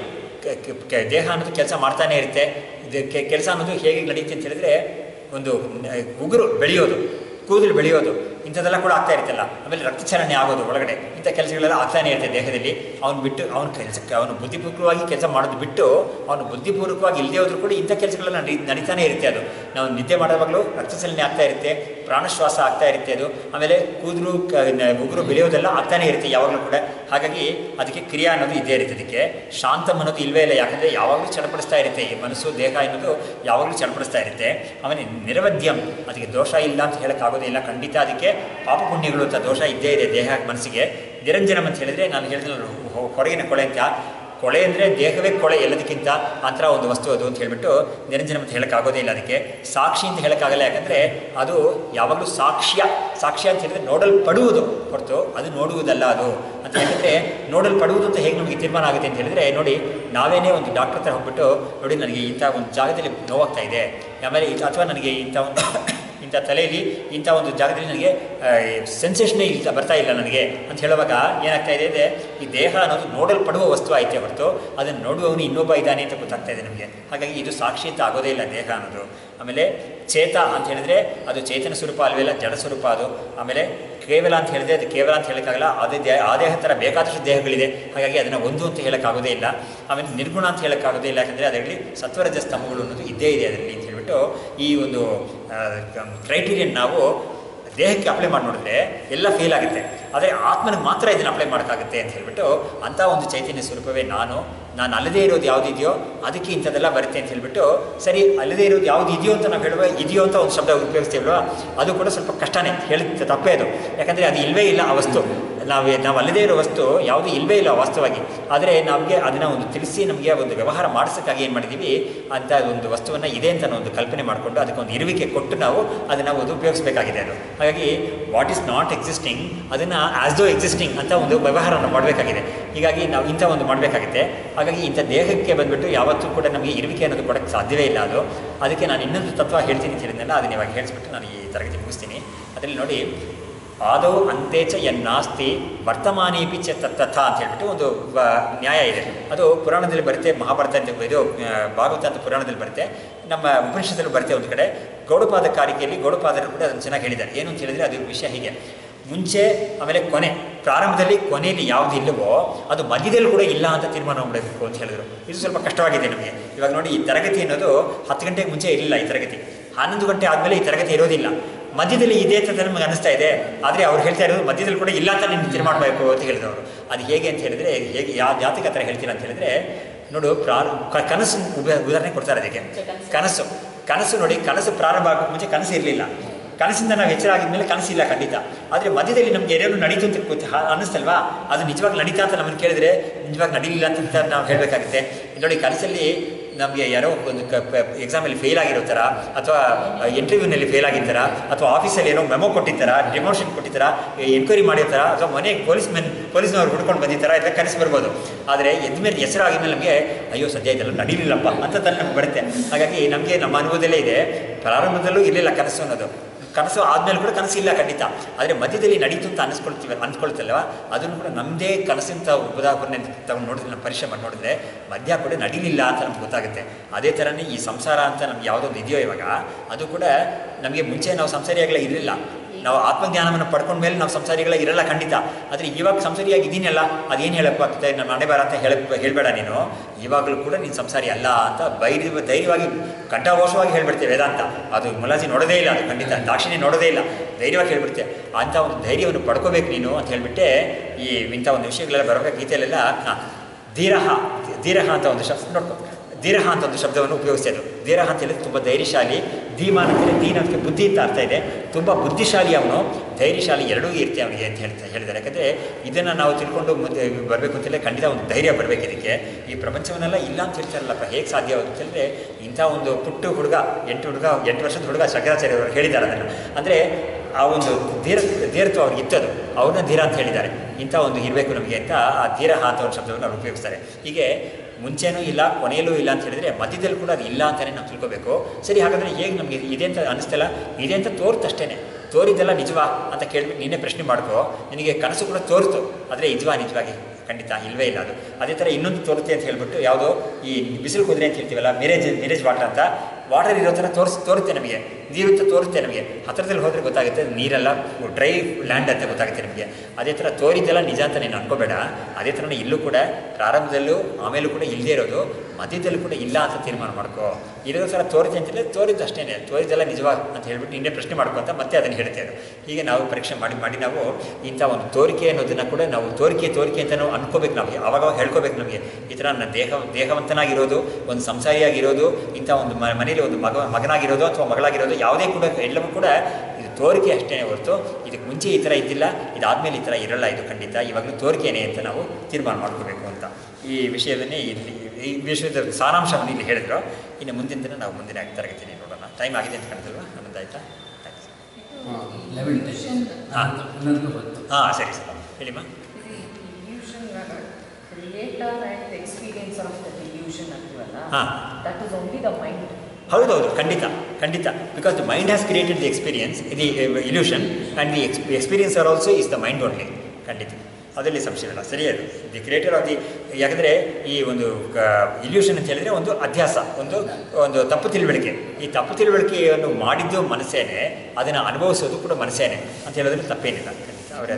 ದೇಹ ಅನ್ನೋದು ಕೆಲಸ ಮಾಡ್ತಾನೆ ಇರುತ್ತೆ. ಇದಕ್ಕೆ ಕೆಲಸ ಅನ್ನೋದು ಹೇಗೆ ನಡೆಯುತ್ತೆ ಅಂತ ಹೇಳಿದ್ರೆ, ಒಂದು ಉಗುರು ಬೆಳೆಯೋದು, ಕೂದಲು ಬೆಳೆಯೋದು, ಇಂಥದ್ದೆಲ್ಲ ಕೂಡ ಆಗ್ತಾ ಇರುತ್ತಲ್ಲ. ಆಮೇಲೆ ರಕ್ತಚಲನೆ ಆಗೋದು ಒಳಗಡೆ, ಇಂಥ ಕೆಲಸಗಳೆಲ್ಲ ಆಗ್ತಾನೆ ಇರುತ್ತೆ ದೇಹದಲ್ಲಿ. ಅವನು ಬಿಟ್ಟು ಅವನ ಕೆಲಸಕ್ಕೆ ಅವನು ಬುದ್ಧಿಪೂರ್ವಕವಾಗಿ ಕೆಲಸ ಮಾಡೋದು ಬಿಟ್ಟು ಅವನು ಬುದ್ಧಿಪೂರ್ವಕವಾಗಿ ಇಲ್ಲದೆ ಹೋದ್ರೂ ಕೂಡ ಇಂಥ ಕೆಲಸಗಳೆಲ್ಲ ನಡಿ ನಡೀತಾನೆ ಇರುತ್ತೆ. ಅದು ನಾವು ನಿದ್ದೆ ಮಾಡೋವಾಗಲೂ ರಕ್ತಚಲನೆ ಆಗ್ತಾ ಇರುತ್ತೆ, ಪ್ರಾಣಶ್ವಾಸ ಆಗ್ತಾ ಇರುತ್ತೆ ಅದು. ಆಮೇಲೆ ಕೂದಲು ಉಗುರು ಬೆಳೆಯೋದೆಲ್ಲ ಆಗ್ತಾನೆ ಇರುತ್ತೆ ಯಾವಾಗಲೂ ಕೂಡ. ಹಾಗಾಗಿ ಅದಕ್ಕೆ ಕ್ರಿಯಾ ಅನ್ನೋದು ಇದ್ದೇ ಇರುತ್ತೆ. ಅದಕ್ಕೆ ಶಾಂತಂ ಅನ್ನೋದು ಇಲ್ಲವೇ ಇಲ್ಲ, ಯಾಕಂದರೆ ಯಾವಾಗಲೂ ಚಡಪಡಿಸ್ತಾ ಇರುತ್ತೆ ಈ ಮನಸ್ಸು, ದೇಹ ಅನ್ನೋದು ಯಾವಾಗಲೂ ಚಡಪಡಿಸ್ತಾ ಇರುತ್ತೆ. ಆಮೇಲೆ ನಿರವದ್ಯಂ, ಅದಕ್ಕೆ ದೋಷ ಇಲ್ಲ ಅಂತ ಹೇಳೋಕ್ಕಾಗೋದಿಲ್ಲ ಖಂಡಿತ. ಅದಕ್ಕೆ ಪಾಪ ಪುಣ್ಯಗಳು ಅಂತ ದೋಷ ಇದ್ದೇ ಇದೆ ದೇಹ ಮನಸ್ಸಿಗೆ. ನಿರಂಜನಂ ಅಂತ ಹೇಳಿದರೆ, ನಾನು ಹೇಳಿದ್ರೆ ಹೊರಗಿನ ಕೊಳೆ ಅಂತ, ಕೊಳೆ ಅಂದರೆ ದೇಹವೇ ಕೊಳೆ ಎಲ್ಲದಕ್ಕಿಂತ ಅಂತರ ಒಂದು ವಸ್ತು ಅದು ಅಂತ ಹೇಳಿಬಿಟ್ಟು ನಿರಂಜನಂ ಅಂತ ಹೇಳೋಕ್ಕಾಗೋದೇ ಇಲ್ಲ. ಅದಕ್ಕೆ ಸಾಕ್ಷಿ ಅಂತ ಹೇಳೋಕ್ಕಾಗಲ್ಲ, ಯಾಕಂದರೆ ಅದು ಯಾವಾಗಲೂ ಸಾಕ್ಷ್ಯ. ಸಾಕ್ಷ್ಯ ಅಂತ ಹೇಳಿದ್ರೆ ನೋಡಲ್ಪಡುವುದು ಹೊರತು ಅದು ನೋಡುವುದಲ್ಲ ಅದು ಅಂತ. ಯಾಕಂದರೆ ನೋಡಲ್ಪಡುವುದು ಅಂತ ಹೇಗೆ ನಮಗೆ ತೀರ್ಮಾನ ಆಗುತ್ತೆ ಅಂತ ಹೇಳಿದರೆ, ನೋಡಿ ನಾವೇನೇ ಒಂದು ಡಾಕ್ಟರ್ ಹತ್ರ ಹೋಗ್ಬಿಟ್ಟು, ನೋಡಿ ನನಗೆ ಇಂಥ ಒಂದು ಜಾಗದಲ್ಲಿ ನೋವಾಗ್ತಾ ಇದೆ, ಆಮೇಲೆ ಅಥವಾ ನನಗೆ ಇಂಥ ಒಂದು ಇಂಥ ತಲೆಯಲ್ಲಿ ಇಂಥ ಒಂದು ಜಾಗದಲ್ಲಿ ನನಗೆ ಸೆನ್ಸೇಷನೇ ಇಲ್ಲ, ಬರ್ತಾ ಇಲ್ಲ ನನಗೆ ಅಂತ ಹೇಳುವಾಗ ಏನಾಗ್ತಾ ಇದೆ ಅಂದರೆ, ಈ ದೇಹ ಅನ್ನೋದು ನೋಡಲ್ಪಡುವ ವಸ್ತು ಆಯ್ತೆ ಹೊರತು ಅದನ್ನು ನೋಡುವವನು ಇನ್ನೊಬ್ಬ ಇದ್ದಾನೆ ಅಂತ ಗೊತ್ತಾಗ್ತಾ ಇದೆ ನಮಗೆ. ಹಾಗಾಗಿ ಇದು ಸಾಕ್ಷಿ ಅಂತ ಆಗೋದೇ ಇಲ್ಲ ದೇಹ ಅನ್ನೋದು. ಆಮೇಲೆ ಚೇತ ಅಂತ ಹೇಳಿದ್ರೆ ಅದು ಚೇತನ ಸ್ವರೂಪ ಅಲ್ವೆಲ್ಲ, ಜಡ ಸ್ವರೂಪ ಅದು. ಆಮೇಲೆ ಕೇವಲ ಅಂತ ಹೇಳಿದ್ರೆ ಅದು ಕೇವಲ ಅಂತ ಹೇಳೋಕ್ಕಾಗಲ್ಲ, ಅದೇ ದೇ ಆ ದೇಹ ಥರ ಬೇಕಾದಷ್ಟು ದೇಹಗಳಿದೆ, ಹಾಗಾಗಿ ಅದನ್ನು ಒಂದು ಅಂತ ಹೇಳೋಕ್ಕಾಗೋದೇ ಇಲ್ಲ. ಆಮೇಲೆ ನಿರ್ಗುಣ ಅಂತ ಹೇಳೋಕ್ಕಾಗೋದೇ ಇಲ್ಲ, ಯಾಕಂದರೆ ಅದರಲ್ಲಿ ಸತ್ವರಜ ಸ್ತಂಭಗಳು ಅನ್ನೋದು ಇದ್ದೇ ಇದೆ ಅದರಲ್ಲಿ ಅಂತ ಹೇಳ್ಬಿಟ್ಟು ಈ ಒಂದು ಕ್ರೈಟೀರಿಯನ್ ನಾವು ದೇಹಕ್ಕೆ ಅಪ್ಲೈ ಮಾಡಿ ನೋಡಿದ್ರೆ ಎಲ್ಲ ಫೇಲ್ ಆಗುತ್ತೆ. ಆದರೆ ಆತ್ಮನಿಗೆ ಮಾತ್ರ ಇದನ್ನು ಅಪ್ಲೈ ಮಾಡೋಕ್ಕಾಗುತ್ತೆ ಅಂತ ಹೇಳ್ಬಿಟ್ಟು ಅಂಥ ಒಂದು ಚೈತನ್ಯ ಸ್ವರೂಪವೇ ನಾನು. ನಾನು ಅಲ್ಲದೇ ಇರೋದು ಯಾವುದಿದೆಯೋ ಅದಕ್ಕೆ ಇಂಥದ್ದೆಲ್ಲ ಬರುತ್ತೆ ಅಂತ ಹೇಳ್ಬಿಟ್ಟು, ಸರಿ ಅಲ್ಲದೇ ಇರೋದು ಯಾವುದು ಇದೆಯೋ ಅಂತ ನಾವು ಹೇಳುವ, ಇದೆಯೋ ಅಂತ ಒಂದು ಶಬ್ದ ಉಪಯೋಗಿಸ್ತೀವಲ್ವ, ಅದು ಕೂಡ ಸ್ವಲ್ಪ ಕಷ್ಟನೇ, ಹೇಳಿದ ತಪ್ಪೇ ಅದು. ಯಾಕಂದರೆ ಅದು ಇಲ್ಲವೇ ಇಲ್ಲ ಆ ವಸ್ತು. ನಾವೇ ನಾವು ಅಲ್ಲದೇ ಇರೋ ವಸ್ತು ಯಾವುದೂ ಇಲ್ಲವೇ ಇಲ್ಲ ವಾಸ್ತವವಾಗಿ. ಆದರೆ ನಮಗೆ ಅದನ್ನು ಒಂದು ತಿಳಿಸಿ ನಮಗೆ ಒಂದು ವ್ಯವಹಾರ ಮಾಡಿಸೋಕ್ಕಾಗಿ ಏನು ಮಾಡಿದ್ದೀವಿ, ಅಂಥ ಒಂದು ವಸ್ತುವನ್ನು ಇದೆ ಅಂತ ನಾವು ಒಂದು ಕಲ್ಪನೆ ಮಾಡಿಕೊಂಡು ಅದಕ್ಕೆ ಒಂದು ಇರುವಿಕೆ ಕೊಟ್ಟು ನಾವು ಅದನ್ನು ಒಂದು ಉಪಯೋಗಿಸಬೇಕಾಗಿದೆ ಅದು. ಹಾಗಾಗಿ ವಾಟ್ ಈಸ್ ನಾಟ್ ಎಕ್ಸಿಸ್ಟಿಂಗ್ ಅದನ್ನು ಆ್ಯಸ್ ದೋ ಎಕ್ಸಿಸ್ಟಿಂಗ್ ಅಂತ ಒಂದು ವ್ಯವಹಾರವನ್ನು ಮಾಡಬೇಕಾಗಿದೆ. ಹೀಗಾಗಿ ನಾವು ಇಂಥ ಒಂದು ಮಾಡಬೇಕಾಗುತ್ತೆ. ಹಾಗಾಗಿ ಇಂಥ ದೇಹಕ್ಕೆ ಬಂದುಬಿಟ್ಟು ಯಾವತ್ತೂ ಕೂಡ ನಮಗೆ ಇರುವಿಕೆ ಅನ್ನೋದು ಕೊಡೋಕ್ಕೆ ಸಾಧ್ಯವೇ ಇಲ್ಲ ಅದು. ಅದಕ್ಕೆ ನಾನು ಇನ್ನೊಂದು ತತ್ವ ಹೇಳ್ತೀನಿ ಅಂತ ಹೇಳಿದ್ನಲ್ಲ, ಅದನ್ನ ಇವಾಗ ಹೇಳಿಸ್ಬಿಟ್ಟು ನಾನು ಈ ತರಗತಿ ಮುಗಿಸ್ತೀನಿ. ಅದರಲ್ಲಿ ನೋಡಿ, ಆದೌ ಅಂತೇಚ ಯನ್ನಾಸ್ತಿ ವರ್ತಮಾನೇಪಿ ಚ ತತ್ತ ಅಂತ ಹೇಳ್ಬಿಟ್ಟು ಒಂದು ನ್ಯಾಯ ಇದೆ. ಅದು ಪುರಾಣದಲ್ಲಿ ಬರುತ್ತೆ, ಮಹಾಭಾರತ ಅಂತ ಇದು ಭಾಗವತ ಅಂತ ಪುರಾಣದಲ್ಲಿ ಬರುತ್ತೆ, ನಮ್ಮ ಉಪನಿಷತ್ತಲ್ಲಿ ಬರುತ್ತೆ ಒಂದು ಕಡೆ. ಗೌಡಪಾದ ಕಾರಿಕೆಯಲ್ಲಿ ಗೌಡಪಾದರು ಕೂಡ ಅದನ್ನು ಚೆನ್ನಾಗಿ ಹೇಳಿದ್ದಾರೆ. ಏನು ಅಂತ ಹೇಳಿದರೆ ಅದು ವಿಷಯ ಹೀಗೆ, ಮುಂಚೆ ಆಮೇಲೆ ಕೊನೆ, ಪ್ರಾರಂಭದಲ್ಲಿ ಕೊನೆಯಲ್ಲಿ ಯಾವುದು ಇಲ್ಲವೋ ಅದು ಮಧ್ಯದಲ್ಲಿ ಕೂಡ ಇಲ್ಲ ಅಂತ ತೀರ್ಮಾನ ಮಾಡಬೇಕು ಅಂತ ಹೇಳಿದ್ರು. ಇದು ಸ್ವಲ್ಪ ಕಷ್ಟವಾಗಿದೆ ನಮಗೆ. ಇವಾಗ ನೋಡಿ, ಈ ತರಗತಿ ಅನ್ನೋದು ಹತ್ತು ಗಂಟೆಗೆ ಮುಂಚೆ ಇರಲಿಲ್ಲ ಈ ತರಗತಿ, ಹನ್ನೊಂದು ಗಂಟೆ ಆದಮೇಲೆ ಈ ತರಗತಿ ಇರೋದಿಲ್ಲ, ಮಧ್ಯದಲ್ಲಿ ಇದೆ ಅಂತ ನಮಗೆ ಅನ್ನಿಸ್ತಾ ಇದೆ. ಆದರೆ ಅವ್ರು ಹೇಳ್ತಾ ಇರೋದು ಮಧ್ಯದಲ್ಲಿ ಕೂಡ ಇಲ್ಲ ಅಂತ ನೀನು ತೀರ್ಮಾನ ಮಾಡಬೇಕು ಅಂತ ಹೇಳಿದವರು. ಅದು ಹೇಗೆ ಅಂತ ಹೇಳಿದ್ರೆ, ಹೇಗೆ ಯಾವ ಜಾತಿಗೆ ಆ ಥರ ಹೇಳ್ತೀರಾ ಅಂತ ಹೇಳಿದ್ರೆ, ನೋಡು ಪ್ರಾರ ಕನಸು ಉದಾಹರಣೆ ಕೊಡ್ತಾರೆ ಅದಕ್ಕೆ. ಕನಸು ಕನಸು ನೋಡಿ, ಕನಸು ಪ್ರಾರಂಭ ಆಗೋಕ್ಕೆ ಮುಂಚೆ ಕನಸು ಇರಲಿಲ್ಲ. ಕನಸಿಂದ ನಾವು ಎಚ್ಚರ ಆಗಿದ್ಮೇಲೆ ಕನಸಿಲ್ಲ ಖಂಡಿತ. ಆದರೆ ಮಧ್ಯದಲ್ಲಿ ನಮಗೆ ಏನೇನು ನಡೀತು ಅಂತ ಗೊತ್ತು ಅನ್ನಿಸ್ತಲ್ವಾ, ಅದು ನಿಜವಾಗಿ ನಡೀತಾ ಅಂತ ನಮ್ಮನ್ನು ಕೇಳಿದ್ರೆ ನಿಜವಾಗಿ ನಡೀಲಿಲ್ಲ ಅಂತ ನಾವು ಹೇಳಬೇಕಾಗುತ್ತೆ. ನೋಡಿ, ಕನಸಲ್ಲಿ ನಮಗೆ ಯಾರೋ ಒಂದು ಕ ಎಕ್ಸಾಮಲ್ಲಿ ಫೇಲ್ ಆಗಿರೋ ಥರ, ಅಥವಾ ಇಂಟರ್ವ್ಯೂನಲ್ಲಿ ಫೇಲ್ ಆಗಿರ್ತಾರ, ಅಥವಾ ಆಫೀಸಲ್ಲಿ ಏನೋ ಮೆಮೊ ಕೊಟ್ಟಿರ್ತಾರ, ಡಿಮೋಷನ್ ಕೊಟ್ಟಿರ್ತಾರ, ಎನ್ಕ್ವೈರಿ ಮಾಡಿರ್ತಾರ, ಅಥವಾ ಮನೆಗೆ ಪೊಲೀಸ್ ಮೆನ್ ಪೊಲೀಸ್ನವ್ರು ಹುಡ್ಕೊಂಡು ಬಂದಿರ್ತಾರ, ಇದೆಲ್ಲ ಕನಸು ಬರ್ಬೋದು. ಆದರೆ ಎದ್ಮೇಲೆ ಹೆಸರು ಆಗಿದ್ಮೇಲೆ ನಮಗೆ ಅಯ್ಯೋ ಸದ್ಯ ಇದೆಲ್ಲ ನಡೀಲಿಲ್ಲಪ್ಪ ಅಂತದಲ್ಲಿ ನಮ್ಗೆ ಬರುತ್ತೆ. ಹಾಗಾಗಿ ನಮಗೆ ನಮ್ಮ ಅನುಭವದಲ್ಲೇ ಇದೆ, ಪ್ರಾರಂಭದಲ್ಲೂ ಇರಲಿಲ್ಲ ಕನಸು ಅನ್ನೋದು. ಕನಸು ಆದಮೇಲೆ ಕೂಡ ಕನಸು ಇಲ್ಲ ಖಂಡಿತ. ಆದರೆ ಮಧ್ಯದಲ್ಲಿ ನಡೀತು ಅಂತ ಅನಿಸ್ಕೊಳ್ತೀವಿ ಅಂದ್ಕೊಳ್ತಲ್ವ, ಅದನ್ನು ಕೂಡ ನಮ್ಮದೇ ಕನಸಿಂತ ಉದಾಹರಣೆ ತಗೊಂಡು ನೋಡಿದ್ರೆ, ನಮ್ಮ ಪರೀಕ್ಷೆ ಮಾಡಿ ನೋಡಿದ್ರೆ ಮಧ್ಯ ಕೂಡ ನಡೀಲಿಲ್ಲ ಅಂತ ನಮ್ಗೆ ಗೊತ್ತಾಗುತ್ತೆ. ಅದೇ ಥರನೇ ಈ ಸಂಸಾರ ಅಂತ ನಮ್ಗೆ ಯಾವುದೊಂದು ಇದೆಯೋ ಇವಾಗ, ಅದು ಕೂಡ ನಮಗೆ ಮುಂಚೆ ನಾವು ಸಂಸಾರಿಯಾಗಲೇ ಇರಲಿಲ್ಲ, ನಾವು ಆತ್ಮಜ್ಞಾನವನ್ನು ಪಡ್ಕೊಂಡ ಮೇಲೆ ನಾವು ಸಂಸಾರಿಗಳ ಇರಲ್ಲ ಖಂಡಿತ. ಆದರೆ ಇವಾಗ ಸಂಸಾರಿಯಾಗಿ ಇದೀನಲ್ಲ, ಅದೇನು ಹೇಳಕ್ಕಾಗ್ತದೆ, ನಾನು ಮನೆ ಬಾರ ಅಂತ ಹೇಳ ಹೇಳಬೇಡ ನೀನು, ಇವಾಗಲೂ ಕೂಡ ನೀನು ಸಂಸಾರಿ ಅಲ್ಲ ಅಂತ ಬೈರಿ ಧೈರ್ಯವಾಗಿ ಕಂಠಘೋಷವಾಗಿ ಹೇಳ್ಬಿಡ್ತೇವೆ ವೇದಾಂತ. ಅದು ಮುಲಾಜಿ ನೋಡೋದೇ ಇಲ್ಲ, ಅದು ಖಂಡಿತ ದಾಕ್ಷಿಣ್ಯ ನೋಡೋದೇ ಇಲ್ಲ, ಧೈರ್ಯವಾಗಿ ಹೇಳ್ಬಿಡ್ತೇವೆ. ಅಂಥ ಒಂದು ಧೈರ್ಯವನ್ನು ಪಡ್ಕೋಬೇಕು ನೀನು ಅಂತ ಹೇಳಿಬಿಟ್ಟೆ ಈ ಇಂಥ ಒಂದು ವಿಷಯಗಳೆಲ್ಲ ಬರಬೇಕು. ಗೀತೆಯಲ್ಲೆಲ್ಲ ಧೀರಹ ಧೀರಹ ಅಂತ ಒಂದು ಶಬ್ದ ನೋಡ್ಕೊ, ಧೀರಹ ಅಂತ ಒಂದು ಶಬ್ದವನ್ನು ಉಪಯೋಗಿಸ್ತಿದ್ದು. ಧೀರಹ ಅಂತ ಹೇಳಿದ್ರೆ ತುಂಬ ಧೈರ್ಯಶಾಲಿ, ಧೀಮಾನ ಅಂತೇಳಿ ದೀನ ಅದಕ್ಕೆ ಬುದ್ಧಿ ಅಂತ ಅರ್ಥ ಇದೆ. ತುಂಬ ಬುದ್ಧಿಶಾಲಿ ಅವನು, ಧೈರ್ಯಶಾಲಿ ಎರಡೂ ಇರ್ತೀವಿ ಅವನಿಗೆ ಅಂತ ಹೇಳ್ತಾ ಹೇಳಿದ್ದಾರೆ. ಯಾಕಂದರೆ ಇದನ್ನು ನಾವು ತಿಳ್ಕೊಂಡು ಮುಂದೆ ಬರಬೇಕು ಅಂತೇಳಿ ಖಂಡಿತ ಒಂದು ಧೈರ್ಯ ಬರಬೇಕು ಇದಕ್ಕೆ. ಈ ಪ್ರಪಂಚವನ್ನೆಲ್ಲ ಇಲ್ಲ ಅಂತ ಹೇಳ್ತಾರಲ್ಲಪ್ಪ, ಹೇಗೆ ಸಾಧ್ಯ ಅಂತ ಹೇಳಿದ್ರೆ ಇಂಥ ಒಂದು ಪುಟ್ಟ ಹುಡುಗ, ಎಂಟು ಹುಡುಗ ಎಂಟು ವರ್ಷದ ಹುಡುಗ ಶಂಕರಾಚಾರ್ಯ ಅವರು ಹೇಳಿದ್ದಾರೆ ಅದನ್ನು. ಅಂದರೆ ಆ ಒಂದು ಧೀರ ಧೀರತ್ವ ಅವ್ರಿಗೆ ಇತ್ತದು, ಅವ್ರನ್ನ ಧೀರ ಅಂತ ಹೇಳಿದ್ದಾರೆ. ಇಂಥ ಒಂದು ಇರಬೇಕು ನಮಗೆ ಅಂತ ಆ ಧೀರಹ ಅಂತ ಒಂದು ಶಬ್ದವನ್ನು ಅವ್ರು ಉಪಯೋಗಿಸ್ತಾರೆ. ಹೀಗೆ ಮುಂಚೆನೂ ಇಲ್ಲ ಕೊನೆಯಲ್ಲೂ ಇಲ್ಲ ಅಂತ ಹೇಳಿದ್ರೆ ಮಧ್ಯದಲ್ಲಿ ಕೂಡ ಅದು ಇಲ್ಲ ಅಂತಲೇ ನಾವು ತಿಳ್ಕೋಬೇಕು. ಸರಿ, ಹಾಗಾದರೆ ಹೇಗೆ ನಮಗೆ ಇದೆ ಅಂತ ಅನ್ನಿಸ್ತಲ್ಲ, ಇದೆ ಅಂತ ತೋರ್ತಷ್ಟೇ, ತೋರಿದ್ದೆಲ್ಲ ನಿಜವಾ ಅಂತ ಕೇಳ್ಬಿಟ್ಟು ನೀನೇ ಪ್ರಶ್ನೆ ಮಾಡ್ಕೋ. ನಿನಗೆ ಕನಸು ಕೂಡ ತೋರಿತು, ಆದರೆ ನಿಜವಾ ನಿಜವಾಗಿ ಖಂಡಿತ ಇಲ್ಲವೇ ಇಲ್ಲ ಅದು. ಅದೇ ಥರ ಇನ್ನೊಂದು ತೋರುತ್ತೆ ಅಂತ ಹೇಳ್ಬಿಟ್ಟು ಯಾವುದೋ ಈ ಬಿಸಿಲು ಕುದುರೆ ಅಂತ ಹೇಳ್ತೀವಲ್ಲ, ಮಿರೇಜ್ ಮಿರೇಜ್ ವಾಟರ್ ಅಂತ, ವಾಟರ್ ಇರೋ ಥರ ತೋರಿಸ್ ತೋರುತ್ತೆ ನಮಗೆ, ನೀರು ತೋರುತ್ತೆ ನಮಗೆ. ಹತ್ತಿರದಲ್ಲಿ ಹೋದರೆ ಗೊತ್ತಾಗುತ್ತೆ ನೀರೆಲ್ಲ ಡ್ರೈ ಲ್ಯಾಂಡ್ ಅಂತ ಗೊತ್ತಾಗುತ್ತೆ ನಮಗೆ. ಅದೇ ಥರ ತೋರಿದ್ದೆಲ್ಲ ನಿಜ ಅಂತ ನೀನು ಅನ್ಕೋಬೇಡ. ಅದೇ ಥರನೇ ಇಲ್ಲೂ ಕೂಡ ಪ್ರಾರಂಭದಲ್ಲೂ ಆಮೇಲೂ ಕೂಡ ಇಲ್ಲದೇ ಇರೋದು, ಮಧ್ಯದಲ್ಲೂ ಕೂಡ ಇಲ್ಲ ಅಂತ ತೀರ್ಮಾನ ಮಾಡ್ಕೋ. ಇರೋ ಥರ ತೋರುತ್ತೆ ಅಂತೇಳಿದ್ರೆ ತೋರಿದ್ದು ಅಷ್ಟೇ, ತೋರಿದ್ದೆಲ್ಲ ನಿಜವಾ ಅಂತ ಹೇಳ್ಬಿಟ್ಟು ನಿನ್ನೆ ಪ್ರಶ್ನೆ ಮಾಡ್ಕೊತ ಮತ್ತೆ ಅದನ್ನು ಹೇಳ್ತೇವೆ ಅದು. ಹೀಗೆ ನಾವು ಪರೀಕ್ಷೆ ಮಾಡಿ ಮಾಡಿ ನಾವು ಇಂಥ ಒಂದು ತೋರಿಕೆ ಅನ್ನೋದನ್ನು ಕೂಡ ನಾವು ತೋರಿಕೆ ತೋರಿಕೆ ಅಂತ ನಾವು ಅನ್ಕೋಬೇಕು. ನಮಗೆ ಆವಾಗ ಹೇಳ್ಕೋಬೇಕು ನಮಗೆ ಈ ಥರ ನನ್ನ ದೇಹ ದೇಹವಂತನಾಗಿರೋದು, ಒಂದು ಸಂಸಾರಿಯಾಗಿರೋದು, ಇಂಥ ಒಂದು ಮನೇಲಿ ಒಂದು ಮಗ ಮಗನಾಗಿರೋದು ಅಥವಾ ಮಗಳಾಗಿರೋದು ಯಾವುದೇ ಕೂಡ ಎಲ್ಲವೂ ಕೂಡ ಇದು ತೋರಿಕೆ ಅಷ್ಟೇ ಹೊರತು ಇದಕ್ಕೆ ಮುಂಚೆ ಈ ಥರ ಇದ್ದಿಲ್ಲ, ಇದಾದಮೇಲೆ ಈ ಥರ ಇರಲ್ಲ, ಇದು ಖಂಡಿತ ಇವಾಗಲೂ ತೋರಿಕೆನೇ ಅಂತ ನಾವು ತೀರ್ಮಾನ ಮಾಡ್ಕೋಬೇಕು ಅಂತ ಈ ವಿಷಯವನ್ನೇ ಇಲ್ಲಿ ಈ ವಿಷಯದ ಸಾರಾಂಶವನ್ನು ಇಲ್ಲಿ ಹೇಳಿದ್ರು. ಇನ್ನು ಮುಂದಿನ ದಿನ ನಾವು ಮುಂದಿನ ತರಗತಿಯಲ್ಲಿ ನೋಡೋಣ. ಟೈಮ್ ಆಗಿದೆ ಅಂತ ಕಾಣ್ತಲ್ವಾ? ನಮ್ಮದು ಆಯಿತಾ? ಹಾಂ ಹಾಂ ಸರಿ ಸರ್, ಹೇಳಿಮ್ಮ. ಹಾಂ, ಹೌದೌದು, ಖಂಡಿತ ಖಂಡಿತ. Because the mind has created the experience, the illusion, and the ex experience are also is the mind only. ಖಂಡಿತ ಅದರಲ್ಲಿ ಸಂಶಯವಿಲ್ಲ, ಸರಿಯದು. ದಿ ಕ್ರಿಯೇಟರ್ ಆಫ್ ದಿ, ಯಾಕಂದರೆ ಈ ಒಂದು ಇಲ್ಯೂಷನ್ ಅಂತ ಹೇಳಿದರೆ ಒಂದು ಅಧ್ಯಾಸ, ಒಂದು ಒಂದು ತಪ್ಪು ತಿಳುವಳಿಕೆ. ಈ ತಪ್ಪು ತಿಳುವಳಿಕೆಯನ್ನು ಮಾಡಿದ್ದು ಮನಸ್ಸೇನೆ, ಅದನ್ನು ಅನುಭವಿಸೋದು ಕೂಡ ಮನಸ್ಸೇನೆ ಅಂತ ಹೇಳೋದ್ರಲ್ಲಿ ತಪ್ಪೇನಿಲ್ಲ. ಖಂಡಿತ ಅವರೇ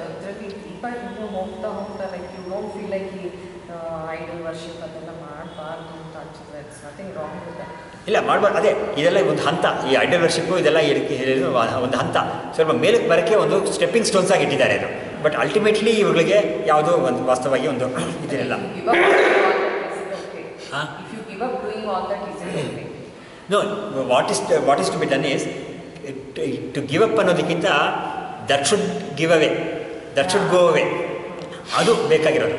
ಇಲ್ಲ ಮಾಡಬಾರ್ದು. ಅದೇ ಇದೆಲ್ಲ ಒಂದು ಹಂತ, ಈ ಐಡಲ್ ವರ್ಷಿಪ್ಪು ಇದೆಲ್ಲ ಒಂದು ಹಂತ, ಸ್ವಲ್ಪ ಮೇಲಕ್ಕೆ ಬರೋಕ್ಕೆ ಒಂದು ಸ್ಟೆಪ್ಪಿಂಗ್ ಸ್ಟೋನ್ಸ್ ಆಗಿ ಇಟ್ಟಿದ್ದಾರೆ ಅದು. ಬಟ್ ಅಲ್ಟಿಮೇಟ್ಲಿ ಇವುಗಳಿಗೆ ಯಾವುದೋ ಒಂದು ವಾಸ್ತವವಾಗಿ ಒಂದು ಇದಿರಲ್ಲ. ಹಾಂ, no, what is what is to be done is to give up ಅನ್ನೋದಕ್ಕಿಂತ that should give away, that should go away, ಅದು ಬೇಕಾಗಿರೋದು.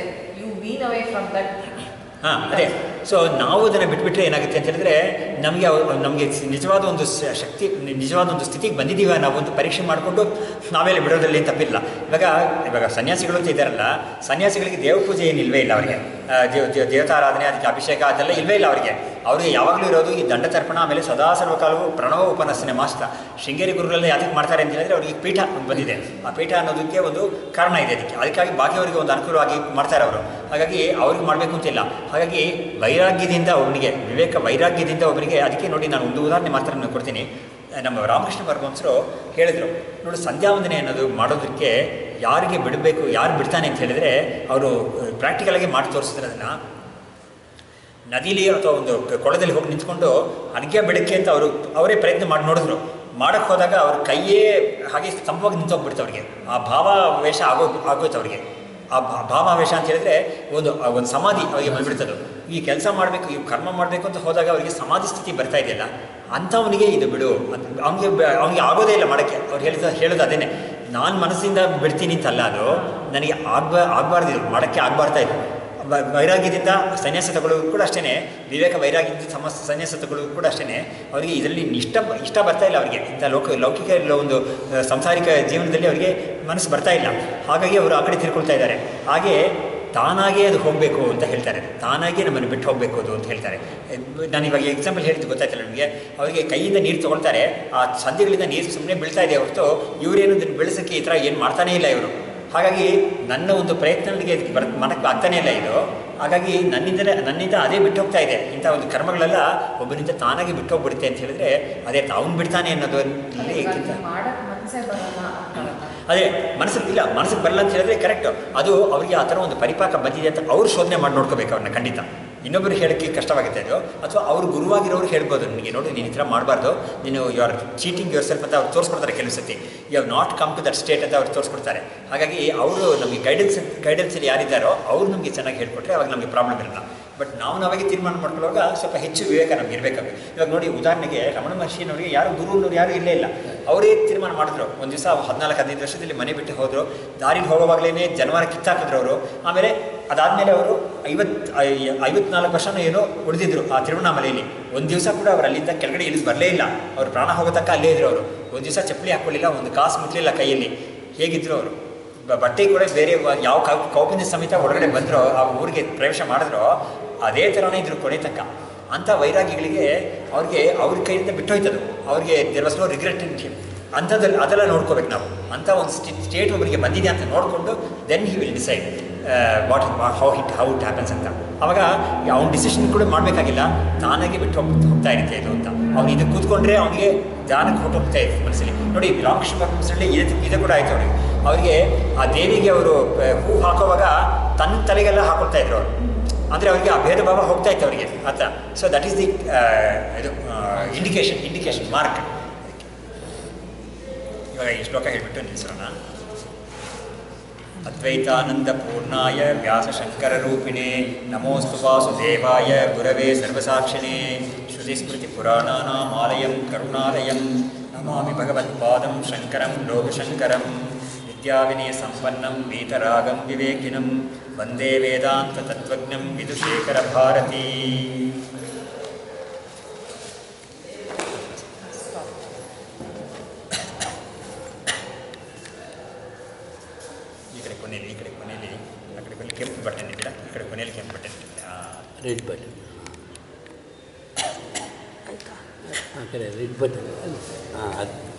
ಹಾಂ, ಅದೇ. ಸೊ ನಾವು ಅದನ್ನು ಬಿಟ್ಬಿಟ್ರೆ ಏನಾಗುತ್ತೆ ಅಂತ ಹೇಳಿದ್ರೆ ನಮಗೆ ನಮಗೆ ನಿಜವಾದ ಒಂದು ಶಕ್ತಿ, ನಿಜವಾದ ಒಂದು ಸ್ಥಿತಿಗೆ ಬಂದಿದ್ದೀವ ನಾವು ಒಂದು ಪರೀಕ್ಷೆ ಮಾಡಿಕೊಂಡು ನಾವೆಲ್ಲ ಬಿಡೋದ್ರಲ್ಲಿ ತಪ್ಪಿಲ್ಲ. ಇವಾಗ ಇವಾಗ ಸನ್ಯಾಸಿಗಳು ಅಂತ ಇದ್ದಾರಲ್ಲ, ಸನ್ಯಾಸಿಗಳಿಗೆ ದೇವ ಪೂಜೆ ಏನಿಲ್ವೇ ಇಲ್ಲ ಅವರಿಗೆ, ದೇವ ದೇವತಾರಾಧನೆ, ಅದಕ್ಕೆ ಅಭಿಷೇಕ ಅದೆಲ್ಲ ಇಲ್ವೇ ಇಲ್ಲ ಅವರಿಗೆ. ಅವರಿಗೆ ಯಾವಾಗಲೂ ಇರೋದು ಈ ದಂಡತರ್ಪಣ, ಆಮೇಲೆ ಸದಾ ಸರ್ವಕಾಲವು ಪ್ರಣವ ಉಪನ್ಯಾಸನೆ ಮಾಸ್ತ. ಶೃಂಗೇರಿ ಗುರುಗಳೆಲ್ಲ ಯಾಕೆ ಮಾಡ್ತಾರೆ ಅಂತ ಹೇಳಿದ್ರೆ ಅವರಿಗೆ ಪೀಠ ಒಂದು ಬಂದಿದೆ, ಆ ಪೀಠ ಅನ್ನೋದಕ್ಕೆ ಒಂದು ಕಾರಣ ಇದೆ ಅದಕ್ಕೆ. ಅದಕ್ಕಾಗಿ ಬಾಕಿಯವರಿಗೆ ಒಂದು ಅನುಕೂಲವಾಗಿ ಮಾಡ್ತಾರೆ ಅವರು. ಹಾಗಾಗಿ ಅವ್ರಿಗೆ ಮಾಡಬೇಕು ಅಂತಿಲ್ಲ. ಹಾಗಾಗಿ ವೈರಾಗ್ಯದಿಂದ ಒಬ್ಬನಿಗೆ ವಿವೇಕ, ವೈರಾಗ್ಯದಿಂದ ಒಬ್ಬನಿಗೆ, ಅದಕ್ಕೆ ನೋಡಿ ನಾನು ಒಂದು ಉದಾಹರಣೆ ಮಾತ್ರ ನಾನು ಕೊಡ್ತೀನಿ. ನಮ್ಮ ರಾಮಕೃಷ್ಣ ಪರಮಹಂಸರು ಹೇಳಿದರು ನೋಡಿ, ಸಂಧ್ಯಾವಂದನೆ ಅನ್ನೋದು ಮಾಡೋದಕ್ಕೆ ಯಾರಿಗೆ ಬಿಡಬೇಕು, ಯಾರು ಬಿಡ್ತಾನೆ ಅಂತ ಹೇಳಿದರೆ ಅವರು ಪ್ರಾಕ್ಟಿಕಲಾಗಿ ಮಾಡಿ ತೋರಿಸಿದ್ರೆ ಅದನ್ನು ನದಿಲಿ ಅಥವಾ ಒಂದು ಕೊಳದಲ್ಲಿ ಹೋಗಿ ನಿಂತ್ಕೊಂಡು ಅಡುಗೆ ಬಿಡಕ್ಕೆ ಅಂತ ಅವರು ಅವರೇ ಪ್ರಯತ್ನ ಮಾಡಿ ನೋಡಿದ್ರು. ಮಾಡೋಕ್ಕೆ ಹೋದಾಗ ಅವ್ರ ಕೈಯೇ ಹಾಗೆ ಸ್ತಂಭವಾಗಿ ನಿಂತೋಗ್ಬಿಡ್ತು ಅವ್ರಿಗೆ. ಆ ಭಾವಾವೇಶ ಆಗೋ ಆಗೋಯ್ತು ಅವ್ರಿಗೆ. ಆ ಭಾವಾವೇಶ ಅಂತ ಹೇಳಿದ್ರೆ ಒಂದು ಒಂದು ಸಮಾಧಿ ಅವರಿಗೆ ಬಂದುಬಿಡ್ತದೆ. ಈ ಕೆಲಸ ಮಾಡಬೇಕು, ಈ ಕರ್ಮ ಮಾಡಬೇಕು ಅಂತ ಹೋದಾಗ ಅವರಿಗೆ ಸಮಾಧಿ ಸ್ಥಿತಿ ಬರ್ತಾ ಇದೆಯಲ್ಲ, ಅಂಥವನಿಗೆ ಇದು ಬಿಡು ಅಂತ ಅವನಿಗೆ ಅವನಿಗೆ ಆಗೋದೇ ಇಲ್ಲ ಮಾಡೋಕ್ಕೆ. ಅವ್ರು ಹೇಳಿದ ಹೇಳೋದು ಅದೇನೆ, ನಾನು ಮನಸ್ಸಿಂದ ಬಿಡ್ತೀನಿ ಅಂತಲ್ಲ, ಅದು ನನಗೆ ಆಗ್ಬ ಆಗಬಾರ್ದು, ಇದು ಮಾಡೋಕ್ಕೆ ಆಗಬಾರ್ತಾ ಇದು. ವೈರಾಗ್ಯದಿಂದ ಸನ್ಯಾಸ ತಗೊಳ್ಳೋದು ಕೂಡ ಅಷ್ಟೇ, ವಿವೇಕ ವೈರಾಗ್ಯದಿಂದ ಸಮ ಸನ್ಯಾಸ ತಗೊಳ್ಳೋದು ಕೂಡ ಅಷ್ಟೇ. ಅವರಿಗೆ ಇದರಲ್ಲಿ ಇಷ್ಟ ಇಷ್ಟ ಬರ್ತಾ ಇಲ್ಲ ಅವರಿಗೆ. ಇಂಥ ಲೋಕ ಲೌಕಿಕ ಒಂದು ಸಾಂಸಾರಿಕ ಜೀವನದಲ್ಲಿ ಅವರಿಗೆ ಮನಸ್ಸು ಬರ್ತಾ ಇಲ್ಲ. ಹಾಗಾಗಿ ಅವರು ಆ ಕಡೆ ತಿರ್ಕೊಳ್ತಾ ಇದ್ದಾರೆ. ಹಾಗೆ ತಾನಾಗೇ ಅದು ಹೋಗಬೇಕು ಅಂತ ಹೇಳ್ತಾರೆ, ತಾನಾಗೇ ನಮ್ಮನ್ನು ಬಿಟ್ಟು ಹೋಗಬೇಕು ಅದು ಅಂತ ಹೇಳ್ತಾರೆ. ನಾನು ಇವಾಗ ಎಕ್ಸಾಂಪಲ್ ಹೇಳಿದ್ದು ಗೊತ್ತಾಯ್ತಲ್ಲ ನಿಮಗೆ. ಅವರಿಗೆ ಕೈಯಿಂದ ನೀರು ತೊಗೊಳ್ತಾರೆ, ಆ ಸಂಧಿಗಳಿಂದ ನೀರು ಸುಮ್ಮನೆ ಬೀಳ್ತಾ ಇದೆ ಹೊರತು ಇವರೇನು ಇದನ್ನು ಬೆಳೆಸೋಕ್ಕೆ ಈ ಥರ ಏನು ಮಾಡ್ತಾನೇ ಇಲ್ಲ ಇವರು. ಹಾಗಾಗಿ ನನ್ನ ಒಂದು ಪ್ರಯತ್ನಗಳಿಗೆ ಬರ್ ಮನಕ್ಕೆ ಆಗ್ತಾನೇ ಇಲ್ಲ ಇದು. ಹಾಗಾಗಿ ನನ್ನಿಂದಲೇ ನನ್ನಿಂದ ಅದೇ ಬಿಟ್ಟು ಹೋಗ್ತಾ ಇದೆ. ಇಂಥ ಒಂದು ಕರ್ಮಗಳೆಲ್ಲ ಒಬ್ಬನಿಂದ ತಾನಾಗಿ ಬಿಟ್ಟು ಹೋಗ್ಬಿಡುತ್ತೆ ಅಂತ ಹೇಳಿದ್ರೆ ಅದೇ ತಾವನು ಬಿಡ್ತಾನೆ ಅನ್ನೋದರಲ್ಲಿ ಮನಸ್ಸೇ ಬರಲ್ಲ ಅಂತಾರಲ್ಲ. ಅದೇ ಮನಸ್ಸಿಗೆ ಇಲ್ಲ, ಮನಸ್ಸಿಗೆ ಬರಲ್ಲ ಅಂತ ಹೇಳಿದ್ರೆ ಕರೆಕ್ಟು. ಅದು ಅವರಿಗೆ ಆ ಥರ ಒಂದು ಪರಿಪಾಕ ಬಂದಿದೆ ಅಂತ ಅವ್ರು ಶೋಧನೆ ಮಾಡಿ ನೋಡ್ಕೋಬೇಕು ಅವ್ರನ್ನ. ಖಂಡಿತ ಇನ್ನೊಬ್ಬರು ಹೇಳೋಕ್ಕೆ ಕಷ್ಟವಾಗುತ್ತೆ ಅದು. ಅಥವಾ ಅವ್ರು ಗುರುವಾಗಿರೋರು ಹೇಳ್ಬೋದು, ನನಗೆ ನೋಡಿ ನೀನು ಈ ಥರ ಮಾಡಬಾರ್ದು, ನೀನು you are cheating yourself ಅಂತ ಅವ್ರು ತೋರಿಸ್ಕೊಡ್ತಾರೆ ಕೆಲವು ಸತಿ. You have not come to that state ಅಂತ ಅವ್ರು ತೋರಿಸ್ಕೊಡ್ತಾರೆ. ಹಾಗಾಗಿ ಅವರು ನಮಗೆ ಗೈಡೆನ್ಸ್ ಗೈಡೆನ್ಸಲ್ಲಿ ಯಾರಿದ್ದಾರೋ ಅವ್ರು ನಮಗೆ ಚೆನ್ನಾಗಿ ಹೇಳ್ಕೊಟ್ರೆ ಅವಾಗ ನಮಗೆ ಪ್ರಾಬ್ಲಮ್ ಇರಲ್ಲ. ಬಟ್ ನಾವು ನಾವಾಗೆ ತೀರ್ಮಾನ ಮಾಡ್ಕೊಳ್ಳುವಾಗ ಸ್ವಲ್ಪ ಹೆಚ್ಚು ವಿವೇಕ ನಮ್ಗೆ ಇರಬೇಕಾಗುತ್ತೆ. ಇವಾಗ ನೋಡಿ, ಉದಾಹರಣೆಗೆ ರಮಣ ಮಹರ್ಷಿನವರಿಗೆ ಯಾರು ಗುರುನವ್ರು ಯಾರು ಇಲ್ಲೇ ಇಲ್ಲ, ಅವರೇ ತೀರ್ಮಾನ ಮಾಡಿದ್ರು. ಒಂದು ದಿವಸ ಹದಿನಾಲ್ಕು ಹದಿನೈದು ವರ್ಷದಲ್ಲಿ ಮನೆ ಬಿಟ್ಟು ಹೋದರು. ದಾರಿಗೆ ಹೋಗೋವಾಗಲೇ ಜನವಾರ ಕಿತ್ತಾಕಿದ್ರು ಅವರು. ಆಮೇಲೆ ಅದಾದಮೇಲೆ ಅವರು ಐವತ್ತು ಐವತ್ನಾಲ್ಕು ವರ್ಷನೂ ಏನೋ ಉಳಿದಿದ್ರು ಆ ತಿರುವಣ್ಣಾಮಲೆಯಲ್ಲಿ. ಒಂದು ದಿವಸ ಕೂಡ ಅವರು ಅಲ್ಲಿಂದ ಕೆಳಗಡೆ ಇಳಿದು ಬರಲೇ ಇಲ್ಲ. ಅವ್ರು ಪ್ರಾಣ ಹೋಗೋ ತನಕ ಅಲ್ಲೇ ಇದ್ರು ಅವರು. ಒಂದು ದಿವಸ ಚಪ್ಪಲಿ ಹಾಕ್ಕೊಳ್ಳಿಲ್ಲ, ಒಂದು ಕಾಸು ಮುಟ್ಲಿಲ್ಲ ಕೈಯಲ್ಲಿ. ಹೇಗಿದ್ರು ಅವರು, ಬಟ್ಟೆ ಕೂಡ ಬೇರೆ ಯಾವ ಕೌಪುನ್ಯ ಸಮೇತ ಒಳಗಡೆ ಬಂದರೋ ಆ ಊರಿಗೆ ಪ್ರವೇಶ ಮಾಡಿದ್ರೋ ಅದೇ ಥರನೇ ಇದ್ರು ಕೊನೆ ತನಕ. ಅಂಥ ವೈರಾಗಿಗಳಿಗೆ ಅವ್ರಿಗೆ ಅವ್ರ ಕೈಯಿಂದ ಬಿಟ್ಟೋಯ್ತದು. ಅವ್ರಿಗೆ there was no regret in him. ಅಂಥದ್ದಲ್ಲಿ ಅದೆಲ್ಲ ನೋಡ್ಕೋಬೇಕು ನಾವು. ಅಂಥ ಒಂದು ಸ್ಟೇಟ್ ಒಬ್ಬರಿಗೆ ಬಂದಿದೆ ಅಂತ ನೋಡಿಕೊಂಡು then he will decide what how it how it happens ಅಂತ. ಆವಾಗ ಅವ್ನ ಡಿಸಿಷನ್ ಕೂಡ ಮಾಡಬೇಕಾಗಿಲ್ಲ, ತಾನಾಗೆ ಬಿಟ್ಟು ಹೋಗ್ ಹೋಗ್ತಾ ಇರುತ್ತೆ ಇದು ಅಂತ. ಅವ್ನು ಇದು ಕೂತ್ಕೊಂಡ್ರೆ ಅವನಿಗೆ ಧ್ಯಾನಕ್ಕೆ ಹೊಟ್ಟು ಹೋಗ್ತಾ ಇತ್ತು ಮನಸ್ಸಲ್ಲಿ. ನೋಡಿ, ರಾಮಕೃಷ್ಣ ಪರಮಹಂಸರಲ್ಲಿ ಇದು ಇದು ಕೂಡ ಆಯಿತು ಅವ್ರಿಗೆ. ಅವರಿಗೆ ಆ ದೇವಿಗೆ ಅವರು ಹೂ ಹಾಕೋವಾಗ ತನ್ನ ತಲೆಗೆಲ್ಲ ಹಾಕೊಳ್ತಾ ಇದ್ರು ಅವರು. ಅಂದರೆ ಅವರಿಗೆ ಆ ಭೇದ ಭಾವ ಹೋಗ್ತಾ ಇತ್ತು ಅವರಿಗೆ ಆತ. ಸೊ ದಟ್ ಈಸ್ ದಿ ಇದು ಇಂಡಿಕೇಶನ್ ಇಂಡಿಕೇಶನ್ ಮಾರ್ಕ್. ಇವಾಗ ಈ ಶ್ಲೋಕ ಹೇಳಿಬಿಟ್ಟು ನಿಲ್ಲಿಸೋಣ. ಅದ್ವೈತಾನಂದ ಪೂರ್ಣಾಯ ವ್ಯಾಸಶಂಕರರೂಪಿಣೆ ನಮೋಸ್ತು ವಾಸುದೇವಾಯ ಗುರವೇ ಸರ್ವಸಾಕ್ಷಿಣೆ ಶ್ರುತಿಸ್ಮೃತಿ ಪುರಾಣಾನಾಮಾಲಯಂ ಕರುಣಾಲಯಂ ನಮಾಮಿ ಭಗವತ್ಪಾದಂ ಶಂಕರಂ ಲೋಕಶಂಕರಂ ವಿದ್ಯಾವಿನಯ ಸಂಪನ್ನಂ वीतरागं ವಿವೇಕಿನಂ ವಂದೇ ವೇದಾಂತ ತತ್ವಜ್ಞಂ ವಿದುಶೇಖರ ಭಾರತೀ. ಈ ಕಡೆ ಕೊನೆಯಲ್ಲಿ ಈ ಕಡೆ ಕೊನೆಯಲ್ಲಿ ಆ ಕಡೆ ಕೊನೆಯಲ್ಲಿ ಕೆಂಪು ಬಟನ್ ಇದ್ದೀರಾ, ಈ ಕಡೆ ಕೊನೆಯಲ್ಲಿ ಕೆಂಪು ಬಟನ್ ಇದ್ದೀರಾ, ರೆಡ್ ಬಟನ್. ಆಯಿತಾ ಆ ಕಡೆ ರೆಡ್ ಬಟನ್. ಹಾಂ ಅದು